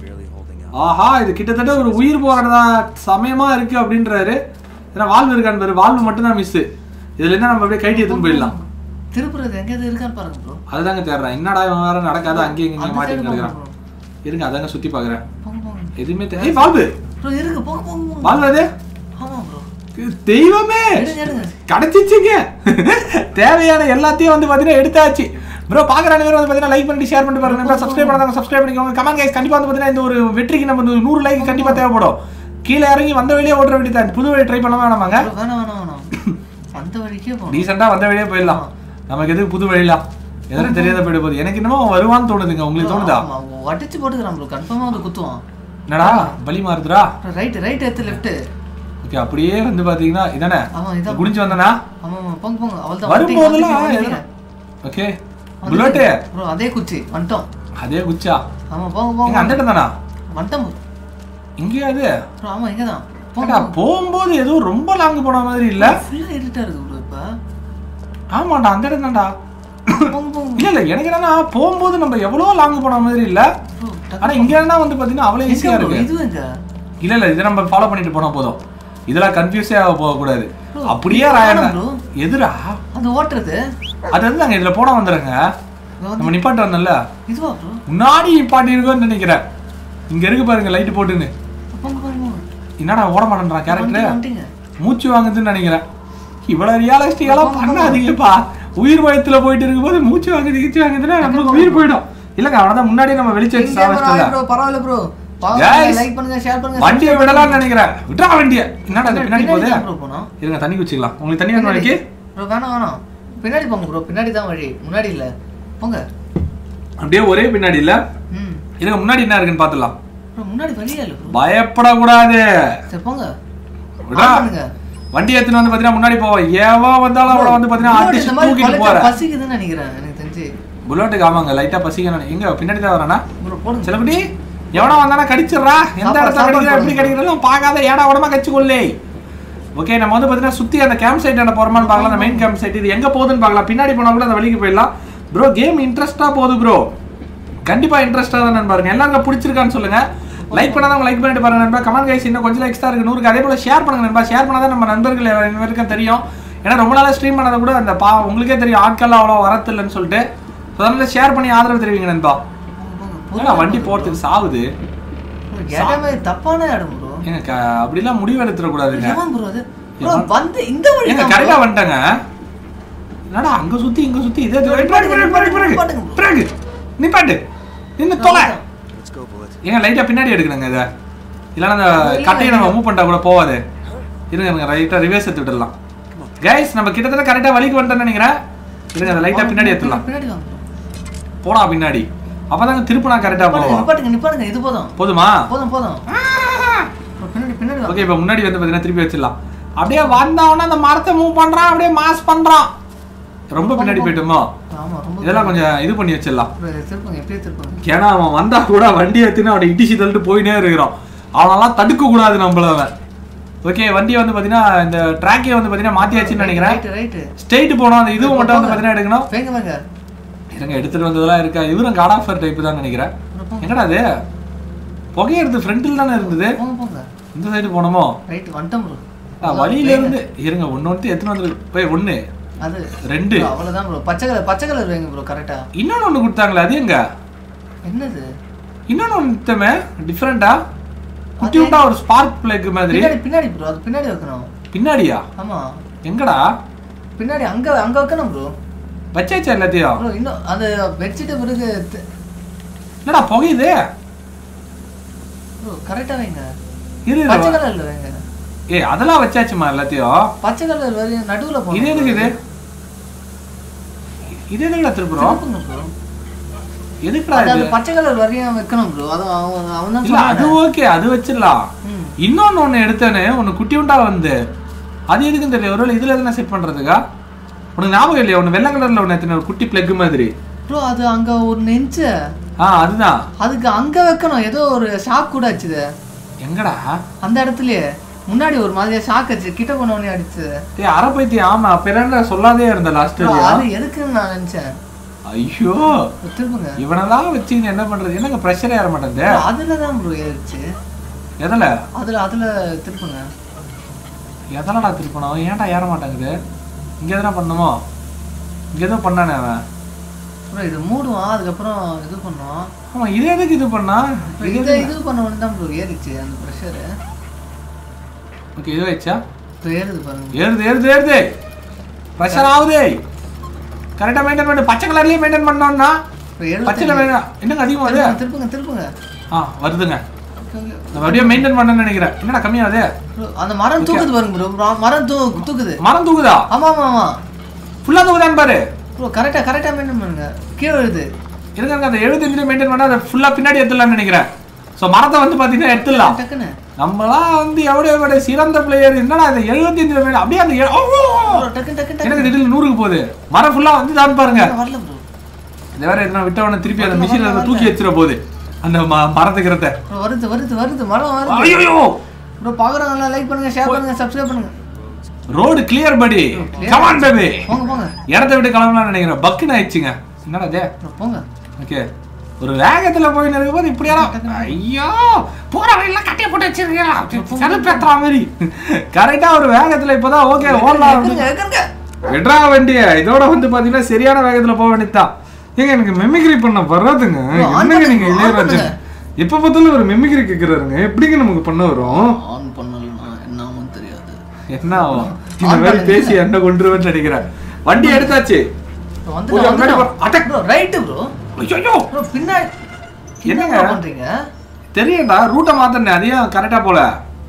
S1: ஆஹா இது கிட்டத்தட்ட ஒரு உயிர் போறதா சமயமா இருக்கு அப்படின்றாரு. ஏன்னா வால்வு இருக்கான் பாரு. வால்வு மட்டும் தான் மிஸ். இதுல என்ன நம்ம அப்படியே கைட்டி எடுத்து போயிடலாம்.
S2: திருப்புறது எங்க இருக்கான்னு பாருங்க ப்ரோ.
S1: அதுதாங்க தேடுறேன். என்னடா இவன் வேற நடக்காத அங்கேயும் இங்கேயும் மாட்டிட்டு இருக்கான். இருங்க அதாங்க சுத்தி பாக்குறேன். எதுவுமே ஏய் வால்வு
S2: ப்ரோ இருக்கு போங்க போங்க.
S1: வால்வு அது?
S2: ஆமா ப்ரோ.
S1: தெய்வமே கிடைச்சிச்சுங்க. தேவையான எல்லாத்தையும் வந்து பாத்தீங்கன்னா எடுத்தாச்சு. ப்ரோ பாக்குற அனைவரும் வந்து பாத்தீங்கன்னா லைக் பண்ணி ஷேர் பண்ணி பாருங்க. சப்ஸ்கிரைப் பண்ணாதவங்க சப்ஸ்கிரைப் பண்ணிக்கோங்க. கமெண்ட் கைஸ் கண்டிப்பா வந்து பாத்தீங்கன்னா இந்த ஒரு வெற்றிக்கு நம்ம நூறு லைக் கண்டிப்பா தேவைப்படும். கீழே இறங்கி வந்த வழியே ஓடுற வேண்டியதான். புது வழி ட்ரை பண்ண வேணாமாங்க?
S2: வேணாம் வேணாம் வேணாம். வந்த வழிக்கே போலாம்.
S1: டீசெண்டா வந்த வழியே போயிடலாம். நமக்கு எதுக்கு புது வழிலாம்? எதனா தெரியாத போயிட போகுது. எனக்கு என்னமோ வருவான்னு தோணுதுங்க. உங்களுக்கு தோணுதா?
S2: அடிச்சு போட்டுக்கிறான் ப்ரோ. கன்ஃபார்மா வந்து குத்துவான்.
S1: என்னடா பலி மாறுதுடா.
S2: ரைட் ரைட் எடுத்து லெஃப்ட்.
S1: ஓகே அப்படியே வந்து பாத்தீங்கன்னா இதானே
S2: ஆமா இத
S1: குடிஞ்சு வந்தனா?
S2: ஆமா ஆமா போங்க போங்க. அவள்தான்
S1: வரும்போதெல்லாம் ஓகே புல்லட்
S2: ப்ரோ அதே குச்சி வந்துட்டோம்.
S1: அதே குச்சா?
S2: ஆமா போங்க போங்க.
S1: இங்க அந்த இடம்தானா?
S2: வந்துட்டோம்.
S1: இங்கே அது?
S2: ப்ரோ ஆமா இங்க தான்.
S1: போடா போகும்போது ஏதோ ரொம்ப லாங் போன மாதிரி இல்ல?
S2: ஃபுல்லா இருட்டா இருக்கு ப்ரோ இப்ப.
S1: ஆமாடா அந்த இடம் தான்டா. இல்ல இல்ல எனக்கு என்னன்னா போகும்போது நம்ம எவ்வளவு லாங் போன மாதிரி இல்ல. ஆனா இங்க என்ன வந்து பாத்தீங்கன்னா அவ்வளவு ஈஸியா இருக்கு.
S2: இது எங்க?
S1: இல்ல இல்ல இத நம்ம ஃபாலோ பண்ணிட்டு போனா போதும். இதெல்லாம் கன்ஃபியூஸே ஆக போக கூடாது. அப்படியே ராயனா எதுடா
S2: அது ஓட்றது?
S1: அது வந்து இதுல போனா வந்துறங்க. நம்ம நிப்பாட்ட வந்தல்ல.
S2: இதுவா ப்ரோ? முன்னாடி
S1: நிப்பாட்டி இருக்கோன்னு நினைக்கிறேன். இங்க இருக்கு பாருங்க லைட் போட்டுன்னு.
S2: போங்க போங்க.
S1: என்னடா ஓட மாட்டேன்றான் கேரக்டர். மூச்சு வாங்குதுன்னு நினைக்கிறேன். இவ்வளவு ரியலிஸ்டிக்கலா பண்ணாதீங்கப்பா. உயிர் பயத்துல போயிட்டு இருக்கும்போது மூச்சு வாங்குது கிச்சு வாங்குதுன்னா நமக்கு உயிர் போயிடும். இல்லங்க அவனதான் முன்னாடியே நம்ம வெளிச்ச வச்சு சாவச்சிட்டோம்.
S2: ப்ரோ பரவாயில்லை ப்ரோ. லைக் பண்ணுங்க ஷேர் பண்ணுங்க.
S1: வண்டியை விடலாம்னு நினைக்கிறேன். விட்றா வண்டியை. என்னடா அது பின்னாடி போகுது? இருங்க தண்ணி குடிச்சிக்கலாம். உங்களுக்கு தண்ணி வேணும் வழிக்கு?
S2: ப்ரோ வேணாம் வேணாம். பின்னாடி போங்க ப்ரோ. பின்னாடி தான் வழி. முன்னாடி இல்ல. போங்க.
S1: அப்படியே ஒரே பின்னாடி இல்ல? ம். இருங்க முன்னாடி என்ன இருக்குன்னு பாத்துடலாம்.
S2: ப்ரோ முன்னாடி வழியே இல்ல ப்ரோ.
S1: பயப்பட கூடாது.
S2: சரி போங்க.
S1: விட்றா. வண்டி ஏத்துன வந்து பாத்தீங்கன்னா முன்னாடி போவா. ஏவா வந்தாலும் அவள வந்து பாத்தீங்கன்னா அடிச்சு தூக்கிட்டு போற.
S2: பசிக்குதுன்னு நினைக்கிறேன் எனக்கு தெரிஞ்சு.
S1: புல்லட்டுக்கு ஆமாங்க லைட்டா பசிக்கணும். எங்க பின்னாடி தான் வரானா?
S2: ப்ரோ போடுங்க.
S1: செலபடி எவனா வந்தானா கடிச்சிடுறா. எந்த இடத்துல கடிக்கிறா எப்படி கடிக்கிறதுலாம் பார்க்காத ஏடா உடம்பா கடிச்சு கொள்ளே. ஓகே நம்ம வந்து பாத்தீங்கன்னா சுத்தி அந்த கேம்ப் சைட் என்ன போறோமான்னு பார்க்கலாம். அந்த மெயின் கேம்ப் சைட் இது எங்க போகுதுன்னு பார்க்கலாம். பின்னாடி போனா கூட அந்த வழிக்கு போயிடலாம். ப்ரோ கேம் இன்ட்ரெஸ்டா போகுது ப்ரோ. கண்டிப்பா இன்ட்ரெஸ்டா தான் பாருங்க. எல்லாரும் பிடிச்சிருக்கான்னு சொல்லுங்க. லைக் பண்ணாதவங்க லைக் பண்ணிட்டு பாருங்க நண்பா. கமெண்ட் கைஸ் இன்னும் கொஞ்சம் லைக்ஸ் தான் இருக்கு நூறுக்கு. அதே போல ஷேர் பண்ணுங்க நண்பா. ஷேர் பண்ணாதான் நம்ம நண்பர்கள் எல்லாருக்கும் தெரியும். ஏன்னா ரொம்ப நாளா ஸ்ட்ரீம் பண்ணாத கூட அந்த பா உங்களுக்கே தெரியும் ஆட்கள் அவ்வளோ வரத்து இல்லைன்னு சொல்லிட்டு அதனால ஷேர் பண்ணி ஆதரவு தெரிவிங்க நண்பா. வண்டி போறதுக்கு சாவுது.
S2: தப்பான இடம் ப்ரோ.
S1: ஏங்க அப்படிலாம் முடிவு எடுத்துட கூடாதுங்க.
S2: வந்து இந்த வழி
S1: ஏங்க கரெக்டா வந்துட்டாங்க. என்னடா அங்க சுத்தி இங்க சுத்தி இதே பிறகு நிப்பாட்டு நின்னு தொலை. ஏங்க லைட்டா பின்னாடி எடுக்கணுங்க இத. இல்லனா அந்த கட்டையை நம்ம மூவ் பண்ணா கூட போவாது. இருங்க இருங்க ரைட்டா ரிவர்ஸ் எடுத்து விடலாம். गाइस நம்ம கிட்டத்தட்ட கரெக்ட்டா வழிக்கு வந்துட்டோம்னு நினைக்கிறேன். இருங்க அந்த லைட்டா பின்னாடி எடுத்துடலாம்.
S2: பின்னாடி வாங்க.
S1: போடா பின்னாடி. அப்பதான் திருப்புனா கரெக்ட்டா போவோம்.
S2: நிப்பாட்டுங்க நிப்பாட்டுங்க இது போதும்.
S1: போதுமா?
S2: போதும் போதும். பின்னாடி பின்னாடி வாங்க.
S1: ஓகே இப்போ முன்னாடி வந்து பாத்தீங்கன்னா திருப்பி வச்சிடலாம். அப்படியே வந்தாவனா அந்த மரத்தை மூவ் பண்றான். அப்படியே மாஸ் பண்றான். ரொம்ப பின்னாடி போய்ட்டோமா?
S2: ஆமா ரொம்ப.
S1: இதெல்லாம் கொஞ்சம் இது பண்ணி வச்சிடலாம்.
S2: திருப்புங்க எப்படியே திருப்புங்க.
S1: ஏன்னா அவன் வந்தா கூட வண்டி ஏத்தினா அவனை இடிச்சு தள்ளிட்டு போயினே இருக்கிறான். அவனெல்லாம் தடுக்க கூடாது நம்மள அவன். ஓகே வண்டியை வந்து பாத்தீங்கன்னா இந்த ட்ராக்கே வந்து பாத்தீங்கன்னா மாத்தியாச்சுன்னு நினைக்கிறேன்.
S2: Right right.
S1: ஸ்ட்ரைட் போறோம். அந்த இதுவும் மட்டும் வந்து பாத்தீங்கன்னா எடுக்கணும்.
S2: வேங்க வாங்க.
S1: இருங்க எடுத்துட்டு வந்ததெல்லாம் இருக்கா? இவரும் காட் ஆஃபர் டைப் தான் நினைக்கிறேன். என்னடா அது? புகை எடுத்து ஃப்ரண்ட்ல தானே இருந்தது.
S2: போங்க போங்க.
S1: இந்த சைடு போணுமோ?
S2: ரைட் வந்துட்டோம் ப்ரோ.
S1: வழியில இருந்து இருங்க ஒன்னு வந்து எத்தனை வந்து போய் ஒன்னு
S2: அது
S1: ரெண்டு
S2: அவ்வளவுதான் ப்ரோ. பச்சை கலர் பச்சை கலர் வேங்க ப்ரோ கரெக்ட்டா.
S1: இன்னொன்னு ஒன்னு கொடுத்தாங்களே அது எங்க?
S2: என்னது?
S1: இன்னொன்னு ஒன்னுமே டிஃபரண்டா குட்டி குட்டா ஒரு ஸ்பார்க் பிளக் மாதிரி.
S2: பின்னாடி பின்னாடி ப்ரோ அது பின்னாடி வைக்கணும்.
S1: பின்னாடியா?
S2: ஆமா.
S1: எங்கடா?
S2: பின்னாடி அங்க அங்க வைக்கணும் ப்ரோ.
S1: வச்சாச்சா எல்லாத்தையும்?
S2: ப்ரோ இன்னும் அந்த வெச்சிட்ட பிறகு
S1: என்னடா புகையுது?
S2: ப்ரோ கரெக்ட்டா வைங்க.
S1: இரு
S2: பச்சை கலர்ல வைங்க.
S1: ஏய் அதெல்லாம் வச்சாச்சுமா எல்லாத்தையும்.
S2: பச்சை கலர் வரைய நடுவுல போணும்.
S1: இது எதுக்கு இது? இது எதுக்குடா திருப்புறோம்?
S2: ப்ரோ
S1: எதுக்குடா இது?
S2: அது பச்சை கலர் வரைய வைக்கணும் ப்ரோ. அது அவன் தான்
S1: சொன்னான். அது ஓகே அது வச்சிரலாம். இன்னொன்னு ஒன்னு எடுத்தேனே ஒன்னு குட்டி உண்டா வந்து. அது எதுக்குன்னு தெரியல. ஒருவேளை இதுல எதனா செட் பண்றதுக்கா? உனக்கு ஞாபகம் இல்லையா? ஒன்னு வெள்ளை கலர்ல ஒன்னு எத்தனை ஒரு குட்டி பிளக் மாதிரி.
S2: ப்ரோ அது அங்க ஒரு நெஞ்ச.
S1: ஆ அதுதான்.
S2: அதுக்கு அங்க வைக்கணும். ஏதோ ஒரு ஷாக் கூட ஆச்சுது.
S1: எங்கடா?
S2: அந்த இடத்துலயே. முன்னாடி ஒரு மாதிரியா ஷாக் அடிச்சு கிட்ட போனவனே அடிச்சு.
S1: டேய் அரை பைத்தியம். ஆமா பிறந்த சொல்லாதே இருந்த லாஸ்ட் வீடியோ.
S2: அது எதுக்குன்னு நான் நினைச்சேன்.
S1: ஐயோ
S2: திருப்புங்க.
S1: இவனெல்லாம் வச்சு என்ன பண்றது? என்னங்க பிரஷர் ஏற மாட்டேங்குது.
S2: அதுல தான் ப்ரோ ஏறிச்சு.
S1: எதுல?
S2: அதுல அதுல திருப்புங்க.
S1: எதனடா திருப்பணும்? ஏன்டா ஏற மாட்டேங்குது? இங்க எதனா பண்ணுமோ? இங்க எதுவும் பண்ணானே அவன்.
S2: ப்ரோ இது மூடுவான் அதுக்கப்புறம் இது பண்ணுவான்.
S1: ஆமா இது எதுக்கு இது பண்ணா?
S2: இது இது பண்ணவனே தான் ப்ரோ ஏறிச்சு அந்த பிரஷர்.
S1: ஓகே இது வெச்சா
S2: ஏறுது பாருங்க.
S1: ஏறுது ஏறுது ஏறுது. பிரஷர் ஆகுது. கரெக்டா மெயின்டைன் பண்ணு. பச்சை கலர்லயே மெயின்டைன் பண்ணோம்னா பச்சைல வேணும். என்னங்க அதிகமா வருது?
S2: திருப்புங்க திருப்புங்க.
S1: ஆ வருதுங்க. நம்ம அப்படியே மெயின்டைன் பண்ணனும்னு நினைக்கிறேன். என்னடா கம்மியாகுது?
S2: அந்த மரம் தூக்குது பாருங்க ப்ரோ. மரம் தூக்குது.
S1: மரம் தூக்குதா?
S2: ஆமா ஆமா ஆமா.
S1: ஃபுல்லா தூக்குதான்னு பாரு.
S2: ப்ரோ கரெக்டா கரெக்டா மெயின்டைன் பண்ணுங்க. கீழ விழுது. இருங்க
S1: அந்த எழுபத்தஞ்சு மெயின்டைன் பண்ணா அதை ஃபுல்லா பின்னாடி எடுத்துடலாம்னு நினைக்கிறேன். சோ மரத்தை வந்து பாத்தீங்கன்னா எடுத்துடலாம்.
S2: டக்குன்னு
S1: நம்மளாம் வந்து எவ்வளவு எவ்வளவு சிறந்த பிளேயர். என்னடா இந்த எழுபத்தஞ்சு அப்படியே அந்த
S2: டக்கு டக்கு
S1: எனக்கு திடீர்னு நூறுக்கு போகுது. மரம் ஃபுல்லா வந்து தான் பாருங்க.
S2: வரல ப்ரோ.
S1: இந்த வேற என்ன விட்டவன திருப்பி அந்த மிஷின்ல தூக்கி வச்சிர போகுது அந்த மரத்துக்கிறத.
S2: வருது வருது வருது மரம் வருது.
S1: ஐயோ
S2: ப்ரோ பாக்குறவங்க லைக் பண்ணுங்க, ஷேர் பண்ணுங்க, சப்ஸ்கிரைப் பண்ணுங்க.
S1: ரோட் கிளியர் படி. Come on baby.
S2: போங்க போங்க.
S1: இடத்தை விட்டு கிளம்பலாம்னு நினைக்கிறேன். பக்குன்னு ஆயிடுச்சுங்க. என்னடா இது?
S2: போங்க.
S1: ஓகே ஒரு வேகத்துல போய் இருக்கும்போது இப்படி யாரும் ஐயோ போற வழியில கட்டையை போட்டு வச்சிருக்கீங்களா செலுப்பேத்துற மாதிரி கரெக்டா ஒரு வேகத்துல இப்பதான் ஓகே ஓடலாம் விட்றா வண்டிய. இதோட வந்து பாத்தீங்கன்னா சரியான வேகத்துல போக வேண்டியதுதான். ஏங்க எனக்கு மெமிக்ரி பண்ண வர்றதுங்க. என்னங்க நீங்க இளையராஜன் எப்ப பார்த்தாலும் ஒரு மெமிக்ரி கேக்குறாருங்க. எப்படிங்க நமக்கு பண்ண வரும்?
S2: ஆன் பண்ணலனா என்னன்னு தெரியாது.
S1: என்ன ஆகும்? இந்த மாதிரி பேசி என்ன கொண்டுருவேன்னு நினைக்கிறேன். வண்டி எடுத்தாச்சு.
S2: Attack bro. Right bro.
S1: ஐயோ
S2: ப்ரோ பின்னாடி என்னங்க பண்றீங்க?
S1: தெரியடா ரூட்ட மாத்தனே. அதையும் கரெக்டா போல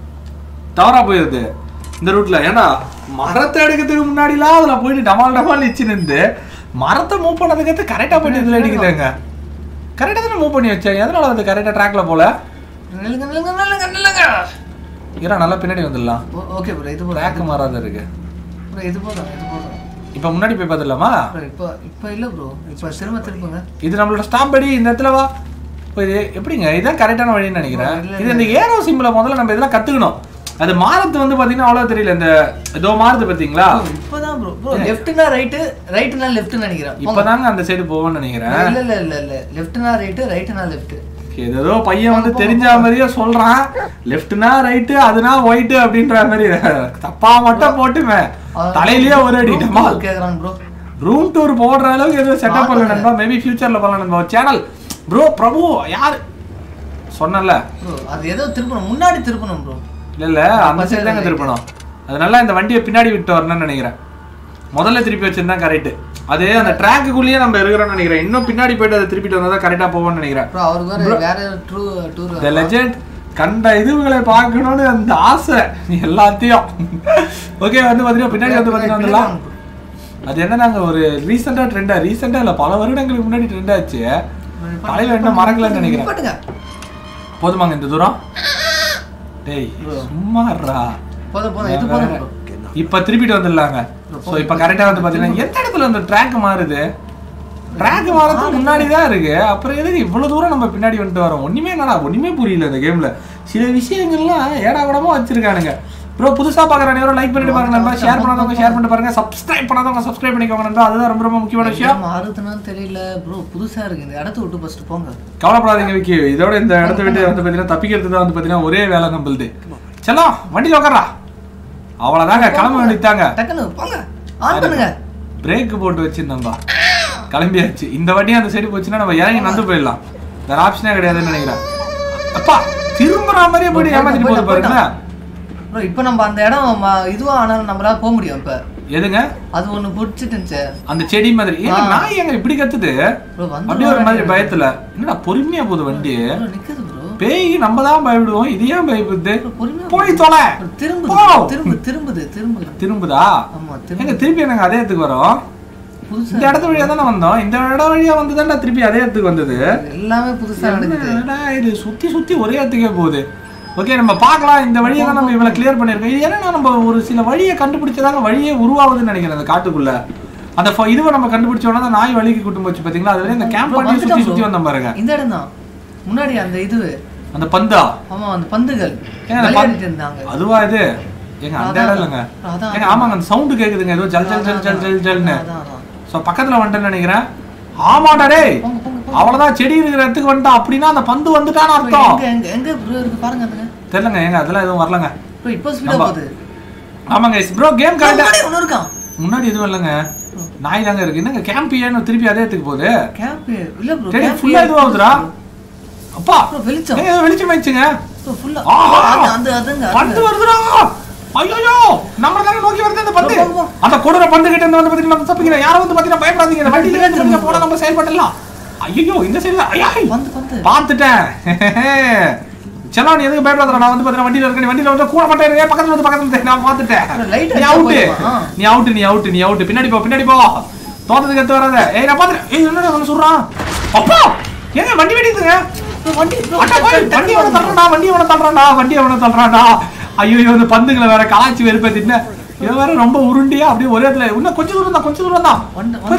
S1: தவறா போயிருது இந்த ரூட்ல. ஏன்னா மரத்தை எடுக்கிறதுக்கு முன்னாடிலாம் அதுல போயிட்டு டமால் டமால் நிச்சு நின்று மரத்தை மூவ் பண்ணதுக்கு கரெக்டா போயிட்டு இதுல அடிக்குதுங்க. கரெக்டா தானே மூவ் பண்ணி வச்சேன். எதனால அது கரெக்டா ட்ராக்ல போல?
S2: நில்லுங்க நில்லுங்க நில்லுங்க நில்லுங்க.
S1: ஏன்னா நல்லா பின்னாடி வந்துடலாம்.
S2: ஓகே ப்ரோ இது போல
S1: ட்ராக் மாறாத இருக்கு
S2: ப்ரோ. இது போதும் இது போதும்.
S1: இப்ப முன்னாடி போய் பாத்துடலாமா?
S2: இப்போ இப்போ இல்ல ப்ரோ. இப்போ திரும்ப திருப்புங்க.
S1: இது நம்மளோட ஸ்டாப் படி. இந்த இடத்துல வா. இப்போ இது எப்படிங்க? இதான் கரெக்டான வழின்னு நினைக்கிறேன். இது இந்த ஏரோ சிம்பிளை முதல்ல நம்ம இதெல்லாம் கத்துக்கணும். அது மாறத்து வந்து பாத்தீங்கன்னா அவ்வளவு தெரியல. இந்த இதோ மாறுது பாத்தீங்களா?
S2: இப்பதான் ப்ரோ ப்ரோ லெஃப்ட்னா ரைட், ரைட்னா லெஃப்ட்னு நினைக்கிறேன்.
S1: இப்பதாங்க அந்த சைடு போவேன்னு நினைக்கிறேன்.
S2: இல்ல இல்ல இல்ல இல்ல லெஃப்ட்னா ரைட், ரைட்னா லெஃப்ட்.
S1: ஏதோ பையன் வந்து தெரிஞ்ச மாதிரியே சொல்றான். லெஃப்ட்னா ரைட் அதுனா ஒயிட் அப்படின்ற மாதிரி தப்பா மட்டும் போட்டுமே தலையிலேயே ஒரு அடி டமால்
S2: கேக்குறான் ப்ரோ.
S1: ரூம் டூர் போடுற அளவுக்கு ஏதோ செட்டப் பண்ணல நண்பா. மேபி ஃபியூச்சர்ல பண்ணலாம் நண்பா. சேனல் ப்ரோ பிரபு யார் சொன்னல
S2: ப்ரோ? அது ஏதோ திருப்பணும், முன்னாடி திருப்பணும் ப்ரோ.
S1: இல்ல இல்ல அந்த சைடு தாங்க திருப்பணும். அதனால இந்த வண்டியை பின்னாடி விட்டு வரணும்னு நினைக்கிறேன். முதல்ல திருப்பி வச்சிருந்தா கரெக்ட். அது அந்த ட்ராக்குக்குள்ளேயே நம்ம இருக்கிறோம்னு நினைக்கிறேன். இன்னும் பின்னாடி போயிட்டு அதை திருப்பிட்டு வந்தா கரெக்டா போவோம்னு நினைக்கிறேன்.
S2: ப்ரோ அவருக்கு வேற டூ டூர்
S1: தி லெஜெண்ட் கண்ட இதுகளை பார்க்கணும்னு அந்த ஆசை எல்லாத்தையும். ஓகே வந்து பாத்தீங்கன்னா பின்னாடி வந்து பாத்தீங்கன்னா வந்துடலாம். அது என்ன நாங்க ஒரு ரீசெண்டா ட்ரெண்டா ரீசெண்டா இல்ல பல வருடங்களுக்கு முன்னாடி ட்ரெண்ட் ஆச்சு. தலையில என்ன மறக்கலன்னு நினைக்கிறேன். போதுமாங்க இந்த தூரம்? டேய் சும்மாறா.
S2: போதும் போதும் இது போதும் ப்ரோ.
S1: இப்ப திருப்பிட்டு வந்துடலாங்க. சோ இப்ப கரெக்டா வந்து பாத்தீங்கன்னா எந்த இடத்துல அந்த ட்ராக் மாறுது? ட்ராக் மாறதுக்கு முன்னாடி தான் இருக்கு. அப்புறம் எதுக்கு இவ்வளவு தூரம் நம்ம பின்னாடி வந்துட்டு வரோம்? ஒண்ணுமே என்னடா ஒண்ணுமே புரியல இந்த கேம்ல. சில விஷயங்கள்லாம் ஏடா கூடமா வச்சிருக்கானுங்க. ப்ரோ புதுசா பாக்குற அனைவரும் லைக் பண்ணிட்டு பாருங்க நண்பா. ஷேர் பண்ணாதவங்க ஷேர் பண்ணிட்டு பாருங்க. சப்ஸ்கிரைப் பண்ணாதவங்க சப்ஸ்கிரைப் பண்ணிக்கோங்க நண்பா. அதுதான் ரொம்ப ரொம்ப முக்கியமான விஷயம்.
S2: மாறுதுன்னு தெரியல ப்ரோ. புதுசா இருக்கு. இந்த இடத்தை விட்டு ஃபர்ஸ்ட் போங்க.
S1: கவலைப்படாதீங்க விக்கி. இதோட இந்த இடத்தை விட்டு வந்து பாத்தீங்கன்னா தப்பிக்கிறது தான் வந்து பாத்தீங்கன்னா ஒரே வேலை நம்மளுது. செல்லம் வண்டியில உட்கார்றா. அவ்வளவுதாங்க கிளம்ப வேண்டியதாங்க.
S2: டக்குனு போங்க. ஆன் பண்ணுங்க.
S1: பிரேக் போட்டு வச்சிருந்தோம்பா. கிளம்பியாச்சு. இந்த வண்டி அந்த சைடு போச்சுன்னா நம்ம இறங்கி நடந்து போயிடலாம். வேற ஆப்ஷனே கிடையாதுன்னு நினைக்கிறேன். அப்பா திரும்புற மாதிரியே போய் ஏமாத்திட்டு போது பாருங்க.
S2: ப்ரோ இப்போ நம்ம அந்த இடம் இதுவா ஆனாலும் நம்மளால போக முடியும். இப்ப எதுங்க அது ஒண்ணு புடிச்சிட்டு இருந்துச்சு அந்த செடி மாதிரி. ஏங்க நாய் எங்க இப்படி கத்துது? அப்படியே ஒரு மாதிரி பயத்துல. என்னடா பொறுமையா போகுது வண்டி. நிக்குது ப்ரோ. பேய் நம்ம தான் பயப்படுவோம். இது ஏன் பயப்படுது? போய் தொலை. திரும்புது திரும்பு திரும்புது திரும்புது திரும்புதா? ஆமா திரும்ப. திருப்பி எனக்கு அதே இடத்துக்கு வரோம். இந்த இடத்து வழியா தானே வந்தோம். இந்த இடம் வழியா வந்து தானே திருப்பி அதே இடத்துக்கு வந்தது. எல்லாமே புதுசா நடக்குது. இது சுத்தி சுத்தி ஒரே இடத்துக்கே போகுது. ஓகே நம்ம பார்க்கலாம். இந்த வழியை தான் நம்ம இவ்வளவு கிளியர் பண்ணிருக்கோம். இது ஏன்னா நம்ம ஒரு சில வழியை கண்டுபிடிச்சதாங்க வழியே உருவாகுதுன்னு நினைக்கிறேன். அந்த காட்டுக்குள்ள அந்த இதுவை நம்ம கண்டுபிடிச்சோம்னா தான் நாய் வழிக்கு கூட்டும் போச்சு பாத்தீங்களா? அதுல இந்த கேம்ப் பண்ணி சுத்தி சுத்தி வந்த பாருங்க. இந்த இடம் தான் முன்னாடி அந்த இது
S1: அந்த பந்தா?
S2: ஆமா அந்த பந்துகள் விளையாடிட்டு இருந்தாங்க.
S1: அதுவா இது? எங்க அந்த இடம் இல்லங்க. ஏங்க ஆமாங்க அந்த சவுண்ட் கேக்குதுங்க ஏதோ ஜல் ஜல் ஜல் ஜல் ஜல் ஜல்னு. சோ பக்கத்துல வந்துட்டேன்னு நினைக்கிறேன். ஆமாடா டேய். அவ்வளவுதான் செடி இருக்கிற இடத்துக்கு வந்துட்டா அப்படினா அந்த பந்து வந்துட்டான்னு அர்த்தம்.
S2: எங்க எங்க எங்க ப்ரோ இருக்கு பாருங்க அதுங்க.
S1: தெரியலங்க ஏங்க அதெல்லாம் எதுவும் வரலங்க.
S2: ப்ரோ இப்போ ஸ்பீடா போகுது.
S1: ஆமாங்க ப்ரோ கேம் கரெக்ட்டா
S2: முன்னாடி ஒன்னு இருக்கா.
S1: முன்னாடி எதுவும் இல்லங்க. நாய் தாங்க இருக்கு. என்னங்க கேம்ப் ஏன்னு திருப்பி அதே இடத்துக்கு போகுது.
S2: கேம்ப் இல்ல ப்ரோ.
S1: டேய் ஃபுல்லா இதுவா வருதுடா. அப்பா
S2: ப்ரோ வெளிச்சம்.
S1: ஏங்க வெளிச்சம் ஆயிடுச்சுங்க.
S2: ப்ரோ ஃபுல்லா அந்த அந்த அதுங்க
S1: பந்து வருதுடா. ஐயோ நம்ம தான நோக்கி வருது அந்த பந்து. அந்த கொடற பந்து கிட்ட இருந்து வந்து பாத்தீங்க நம்ம தப்பிக்கிறோம். யாரும் வந்து பாத்தீங்க பயப்படாதீங்க. இந்த வண்டில இருந்து நீங்க போனா நம்ம செயல் பண்ணலாம். ஐயோ இந்த சைடுல ஐயா
S2: பந்து பந்து
S1: பாத்துட்டேன். செல்லா நீ எதுக்கு பயப்படாதடா. நான் வந்து பாத்தீங்க வண்டில இருக்க. நீ வண்டில வந்து கூட மாட்டேன். பக்கத்துல வந்து பக்கத்துல நான் பாத்துட்டேன். நீ அவுட். நீ அவுட் நீ அவுட் நீ அவுட். பின்னாடி போ பின்னாடி போ. தோட்டத்துக்கு எடுத்து வராத. ஏய் நான் பாத்துறேன். ஏய் என்னடா வந்து சொல்றான். அப்பா ஏங்க வண்டி வெடிக்குதுங்க. வண்டி வண்டி அவன தள்ளுறடா. வண்டி அவன தள்ளுறடா. வண்டி அவன தள்ளுறடா. ஐயோ இந்த பந்துங்களை வேற கலாச்சி வெறுப்பேத்திட்டு இவன் வேற ரொம்ப உருண்டியா அப்படியே ஒரே இடத்துல இன்னும் கொஞ்சம் தூரம் தான் கொஞ்சம் தூரம் தான்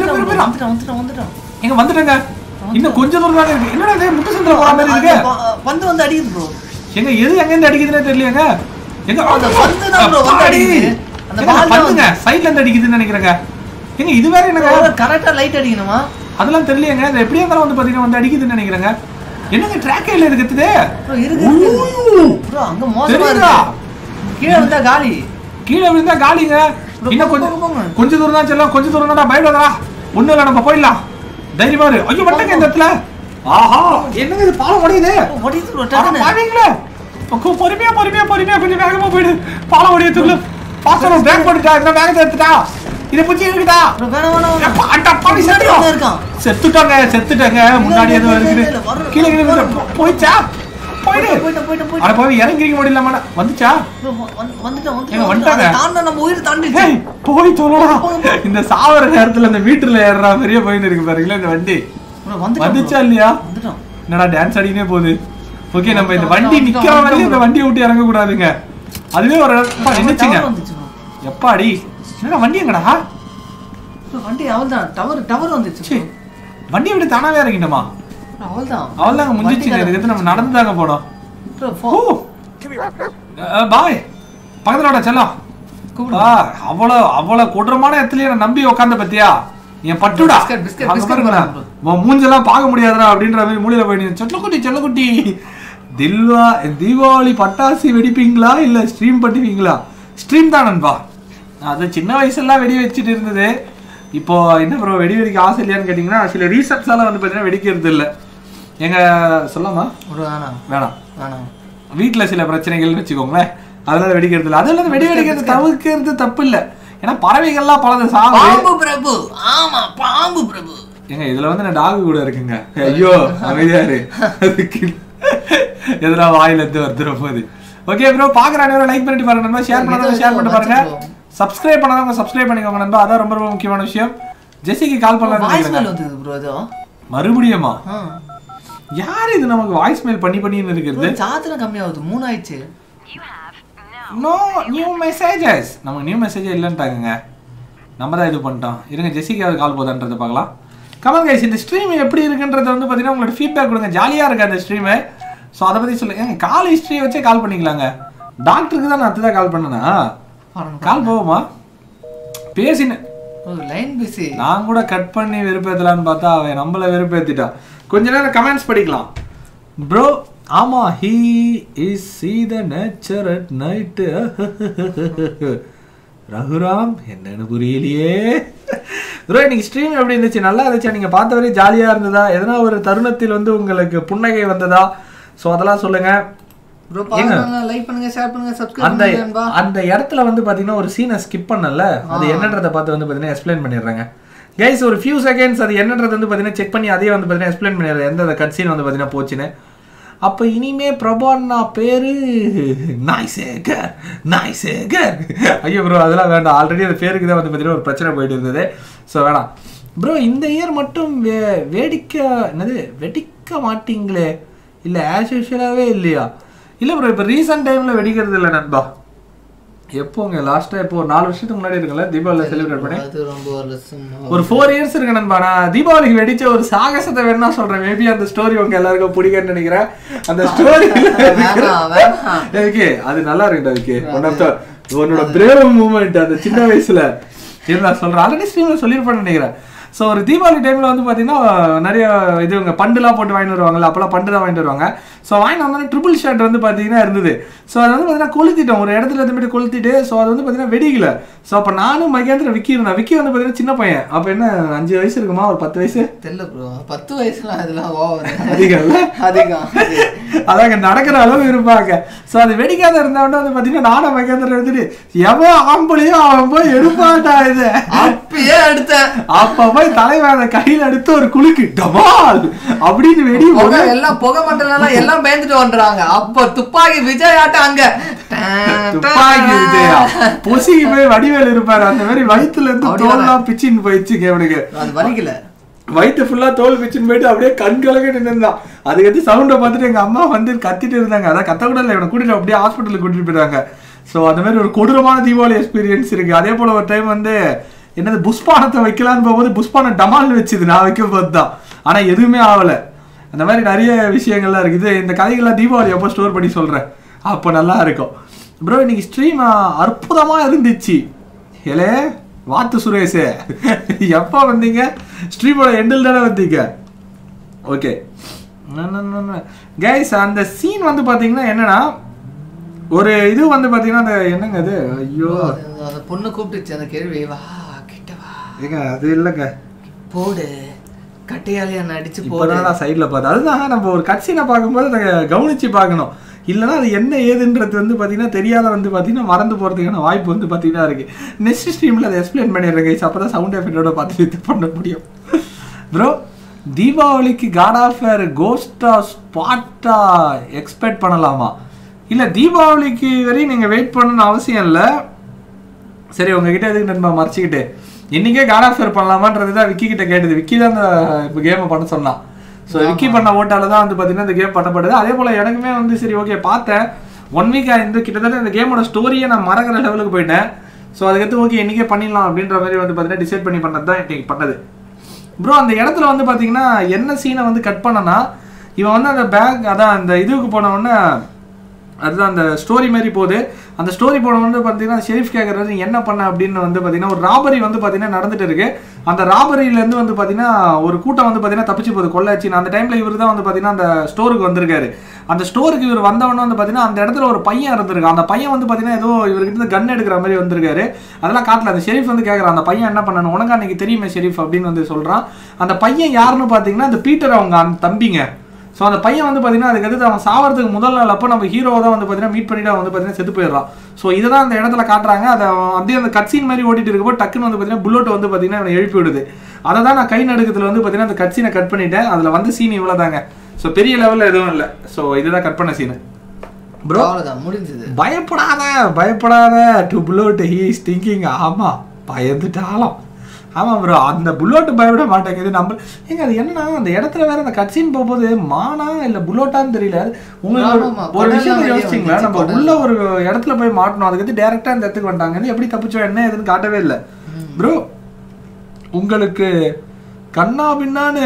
S1: எங்க வந்துட்டேங்க. இன்னும் கொஞ்சம் தூரம் தான் இருக்கு. என்னடா இது முட்டு சென்டர் போற மாதிரி இருக்கு.
S2: பந்து வந்து அடிக்குது ப்ரோ.
S1: எங்க எது எங்க இருந்து அடிக்குதுன்னே தெரியலங்க. எங்க
S2: அந்த பந்து தான் ப்ரோ வந்து அடிக்குது. அந்த பால்
S1: பந்துங்க சைடுல இருந்து அடிக்குதுன்னு நினைக்கிறேங்க. எங்க இது வேற என்னங்க
S2: கரெக்ட்டா லைட் அடிக்கணுமா அதெல்லாம்
S1: தெரியலங்க. இது எப்படியா இருந்தாலும் வந்து பாத்தீங்கன்னா வந்து அடிக்குதுன்னு நினைக்கிறேங்க. என்னங்க ட்ராக் இல்ல இருக்குது
S2: ப்ரோ இருக்கு ப்ரோ அங்க மோசமா இருக்கு. கீழ வந்தா காலி. கீழ விழுந்தா காலிங்க.
S1: இன்னும் கொஞ்சம் கொஞ்ச தூரம் தான் செல்லும். கொஞ்ச தூரம் தான்டா பயப்படாதடா. ஒண்ணு இல்ல நம்ம போயிடலாம். தைரியமா இரு. ஐயோ வட்டங்க இந்த இடத்துல. ஆஹா என்னங்க இது பாலம் ஓடியுது.
S2: ஓடிது ப்ரோ டக்குனு.
S1: பாவீங்களா? பொறுமையா பொறுமையா பொறுமையா கொஞ்சம் வேகமா போயிடு. பாலம் ஓடியதுக்குள்ள பாசன பிரேக் போட்டுட்டா. இந்த வேகத்தை எடுத்துட்டா. இத புச்சி இருக்குடா.
S2: ப்ரோ வேணா வேணா.
S1: அட பாவி செத்துட்டாங்க. செத்துட்டாங்க செத்துட்டாங்க. முன்னாடி ஏதோ இருக்குது. கீழ கீழ போய்ச்சா? போய்டு போய்டு போய்டு போய்டு. அட பாவி இறங்கிங்க முடியலமா. வந்துச்சா?
S2: வந்துட்ட வந்துட்டாங்க. தாண்ட நம்ம உயிர் தாண்டிச்சு.
S1: போய் தொலைடா. இந்த சாவர நேரத்துல அந்த மீட்டர்ல ஏறற மாதிரியே போயிட்டு இருக்கு பாருங்களா இந்த வண்டி. வந்துச்சா இல்லையா? வந்துட்டோம். என்னடா டான்ஸ் ஆடினே போகுது. ஓகே நம்ம இந்த வண்டி நிக்கிற வரைக்கும் இந்த வண்டியை விட்டு இறங்க கூடாதுங்க. அதுவே ஒரு என்னச்சுங்க. எப்பாடி என்னடா வண்டி எங்கடா?
S2: வண்டி அவள்தான் டவர் டவர் வந்துச்சு.
S1: வண்டியை விட்டு தானாவே இறங்கிட்டோமா?
S2: அவள்தான்
S1: அவள்தாங்க முடிஞ்சிச்சு. இதுக்கு நம்ம நடந்து தாங்க போனோம். பாய் பக்கத்துல செல்லம். அவ்வளவு அவ்வளவு கொடூரமான இடத்துலயே நம்பி உட்காந்த பத்தியா என் பட்டுடா. மூஞ்செல்லாம் பார்க்க முடியாதுடா அப்படின்ற மாதிரி மூலையில போய் செல்லக்குட்டி செல்லக்குட்டி தில்வா தீபாவளி பட்டாசு வெடிப்பீங்களா இல்ல ஸ்ட்ரீம் பண்ணுவீங்களா? ஸ்ட்ரீம் தான் நண்பா. அது சின்ன வயசுலாம் வெடி வச்சுட்டு இருந்தது. இப்போ என்ன ப்ரோ வெடி வெடிக்க ஆசை இல்லையான்னு கேட்டீங்கன்னா சில ரீசன்ஸால வந்து பார்த்தீங்கன்னா வெடிக்கிறது இல்லை. எங்க சொல்லாமா வேணாம் வேணாம் வீட்டுல சில பிரச்சனைகள்னு வச்சுக்கோங்களேன். அதனால வெடிக்கிறது இல்லை. அதெல்லாம் வெடி வெடிக்கிறது தவிர்க்கிறது தப்பு இல்லை. ஏன்னா பறவைகள்லாம் பலது சாவு
S2: பிரபு. ஆமா பாம்பு பிரபு.
S1: ஏங்க இதுல வந்து நான் டாகு கூட இருக்குங்க. ஐயோ அமைதியாரு அதுக்கு எதனா வாயில இருந்து வந்துடும் போது. ஓகே ப்ரோ பாக்குறாங்க லைக் பண்ணிட்டு பாருங்க நண்பா. ஷேர் பண்ணாதவங்க ஷேர் பண்ணிட்டு பாருங்க. சப்ஸ்கிரைப் பண்ணாதவங்க சப்ஸ்கிரைப் பண்ணிக்கோங்க நண்பா. அதான் ரொம்ப ரொம்ப முக்கியமான விஷயம். ஜெசிக்கு கால் பண்ணலாம் மறுபடியுமா? யார் இது நமக்கு வாய்ஸ் மெயில் பண்ணி பண்ணின்னு இருக்குது.
S2: சார்ஜ் கம்மியாகுது. மூணு ஆயிடுச்சு.
S1: No new messages. நமக்கு நியூ மெசேஜே இல்லைன்ட்டாங்க. நம்ம தான் இது பண்ணிட்டோம். இருங்க ஜெசிக்காவது கால் போதான்றதை பார்க்கலாம். கமெண்ட் கைஸ் இந்த ஸ்ட்ரீம் எப்படி இருக்குன்றத வந்து பார்த்தீங்கன்னா உங்களோட ஃபீட்பேக் கொடுங்க. ஜாலியாக இருக்கு அந்த ஸ்ட்ரீமு. ஸோ அதை பற்றி சொல்லுங்க. ஏங்க கால் ஹிஸ்ட்ரியை வச்சே கால் பண்ணிக்கலாங்க. டாக்டருக்கு தான் நான் அதுதான் கால் பண்ணேன்னா கால் போவோமா? பேசினேன்
S2: லைன் பிஸி.
S1: நான் கூட கட் பண்ணி வெறுப்பேத்தலான்னு பார்த்தா அவன் நம்மள வெறுப்பேத்திட்டா. கொஞ்ச நேரம் கமெண்ட்ஸ் படிக்கலாம் ப்ரோ. ஆமா he is see the nature at night. Raghuram என்னன்னு புரியலையே ப்ரோ. இன்னைக்கு ஸ்ட்ரீம் எப்படி இருந்துச்சு? நல்லா இருந்துச்சா? நீங்க பார்த்த வரை ஜாலியா இருந்ததா? எதனா ஒரு தருணத்தில் வந்து உங்களுக்கு புன்னகை வந்ததா? ஸோ அதெல்லாம் சொல்லுங்க. அந்த இடத்துல வந்து பாத்தீங்கன்னா ஒரு சீனை ஸ்கிப் பண்ணல. அது என்னன்றதை பார்த்து வந்து பாத்தீங்கன்னா எக்ஸ்பிளைன் பண்ணிடுறாங்க கைஸ். ஒரு ஃபியூ செகண்ட்ஸ் அது என்னன்றது வந்து பாத்தீங்கன்னா செக் பண்ணி அதே வந்து பாத்தீங்கன்னா எக்ஸ்பிளைன் பண்ணிடுறேன் எந்த கட் சீன் வந்து பாத்தீங்கன்னா போச்சுன்னு. அப்ப இனிமே பிரபு அண்ணா பேரு நாய்சேகர் நாய்சேகர். ஐயோ ப்ரோ அதெல்லாம் வேண்டாம். ஆல்ரெடி அந்த பேருக்கு தான் வந்து பாத்தீங்கன்னா ஒரு பிரச்சனை போயிட்டு இருந்தது. ஸோ வேணாம் ப்ரோ. இந்த இயர் மட்டும் வே வேடிக்க என்னது வெடிக்க மாட்டீங்களே? இல்லை ஆஸ் யூஷுவலாகவே இல்லையா? இல்லை ப்ரோ இப்போ ரீசன்ட் டைமில் வெடிக்கிறது இல்லை நண்பா. எப்போங்க லாஸ்டா இப்போ நாலு வருஷத்துக்கு முன்னாடி இருக்குல்ல தீபாவளி செலிப்ரேட் பண்ணி
S2: அது ரொம்ப வருஷம்
S1: ஒரு ஃபோர் இயர்ஸ் இருக்கு நண்பா. நான் தீபாவளிக்கு வெடிச்ச ஒரு சாகசத்தை வேணா சொல்றேன். மேபி அந்த ஸ்டோரி உங்க எல்லாருக்கும் பிடிக்கும்னு நினைக்கிறேன். அந்த ஸ்டோரி ஓகே அது நல்லா இருக்கு. அதுக்கு ஒன் ஆஃப் த உன்னோட பிரேவ் மூமெண்ட் அந்த சின்ன வயசுல நான் சொல்றேன். ஆல்ரெடி ஸ்ட்ரீம்ல சொல்லிருப்பேன்னு நினைக்கிறேன். ஸோ ஒரு தீபாவளி டைமில் வந்து பார்த்தீங்கன்னா நிறைய இது இவங்க பண்டுலாம் போட்டு வாங்கிட்டு வருவாங்கல்ல, அப்போலாம் பண்டு தான் வாங்கிட்டு வருவாங்க. ஸோ வாங்கிட்டு வந்தோன்னா ட்ரிபிள் ஷர்ட் வந்து பார்த்தீங்கன்னா இருந்தது. ஸோ அது வந்து பார்த்தீங்கன்னா கொளுத்திட்டோம் ஒரு இடத்துல இருந்து கொளுத்திட்டு. ஸோ அது வந்து பார்த்தீங்கன்னா வெடிக்கல. ஸோ அப்போ நானும் மகேந்திர விக்கி இருந்தேன். விக்கி வந்து பார்த்தீங்கன்னா சின்ன பையன். அப்போ என்ன அஞ்சு வயசு இருக்குமா, ஒரு பத்து வயசு
S2: தெரியல ப்ரோ. பத்து வயசுலாம் அதெல்லாம்
S1: அதிகம் அதிகம் அதாங்க நடக்கிற அளவு இருப்பாங்க. ஸோ அது வெடிக்காத இருந்தவொடனே வந்து பார்த்தீங்கன்னா நானும் மகேந்திர எடுத்துட்டு எவன் ஆம்பளையோ அவன் போய் எடுப்பாட்டா இது
S2: அப்பயே எடுத்தேன்.
S1: அப்ப போய் தலைவர கையில எடுத்து ஒரு குலுக்கு டபால் அப்படின்னு வெடி
S2: எல்லாம் புகை மட்டும் எல்லாம் பயந்துட்டு வந்துறாங்க. அப்ப துப்பாக்கி விஜய் ஆட்டம் அங்க
S1: துப்பாக்கி விஜயா பொசிக்கு போய் வடிவேல் இருப்பாரு. அந்த மாதிரி வயிற்றுல இருந்து தோல்லாம் பிச்சின்னு போயிடுச்சு. அவனுக்கு
S2: அது வலிக்கல,
S1: வயிற்று ஃபுல்லா தோல் பிச்சுன்னு போயிட்டு அப்படியே கண் கலங்க நின்றுந்தான். அதுக்கு சவுண்டை பார்த்துட்டு எங்க அம்மா வந்து கத்திட்டு இருந்தாங்க. அதான் கத்த கூட இல்லை, இவனை கூட்டிட்டு அப்படியே ஹாஸ்பிட்டலுக்கு கூட்டிட்டு போயிட்டாங்க. ஸோ அந்த மாதிரி ஒரு கொடூரமான தீபாவளி எக்ஸ்பீரியன்ஸ் இருக்கு. அதே போல ஒரு டைம் வந்து என்னது புஷ்பானத்தை வைக்கலான்னு போகும்போது புஷ்பானம் டமால் வச்சுது நான் வைக்கும் போது தான். ஆனா எதுவுமே ஆகலை. அந்த மாதிரி நிறைய விஷயங்கள்லாம் இருக்குது. இந்த கதைகள்லாம் தீபாவளி எப்போ ஸ்டோர் பண்ணி சொல்றேன், அப்போ நல்லா இருக்கும். ப்ரோ இன்னைக்கு ஸ்ட்ரீம் அற்புதமா இருந்துச்சு. ஏலே வாத்து சுரேஷ் எப்போ வந்தீங்க? ஸ்ட்ரீமோட எண்டில் தானே வந்தீங்க. ஓகே கைஸ், அந்த சீன் வந்து பாத்தீங்கன்னா என்னன்னா ஒரு இது வந்து பாத்தீங்கன்னா அந்த என்னங்க அது, ஐயோ
S2: அந்த பொண்ணு கூப்பிட்டுச்சு அந்த கேள்வி, வா கிட்ட வா.
S1: ஏங்க அது இல்லைங்க,
S2: போடு கட்டையாலே அடிச்சு
S1: போடுறா சைட்ல பார்த்து. அதுதான் நம்ம ஒரு கட்சினை பார்க்கும்போது அதை கவனிச்சு பார்க்கணும். இல்லைன்னா அது என்ன ஏதுன்றது வந்து பார்த்தீங்கன்னா தெரியாத வந்து பார்த்தீங்கன்னா மறந்து போகிறதுக்கான வாய்ப்பு வந்து பார்த்தீங்கன்னா இருக்கு. நெக்ஸ்ட் ஸ்ட்ரீமில் அதை எக்ஸ்பிளைன் பண்ணிடுறேங்க. அப்போ தான் சவுண்ட் எஃபெக்டோட பார்த்துட்டு இது பண்ண முடியும். ப்ரோ தீபாவளிக்கு காட் ஆஃப் வார் கோஸ்டா ஸ்பாட்டா எக்ஸ்பெக்ட் பண்ணலாமா? இல்லை தீபாவளிக்கு வரையும் நீங்கள் வெயிட் பண்ணணும்னு அவசியம் இல்லை. சரி உங்ககிட்ட எதுக்கு நண்பா மறைச்சிக்கிட்டு இன்னைக்கே காட் ஆஃப் வார் பண்ணலாமான்றது தான் விக்கி கிட்ட கேட்டது. விக்கி தான் இந்த இப்போ கேமை பண்ண சொன்னான். ஸோ விக்கி பண்ண ஓட்டால தான் வந்து பார்த்தீங்கன்னா இந்த கேம் பண்ணப்படுது. அதே போல் எனக்குமே வந்து சரி ஓகே பார்த்தேன். ஒன் வீக் ஆயிருந்து கிட்டத்தட்ட இந்த கேமோட ஸ்டோரியை நான் மறக்கிற லெவலுக்கு போயிட்டேன். ஸோ அதுக்கடுத்து ஓகே இன்றைக்கே பண்ணிடலாம் அப்படின்ற மாதிரி வந்து பார்த்தீங்கன்னா டிசைட் பண்ணி பண்ணது தான் இன்னைக்கு பண்ணது. ப்ரோ அந்த இடத்துல வந்து பார்த்தீங்கன்னா என்ன சீனை வந்து கட் பண்ணனா, இவன் வந்து அந்த பேக் அதான் அந்த இதுக்கு போனவொடனே அதுதான் அந்த ஸ்டோரி மாதிரி போகுது. அந்த ஸ்டோரி போன வந்து பார்த்தீங்கன்னா ஷெரீஃப் கேட்குறது என்ன பண்ண அப்படின்னு வந்து பார்த்தீங்கன்னா ஒரு ராபரி வந்து பார்த்தீங்கன்னா நடந்துட்டு இருக்கு. அந்த ராபரியிலேருந்து வந்து பார்த்தீங்கன்னா ஒரு கூட்டம் வந்து பார்த்தீங்கன்னா தப்பிச்சு போகுது கொள்ளாச்சு. அந்த டைமில் இவர் தான் வந்து பார்த்தீங்கன்னா அந்த ஸ்டோருக்கு வந்திருக்காரு. அந்த ஸ்டோருக்கு இவர் வந்தவொடனே வந்து பார்த்தீங்கன்னா அந்த இடத்துல ஒரு பையன் இருந்திருக்கு. அந்த பையன் வந்து பார்த்தீங்கன்னா ஏதோ இவர்கிட்ட கன் எடுக்கிற மாதிரி வந்திருக்காரு. அதெல்லாம் காட்டல. அந்த ஷெரீஃப் வந்து கேட்குறான் அந்த பையன் என்ன பண்ணணும், உனக்கு அன்னைக்கு தெரியுமே ஷெரீஃப் அப்படின்னு வந்து சொல்கிறான். அந்த பையன் யாருன்னு பார்த்தீங்கன்னா அந்த பீட்டர் அவங்க அந்த தம்பிங்க. ஸோ அந்த பையன் வந்து பார்த்தீங்கன்னா அதுக்கு அவன் சாவறதுக்கு முதல் நாள் அப்போ நம்ம ஹீரோவை தான் வந்து பார்த்தீங்கன்னா மீட் பண்ணிட்டு அவன் வந்து பார்த்தீங்கன்னா செத்து போயிடறான். ஸோ இதை தான் அந்த இடத்துல காட்டுறாங்க. அதை அப்படியே அந்த கட்சின் மாதிரி ஓட்டிட்டு இருக்கப்போ டக்குன்னு வந்து பார்த்தீங்கன்னா புல்லட் வந்து பார்த்தீங்கன்னா அவனை எழுப்பி விடுது. அதை தான் நான் கை நடுக்கத்தில் வந்து பார்த்தீங்கன்னா அந்த கட்சினை கட் பண்ணிட்டேன். அதில் வந்து சீன் இவ்வளோ தாங்க. ஸோ பெரிய லெவலில் எதுவும் இல்லை. ஸோ இதுதான் கட் பண்ண சீனு. ப்ரோ முடிஞ்சது. பயப்படாத பயப்படாத to Bullet he is thinking. ஆமாம் பயந்துட்டாலும் ஆமாம் ப்ரோ அந்த புல்லோட்டு பயப்பட மாட்டேங்குது. நம்ம ஏங்க அது என்னன்னா அந்த இடத்துல வேற அந்த கட்சின்னு போகும்போது மானா இல்லை புல்லோட்டான்னு தெரியல. உங்களுக்கு ஒரு விஷயத்தை யோசிச்சிங்களா, நம்ம உள்ள ஒரு இடத்துல போய் மாட்டணும். அதுக்கு டேரெக்டாக அந்த இடத்துக்கு வந்துட்டாங்கன்னு எப்படி தப்பிச்சோம் என்ன எதுன்னு காட்டவே இல்லை. ப்ரோ உங்களுக்கு கண்ணா பின்னான்னு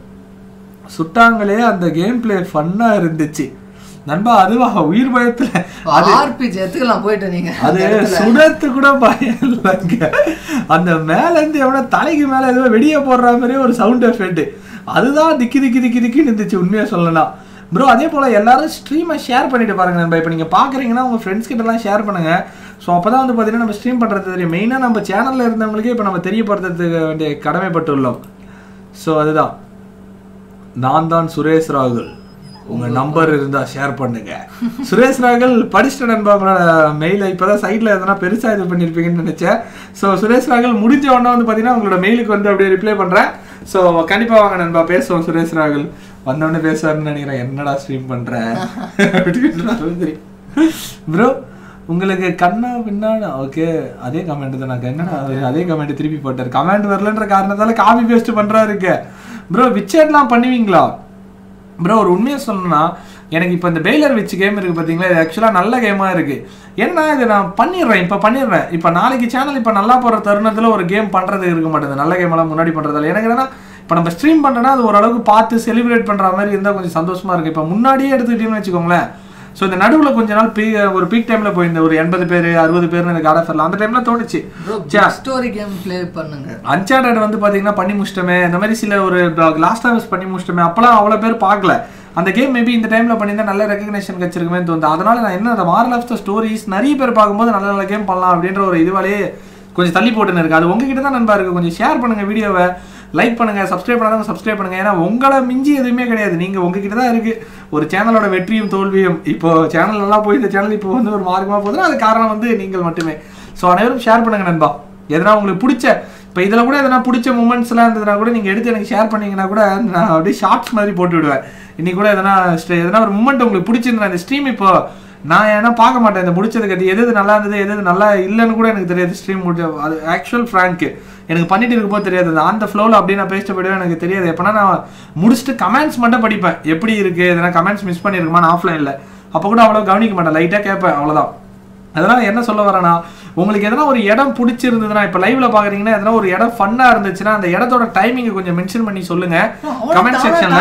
S1: சுட்டாங்களே அந்த கேம் பிளே ஃபன்னா இருந்துச்சு நண்பா. அதுவா உயிர் பயத்துல போயிட்டு நீங்க அது சுடத்து கூட பயம் இல்லைங்க. அந்த மேல இருந்து எவனா தலைக்கு மேல ஏதோ வெடிய போடுற மாதிரி ஒரு சவுண்ட் எஃபெக்ட் அதுதான் திக்கி திக்கி திக்கி திக்கின்னு இருந்துச்சு உண்மையா சொல்லலாம். ப்ரோ அதே போல எல்லாரும் ஸ்ட்ரீமை ஷேர் பண்ணிட்டு பாருங்க நண்பா. இப்போ நீங்க பாக்குறீங்கன்னா உங்க ஃப்ரெண்ட்ஸ் கிட்ட எல்லாம் ஷேர் பண்ணுங்க. ஸோ அப்பதான் வந்து பாத்தீங்கன்னா நம்ம ஸ்ட்ரீம் பண்றது தெரியும். மெயினா நம்ம சேனல்ல இருந்தவங்களுக்கே இப்போ நம்ம தெரியப்படுத்துறதுக்கு வேண்டிய கடமைப்பட்டுள்ளோம். ஸோ அதுதான் நான் தான் சுரேஷ் ராகுல். உங்க நம்பர் இருந்தா ஷேர் பண்ணுங்க. சுரேஷ் ராகுல் படிச்சுட்ட நண்பா உங்களோட மெயில இப்பதான் சைட்ல எதனா பெருசா இது பண்ணிருப்பீங்கன்னு நினைச்சேன். ஸோ சுரேஷ் ராகுல் முடிஞ்ச உடனே வந்து பாத்தீங்கன்னா உங்களோட மெயிலுக்கு வந்து அப்படியே ரிப்ளை பண்றேன். ஸோ கண்டிப்பா வாங்க நண்பா பேசுவோம். சுரேஷ் ராகுல் வந்தோடனே பேசுவாருன்னு நினைக்கிறேன். என்னடா ஸ்ட்ரீம் பண்ற அப்படின்னு. ப்ரோ உங்களுக்கு கண்ணா பின்னாடி ஓகே அதே கமெண்ட் தான். நான் என்னடா அதே கமெண்ட் திருப்பி போட்டாரு. கமெண்ட் வரலன்ற காரணத்தால காப்பி பேஸ்ட் பண்றாரு. ப்ரோ விச்சேட்லாம் பண்ணுவீங்களா? ப்ரோ ஒரு உண்மையை சொன்னா எனக்கு இப்போ இந்த பெய்லர் விச் கேம் இருக்குது பார்த்தீங்களா, இது ஆக்சுவலாக நல்ல கேமாக இருக்குது. ஏன்னா இது நான் பண்ணிடுறேன், இப்போ பண்ணிடுறேன். இப்போ நாளைக்கு சேனல் இப்போ நல்லா போகிற தருணத்தில் ஒரு கேம் பண்ணுறது இருக்க மாட்டேங்குது, நல்ல கேமெல்லாம் முன்னாடி பண்ணுறதால. எனக்கு என்னன்னா இப்போ நம்ம ஸ்ட்ரீம் பண்ணுறோன்னா அது ஓரளவுக்கு பார்த்து செலிப்ரேட் பண்ணுற மாதிரி இருந்தால் கொஞ்சம் சந்தோஷமாக இருக்குது. இப்போ முன்னாடியே எடுத்துக்கிட்டீங்கன்னு வச்சுக்கோங்களேன். ஸோ இந்த நடுவில் கொஞ்ச நாள் பீ ஒரு பீக் டைமில் போயிருந்த ஒரு எண்பது பேர் அறுபது பேர்னு எனக்கு காட் ஆஃப் வார் அந்த டைமில் தோணுச்சு
S2: ஸ்டோரி கேம் ப்ளே பண்ணுங்க.
S1: அன்சார்ட்டட் வந்து பார்த்தீங்கன்னா பண்ணி முடிச்சிட்டோமே, இந்த மாதிரி சில ஒரு லாஸ்ட் ஆஃபர்ஸ் பண்ணி முடிச்சிட்டோமே, அப்போலாம் அவ்வளோ பேர் பார்க்கல. அந்த கேம் மேபி இந்த டைமில் பண்ணியிருந்தா நல்ல ரெகக்னேஷன் கிடைச்சிருக்குமே தோணுது. அதனால நான் என்ன அந்த மாரல் ஆஃப் த ஸ்டோரிஸ் நிறைய பேர் பார்க்கும்போது நல்ல நல்ல கேம் பண்ணலாம் அப்படின்ற ஒரு இதுவாலே கொஞ்சம் தள்ளி போட்டுன்னு இருக்குது. அது உங்ககிட்ட தான் நண்பா இருக்குது. கொஞ்சம் ஷேர் பண்ணுங்கள் வீடியோவை, லைக் பண்ணுங்கள், சப்ஸ்கிரைப் பண்ணாதவங்க சப்ஸ்கிரைப் பண்ணுங்கள். ஏன்னா உங்களை மிஞ்சி எதுவுமே கிடையாது, நீங்கள் உங்ககிட்ட தான் இருக்குது ஒரு சேனலோட வெற்றியும் தோல்வியும். இப்போ சேனல் நல்லா போய் இந்த சேனல் இப்போ வந்து ஒரு மார்க்கமாக போகுதுன்னா அது காரணம் வந்து நீங்கள் மட்டுமே. ஸோ அனைவரும் ஷேர் பண்ணுங்கள் நண்பா. எதனா உங்களுக்கு பிடிச்ச இப்போ இதில் கூட எதனா பிடிச்ச மூமெண்ட்ஸ்லாம் இருந்ததுனா கூட நீங்கள் எடுத்து எனக்கு ஷேர் பண்ணிங்கன்னா கூட நான் அப்படியே ஷார்ட்ஸ் மாதிரி போட்டு விடுவேன். இன்னைக்கு கூட எதனா எதனா ஒரு மூமெண்ட் உங்களுக்கு பிடிச்சிருந்தா இந்த ஸ்ட்ரீம் இப்போ நான் ஏன்னா பார்க்க மாட்டேன், இந்த முடிச்சது கட்டி எது நல்லா இருந்தது எது நல்லா இல்லைன்னு கூட எனக்கு தெரியாது. ஸ்ட்ரீம் முடிச்ச அது ஆக்சுவல் ஃப்ராங்க்கு எனக்கு பண்ணிட்டு இருக்கும்போது தெரியாது. அந்த அந்த ஃப்ளோவில் அப்படி நான் பேசிட்டு போய்டுவேன், எனக்கு தெரியாது. எப்போனா நான் முடிச்சுட்டு கமெண்ட்ஸ் மட்டும் படிப்பேன், எப்படி இருக்குது எதனா கமெண்ட்ஸ் மிஸ் பண்ணியிருக்குமா நான் ஆஃப்லைனில் அப்போ கூட அவ்வளோ கவனிக்க மாட்டேன், லைட்டாக கேட்பேன், அவ்வளோதான். அதனால் என்ன சொல்ல வரேன்னா உங்களுக்கு எதனா ஒரு இடம் பிடிச்சிருந்ததுன்னா இப்போ லைவ்ல பாக்குறீங்கன்னா எதனா ஒரு இடம் ஃபன்னா இருந்துச்சுன்னா அந்த இடத்தோட டைமிங் கொஞ்சம் மென்ஷன் பண்ணி சொல்லுங்க கமெண்ட் செக்ஷன்ல.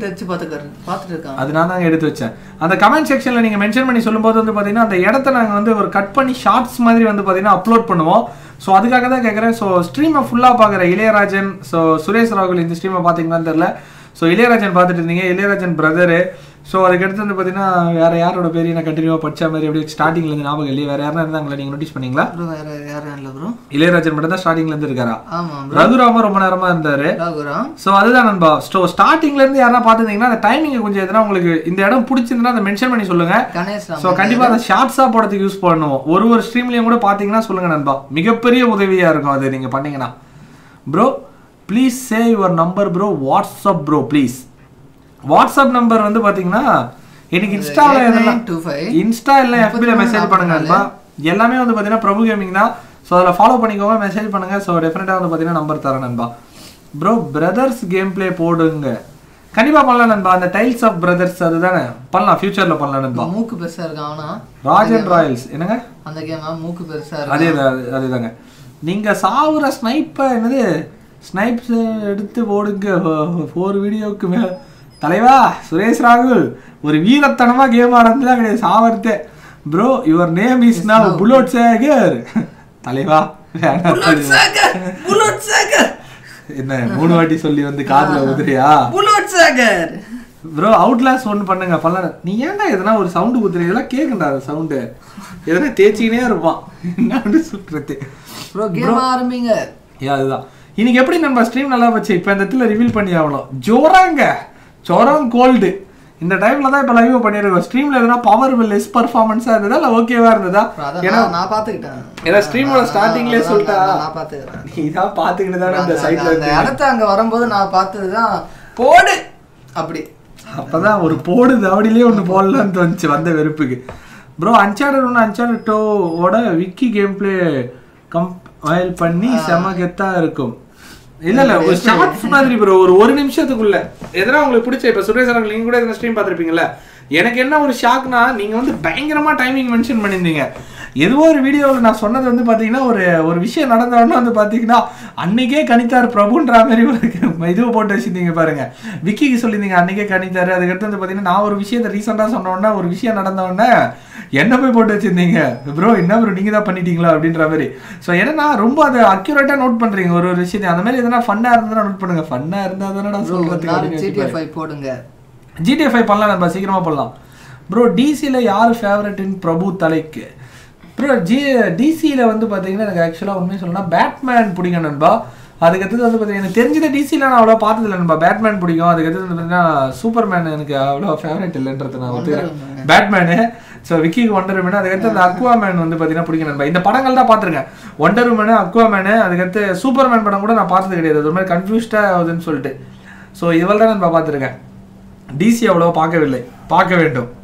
S1: அது நான் தான் எடுத்து வச்சேன். அந்த கமெண்ட் செக்ஷன்ல நீங்க மென்ஷன் பண்ணி சொல்லும்போது வந்து பாத்தீங்கன்னா அந்த இடத்த நாங்க வந்து ஒரு கட் பண்ணி ஷார்ட்ஸ் மாதிரி வந்து பாத்தீங்கன்னா அப்லோட் பண்ணுவோம். ஸோ அதுக்காக தான் கேட்குறேன். ஸோ ஸ்ட்ரீமை ஃபுல்லாக பார்க்குற இளையராஜன், ஸோ சுரேஷ் ராகுல் இந்த ஸ்ட்ரீமை பார்த்தீங்கன்னு தெரியல. ஸோ இளையராஜன் பார்த்துட்டு இருந்தீங்க, இளையராஜன் பிரதரு. ஸோ அதுக்கடுத்து வந்து பார்த்தீங்கன்னா வேறு யாரோட பேர் நான் கண்டினியூவாக படித்த மாதிரி அப்படியே ஸ்டார்டிங்லேருந்து ஞாபகம் இல்லையே, வேறு யாரும் இருந்தாங்களா நீங்கள் நோட்டீஸ் பண்ணீங்களா?
S2: வேறு யாரும் இல்லை ப்ரோ,
S1: இளையராஜன் மட்டும் தான் ஸ்டார்டிங்லேருந்து இருக்காரா?
S2: ஆமாம்,
S1: ரகுராமா ரொம்ப நேரமாக இருந்தார். ஸோ அதுதான் நண்பா. ஸோ ஸ்டார்டிங்லேருந்து யாரா பார்த்துருந்தீங்கன்னா அந்த டைமிங் கொஞ்சம் எதனா உங்களுக்கு இந்த இடம் பிடிச்சிருந்தா அதை மென்ஷன் பண்ணி சொல்லுங்கள். ஸோ கண்டிப்பாக அதை ஷார்ட்ஸாக போடுறதுக்கு யூஸ் பண்ணுவோம். ஒரு ஒரு ஸ்ட்ரீம்லேயும் கூட பார்த்தீங்கன்னா சொல்லுங்கள் நண்பா, மிகப்பெரிய உதவியாக இருக்கும் அது நீங்கள் பண்ணீங்கன்னா. Bro please say your number bro, WhatsApp bro please. WhatsApp number வந்து பாத்தீங்கன்னா எனக்கு இன்ஸ்டால எதெல்லாம் இன்ஸ்டா இல்லை எஃபில மெசேஜ் பண்ணுங்க நண்பா. எல்லாமே வந்து பாத்தீங்கன்னா பிரபு கேமிங் தான். ஸோ அதில் ஃபாலோ பண்ணிக்கோங்க, மெசேஜ் பண்ணுங்க. ஸோ டெஃபினட்டாக வந்து பாத்தீங்கன்னா நம்பர் தரேன் நண்பா. ப்ரோ பிரதர்ஸ் கேம் பிளே போடுங்க, கண்டிப்பா பண்ணலாம் நண்பா. அந்த டைல்ஸ் ஆஃப் பிரதர்ஸ் அதுதானே பண்ணலாம், ஃபியூச்சர்ல பண்ணலாம் நண்பா.
S2: மூக்கு பெருசா இருக்கு ஆனா
S1: ராஜன் ராயல்ஸ் என்னங்க
S2: அந்த கேம் மூக்கு பெருசா இருக்கு.
S1: அதே அதேதாங்க. நீங்க சாவுற ஸ்னைப்பை என்னது ஸ்னைப்ஸ் எடுத்து போடுங்க ஃபோர் வீடியோவுக்கு மேல. தலைவா சுரேஷ் ராகுல் ஒரு வீரத்தனமா கேம் ஆடுறதுலாம் கிடையாது, சாவர்த்தே. Bro your name is now Bullet Sekar. தலைவா என்ன மூணு வாட்டி சொல்லி வந்து காதுல உதிரியா?
S2: புல்லட் சேகர்
S1: ப்ரோ அவுட்லாஸ் ஒன்று பண்ணுங்க பண்ணல. நீ ஏன்டா எதனா ஒரு சவுண்டு குத்துறீங்க, இதெல்லாம் கேட்கண்டா சவுண்டு, எதனா தேய்ச்சிக்கினே இருப்பான் என்ன சொல்றது.
S2: ப்ரோ கேம் ஆரம்பிங்க.
S1: ஏ அதுதான் இன்னைக்கு எப்படி நம்ம ஸ்ட்ரீம் நல்லா வச்சு இப்போ இந்த இடத்துல ரிவீல் பண்ணி ஆகணும். ஜோராங்க ஜோரம் கோல்டு இந்த டைம்ல தான் இப்போ லைவ் பண்ணிருக்கோம். ஸ்ட்ரீம்ல எதனா பவர் லெஸ் பர்ஃபார்மன்ஸா இருந்ததா இல்லை ஓகேவா இருந்ததா?
S2: ஏன்னா நான் பாத்துக்கிட்டேன்,
S1: ஏன்னா ஸ்ட்ரீமோட ஸ்டார்டிங்லயே சொல்லிட்டா
S2: நான் பாத்துக்கிறேன்.
S1: நீ தான் பாத்துக்கிட்டு தானே அந்த சைட்ல
S2: அந்த இடத்த அங்க வரும்போது நான் பார்த்ததுதான் போடு அப்படி.
S1: அப்பதான் ஒரு போடு தவடிலேயே ஒன்று போடலான்னு தோணுச்சு வந்த வெறுப்புக்கு. ப்ரோ அன்சார்டட் ஒன்று அன்சார்டட் டூவோட விக்கி கேம் பிளே கம்பைல் பண்ணி செம கெத்தா இருக்கும். இல்ல இல்ல ஒரு ஷார்ட்ஸ் மாதிரி ப்ரோ, ஒரு ஒரு நிமிஷத்துக்குள்ள எதனா உங்களுக்கு பிடிச்ச. இப்ப சுரேஷ் ராகுல் நீங்க கூட எதனா ஸ்ட்ரீம் பார்த்திருப்பீங்கல்ல. எனக்கு என்ன ஒரு ஷாக்னா நீங்க வந்து பயங்கரமா டைமிங் மென்ஷன் பண்ணியிருந்தீங்க. ஏதோ ஒரு வீடியோவில் நான் சொன்னது வந்து பார்த்தீங்கன்னா ஒரு ஒரு விஷயம் நடந்தோடனே வந்து பார்த்தீங்கன்னா அன்னைக்கே கணித்தார் பிரபுன்ற மாதிரி ஒரு இதுவை போட்டு வச்சுருந்தீங்க பாருங்க. விக்கிக்கு சொல்லியிருந்தீங்க அன்னைக்கே கணித்தார். அதுக்கடுத்து வந்து பார்த்தீங்கன்னா நான் ஒரு விஷயத்தை ரீசெண்டாக சொன்னோன்னா ஒரு விஷயம் நடந்தோடனே என்ன போய் போட்டு வச்சுருந்தீங்க ப்ரோ, என்ன ப்ரோ நீங்கள் தான் பண்ணிட்டீங்களா அப்படின்ற மாதிரி. ஸோ ஏன்னா ரொம்ப அதை அக்யூரேட்டாக நோட் பண்ணுறீங்க ஒரு ஒரு விஷயத்தை. அந்த மாதிரி எதனா ஃபன்னாக இருந்தால் நோட் பண்ணுங்க. ஃபன்னாக இருந்தால் தானே நான் சொல்கிறதுக்கு
S2: ஜிடிஎஃப் போடுங்க.
S1: ஜிடிஎஃப் பண்ணலாம் நம்ம சீக்கிரமாக பண்ணலாம். ப்ரோ டிசியில் யார் ஃபேவரட்டின் பிரபு தலைக்கு? ப்ரோ ஜி டிசியில் வந்து பார்த்தீங்கன்னா எனக்கு ஆக்சுவலாக உண்மையை சொல்லணும்னா பேட்மேன் பிடிக்கும் நண்பா. அதுக்கடுத்து வந்து பார்த்தீங்கன்னா எனக்கு தெரிஞ்சது டிசியில் நான் அவ்வளோ பார்த்ததில்ல நண்பா. பேட்மேன் பிடிக்கும். அதுக்கடுத்து வந்து பார்த்தீங்கன்னா சூப்பர் மேன் எனக்கு அவ்வளோ ஃபேவரட் இல்லைன்றது நான் வந்து பேட்மேனு. ஸோ விக்கிக்கு ஒண்டர் உமன். அதுக்கடுத்து அந்த அக்வா மேன் வந்து பார்த்தீங்கன்னா பிடிக்கும் நண்பா. இந்த படங்கள் தான் பார்த்துருக்கேன், ஒண்டர் உமனு அக்வா மேனு. அதுக்கடுத்து சூப்பர் மேன் படம் கூட நான் பார்த்தது கிடையாது, அது ஒரு மாதிரி கன்ஃபியூஸ்டாக ஆகுதுன்னு சொல்லிட்டு. ஸோ இவள் தான் நண்பா பார்த்துருக்கேன். டிசி அவ்வளோ பார்க்கவில்லை, பார்க்க வேண்டும்.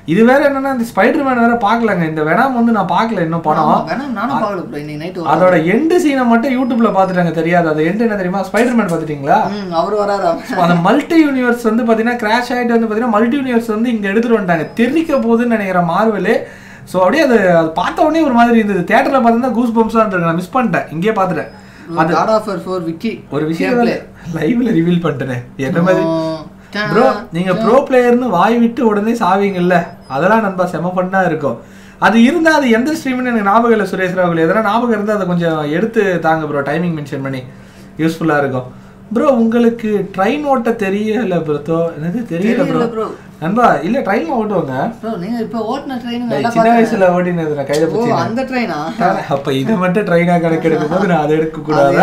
S1: இது வேற என்னன்னா இந்த ஸ்பைடர்மேன் வேற பாக்கலங்க இந்த வெனாம் வந்து நான் பார்க்கல இன்னும் படம்
S2: நானும் பார்க்கல ப்ரோ இன்னைக்கு நைட்
S1: அதோட எண்ட் சீனை மட்டும் யூடியூப்ல பாத்துட்டாங்க தெரியாது அது எண்ட் என்ன தெரியுமா ஸ்பைடர்மேன் பாத்துட்டீங்களா
S2: அவர் வராரா
S1: அந்த மல்டி யூனிவர்ஸ் வந்து பாத்தீங்கன்னா கிராஷ் ஆயிட்டு வந்து பாத்தீங்கன்னா மல்டி யூனிவர்ஸ் வந்து இங்க எடுத்துட்டு வந்துட்டாங்க தெரிவிக்க போகுதுன்னு நினைக்கிறேன் மார்வெல் சோ அப்படியே அது அது பார்த்த உடனே ஒரு மாதிரி இருந்தது தியேட்டர்ல பார்த்தா கூஸ் பம்ப்ஸா இருந்திருக்கு நான் மிஸ் பண்ணிட்டேன் இங்கே பாத்துட்டேன் அது God of War four Vicky ஒரு விஷயம் லைவ்ல ரிவீல் பண்ணிட்டேன் என்ன மாதிரி ப்ரோ நீங்க ப்ரோ பிளேயர்னு வாய் விட்டு உடனே சாவீங்கல்ல அதெல்லாம் நண்பா செம பண்ணா இருக்கும் அது இருந்தா அது எந்த ஸ்ட்ரீம்னு எனக்கு ஞாபகம் இல்லை சுரேஷ் ராகுல் எதனா ஞாபகம் இருந்தா அதை கொஞ்சம் எடுத்து தாங்க ப்ரோ டைமிங் மென்ஷன் பண்ணி யூஸ்ஃபுல்லா இருக்கும் ப்ரோ உங்களுக்கு ட்ரெயின் ஓட்ட தெரியல ப்ரோ என்னது தெரியல ப்ரோ நண்பா இல்ல ட்ரெயின் ஓட்டுவாங்க
S2: ப்ரோ நீங்க இப்ப ஓட்டுன ட்ரெயின்
S1: சின்ன வயசுல ஓட்டினது நான் கையில பிடிச்சி
S2: அந்த ட்ரெயினா
S1: அப்ப இத மட்டும் ட்ரெயினா கணக்கு எடுக்கும் போது நான் அதை எடுக்க கூடாதா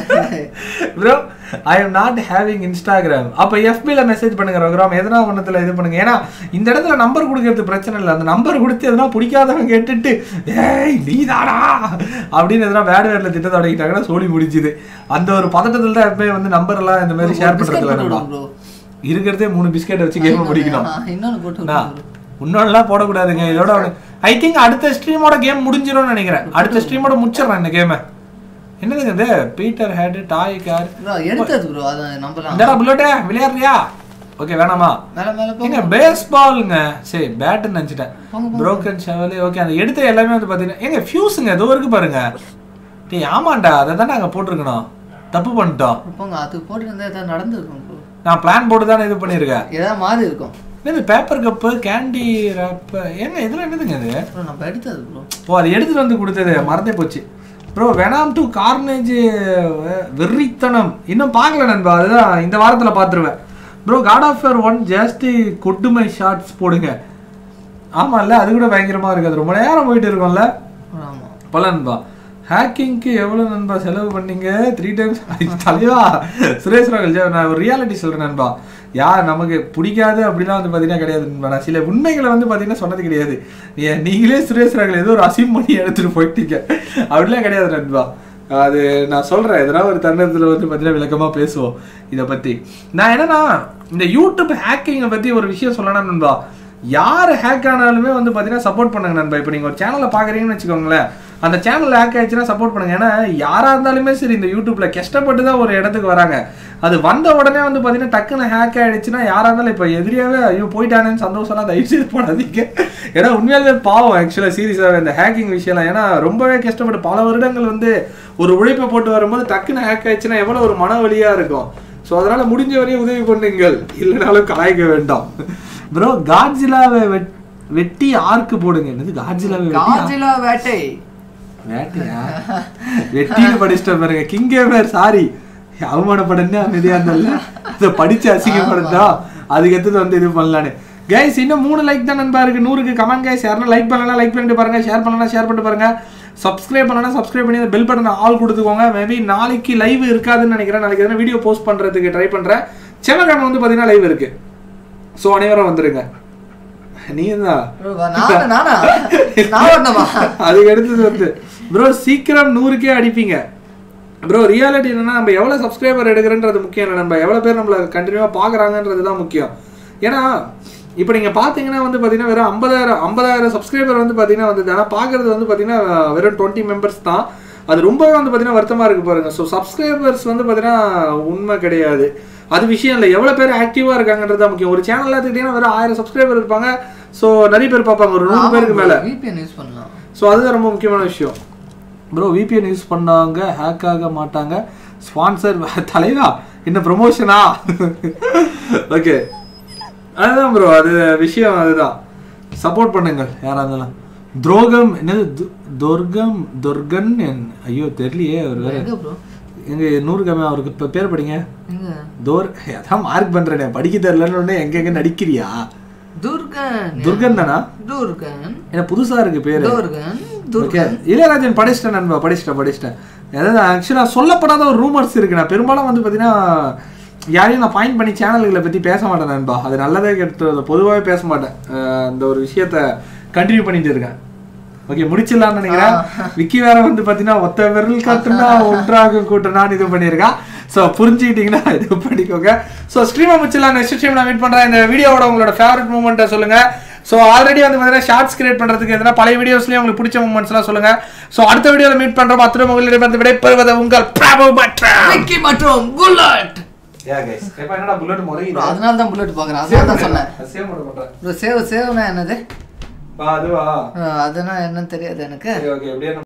S1: bro I am not having Instagram அப்ப எஃபி ல மெசேஜ் பண்ணுங்க ரோகிராம் எதனா ஒன்னத்துல இது பண்ணுங்க ஏன்னா இந்த இடத்துல நம்பர் கொடுக்கறது பிரச்சனை இல்லை அந்த நம்பர் கொடுத்து எதனா பிடிக்காதவங்க கேட்டுட்டு ஏய் நீதாடா அப்படின்னு எதனா வேடு வேர்ல திட்ட தொடங்கிட்டாங்கன்னா சோழி முடிச்சுது அந்த ஒரு பதட்டத்துல தான் எப்பவுமே வந்து நம்பர் எல்லாம் இந்த மாதிரி ஷேர் பண்றதுல இருக்கிறதே மூணு பிஸ்கெட் வச்சு கேம் முடிக்கணும் இன்னொன்னுலாம் போடக்கூடாதுங்க இதோட ஐ திங்க் அடுத்த ஸ்ட்ரீமோட கேம் முடிஞ்சிடும்னு நினைக்கிறேன் அடுத்த ஸ்ட்ரீமோட முடிச்சிடறேன் இந்த கேமை என்னதுங்க இது பீட்டர் ஹெட் டாய் கார்
S2: எடுத்தது ப்ரோ அத நம்பலாம்
S1: இந்தடா புல்லட் விளையாடுறியா ஓகே வேணாமா
S2: மேல மேல
S1: போங்க பேஸ்பால்ங்க சரி பேட்னு நினைச்சிட்டேன் ப்ரோக்கன் ஷவலே ஓகே அந்த எடுத்த எல்லாமே வந்து பாத்தீங்கன்னா ஏங்க ஃபியூஸ்ங்க ஏதோ இருக்கு பாருங்க டேய் ஆமாண்டா அதை தான் நாங்க போட்டுருக்கணும் தப்பு பண்ணிட்டோம்
S2: போங்க அது போட்டுருந்தா ஏதாவது நடந்துருக்கும் ப்ரோ நான்
S1: பிளான் போட்டு தானே இது பண்ணிருக்கேன்
S2: ஏதாவது மாதிரி இருக்கும்
S1: என்னது பேப்பர் கப்பு கேண்டி ரேப் ஏங்க இதெல்லாம் என்னதுங்க அது
S2: ப்ரோ நம்ம எடுத்தது ப்ரோ
S1: ஓ அது எடுத்துட்டு வந்து கொடுத்தது மறந்தே போச்சு ப்ரோ வெனாம் டு கார்னேஜ் வெறித்தனம் இன்னும் பார்க்கல நண்பா அதுதான் இந்த வாரத்தில் பார்த்துருவேன் bro God of War one ஜாஸ்தி கொட்டுமை ஷார்ட்ஸ் போடுங்க ஆமாம்ல அது கூட பயங்கரமாக இருக்குது அது ரொம்ப நேரம் போயிட்டு இருக்கோம்ல
S2: ஆமாம்
S1: பல நண்பா ஹேக்கிங்க்கு எவ்வளோ நண்பா செலவு பண்ணீங்க த்ரீ டைம்ஸ் தலைவா சுரேஷ் ராகல் நான் ஒரு ரியாலிட்டி சொல்கிறேன் நண்பா யார் நமக்கு பிடிக்காது அப்படிலாம் வந்து பார்த்தீங்கன்னா கிடையாது நண்பா நான் சில உண்மைகளை வந்து பார்த்தீங்கன்னா சொன்னது கிடையாது நீங்களே சுரேஷ் ராகல் ஏதோ ஒரு அசிம் பண்ணி எடுத்துகிட்டு போயிட்டீங்க அப்படிலாம் கிடையாது நண்பா அது நான் சொல்கிறேன் எதனா ஒரு தருணத்தில் வந்து பார்த்தீங்கன்னா விளக்கமாக பேசுவோம் இதை பற்றி நான் என்னன்னா இந்த யூடியூப் ஹேக்கிங்கை பற்றி ஒரு விஷயம் சொல்லணும் நண்பா யார் ஹேக் ஆனாலுமே வந்து பார்த்தீங்கன்னா சப்போர்ட் பண்ணுங்க நண்பா இப்போ நீங்கள் ஒரு சேனலை பார்க்குறீங்கன்னு வச்சுக்கோங்களேன் அந்த சேனல் ஹேக் ஆயிடுச்சுன்னா சப்போர்ட் பண்ணுங்க ஏன்னா யாராக இருந்தாலுமே சரி இந்த யூடியூப்ல கஷ்டப்பட்டு தான் ஒரு இடத்துக்கு வராங்க அது வந்த உடனே வந்து பார்த்தீங்கன்னா டக்குன்னு ஹேக் ஆயிடுச்சுன்னா யாராக இருந்தாலும் இப்போ எதிரியாவே ஐயோ போயிட்டானேன்னு சந்தோஷம்லாம் தயவு செய்து போடாதீங்க ஏன்னா உண்மையாலுமே பாவம் ஆக்சுவலாக சீரியஸாக இந்த ஹேக்கிங் விஷயம்லாம் ஏன்னா ரொம்பவே கஷ்டப்பட்டு பல வருடங்கள் வந்து ஒரு உழைப்பை போட்டு வரும்போது டக்குன்னு ஹேக் ஆயிடுச்சுன்னா எவ்வளோ ஒரு மன வலியாக இருக்கும் ஸோ அதனால முடிஞ்ச வரையும் உதவி பண்ணுங்கள் இல்லைனாலும் கலாய்க்க வேண்டாம் ப்ரோ காட்ஜிலாவை வெட்டி ஆர்க்கு போடுங்க என்னது காட்ஜிலாவை
S2: காட்ஜிலா வேட்டை
S1: வேட்டையா வெட்டின்னு படிச்சுட்டு பாருங்க கிங் கேமர் சாரி அவமானப்படனே அமைதியா இருந்தால அதை படிச்சு அசிங்கப்படுத்தா அதுக்கு எடுத்து வந்து இது பண்ணலான்னு கைஸ் இன்னும் மூணு லைக் தான் நண்பா இருக்கு நூறுக்கு கமெண்ட் கைஸ் யாரும் லைக் பண்ணலாம் லைக் பண்ணிட்டு பாருங்க ஷேர் பண்ணலாம் ஷேர் பண்ணிட்டு பாருங்க சப்ஸ்கிரைப் பண்ணலாம் சப்ஸ்கிரைப் பண்ணி அந்த பெல் பட்டனை ஆல் கொடுத்துக்கோங்க மேபி நாளைக்கு லைவ் இருக்காதுன்னு நினைக்கிறேன் நாளைக்கு எதனா வீடியோ போஸ்ட் பண்றதுக்கு ட்ரை பண்றேன் செவ்வாய்க்கிழமை வந்து பாத்தீங்கன்னா லைவ் இருக்கு ஸோ அனைவரும் வந்துருங்க அதுக்கு அடுத்தது வந்து ப்ரோ சீக்கிரம் நூறுக்கே அடிப்பீங்க ப்ரோ ரியாலிட்டி என்னன்னா நம்ம எவ்வளவு சப்ஸ்கிரைபர் எடுக்கிறன்றது முக்கியம் இல்லை நம்ம எவ்வளவு பேர் நம்மள கண்டினியூவா பாக்குறாங்கன்றது தான் முக்கியம் ஏன்னா இப்போ நீங்க பாத்தீங்கன்னா வந்து பாத்தீங்கன்னா வெறும் ஐம்பதாயிரம் ஐம்பதாயிரம் சப்ஸ்கிரைபர் வந்து பாத்தீங்கன்னா வந்து ஆனா பாக்குறது வந்து பாத்தீங்கன்னா வெறும் டுவெண்ட்டி மெம்பர்ஸ் தான் அது ரொம்பவே வந்து பாத்தீங்கன்னா வருத்தமா இருக்கு பாருங்க ஸோ சப்ஸ்கிரைபர்ஸ் வந்து பாத்தீங்கன்னா உண்மை கிடையாது அது விஷயம் இல்லை எவ்வளவு பேர் ஆக்டிவா இருக்காங்கன்றது தான் முக்கியம் ஒரு சேனல் எடுத்துக்கிட்டீங்கன்னா வெறும் ஆயிரம் சப்ஸ்கிரைபர் இருப்பாங்க ஸோ நிறைய பேர் பார்ப்பாங்க ஒரு நூறு பேருக்கு மேல
S2: விபிஎன் யூஸ் பண்ணலாம்
S1: ஸோ அதுதான் ரொம்ப முக்கியமான விஷயம் ப்ரோ விபிஎன் யூஸ் பண்ணாங்க ஹேக் ஆக மாட்டாங்க ஸ்பான்சர் தலைவா என்ன ப்ரொமோஷனா ஓகே அதுதான் ப்ரோ அது விஷயம் அதுதான் சப்போர்ட் பண்ணுங்க யாரா இருந்தாலும் துரோகம் என்னது துர்கம் துர்கன் ஐயோ தெரியலையே அவர் வேற எங்க நூறு கம்மி அவருக்கு இப்ப பேர் படிங்க தோர் அதான் மார்க் பண்றேன் படிக்க தெரியலன்னு எங்க எங்க நடிக்கிறியா
S2: துர்கன்
S1: துர்கன் தானா
S2: துர்கன்
S1: என்ன புதுசா இருக்கு பேரு
S2: துர்கன் துர்கன்
S1: இளையராஜன் படிச்சிட்டேன் நண்பா படிச்சிட்டேன் படிச்சிட்டேன் அதாவது ஆக்சுவலா சொல்லப்படாத ஒரு ரூமர்ஸ் இருக்கு நான் பெரும்பாலும் வந்து பாத்தீங்கன்னா யாரையும் நான் பாயிண்ட் பண்ணி சேனல்களை பத்தி பேச மாட்டேன் நண்பா அது நல்லதே கெடுத்து பொதுவாகவே பேச மாட்டேன் அந்த ஒரு விஷயத்த கண்டினியூ பண்ணிட்டு இருக்கேன் ஓகே முடிச்சிடலாம்னு நினைக்கிறேன் விக்கி வேற வந்து பாத்தீங்கன்னா ஒத்த விரல் காட்டுனா ஒன்றாக கூட்டணான்னு இது பண்ணியிருக்கா ஸோ புரிஞ்சுக்கிட்டீங்கன்னா இது பண்ணிக்கோங்க ஸோ ஸ்ட்ரீமை முடிச்சிடலாம் நெக்ஸ்ட் ஸ்ட்ரீம் நான் மீட் பண்றேன் இந்த வீடியோவோட உங்களோட ஃபேவரட் மூமெண்ட்டை சொல்லுங்க ஸோ ஆல்ரெடி வந்து பார்த்தீங்கன்னா ஷார்ட்ஸ் கிரியேட் பண்ணுறதுக்கு எதனா பழைய வீடியோஸ்லேயும் உங்களுக்கு பிடிச்ச மூமெண்ட்ஸ்லாம் சொல்லுங்கள். ஸோ அடுத்த வீடியோவில் மீட் பண்ணுறோம். அத்துடன் உங்களிடம் விடைபெறுவது உங்கள் பிரபு மற்றும் புல்லட். என்னடா புல்லட் முறையுது? அதனால தான் புல்லட் பார்க்குறேன். அதனால தான் சொன்னேன். சேவ் பண்ண பண்ணுறேன். சேவ் சேவ்னா என்னது? அதுவா? அதுனா என்னன்னு தெரியாது எனக்கு. ஓகே.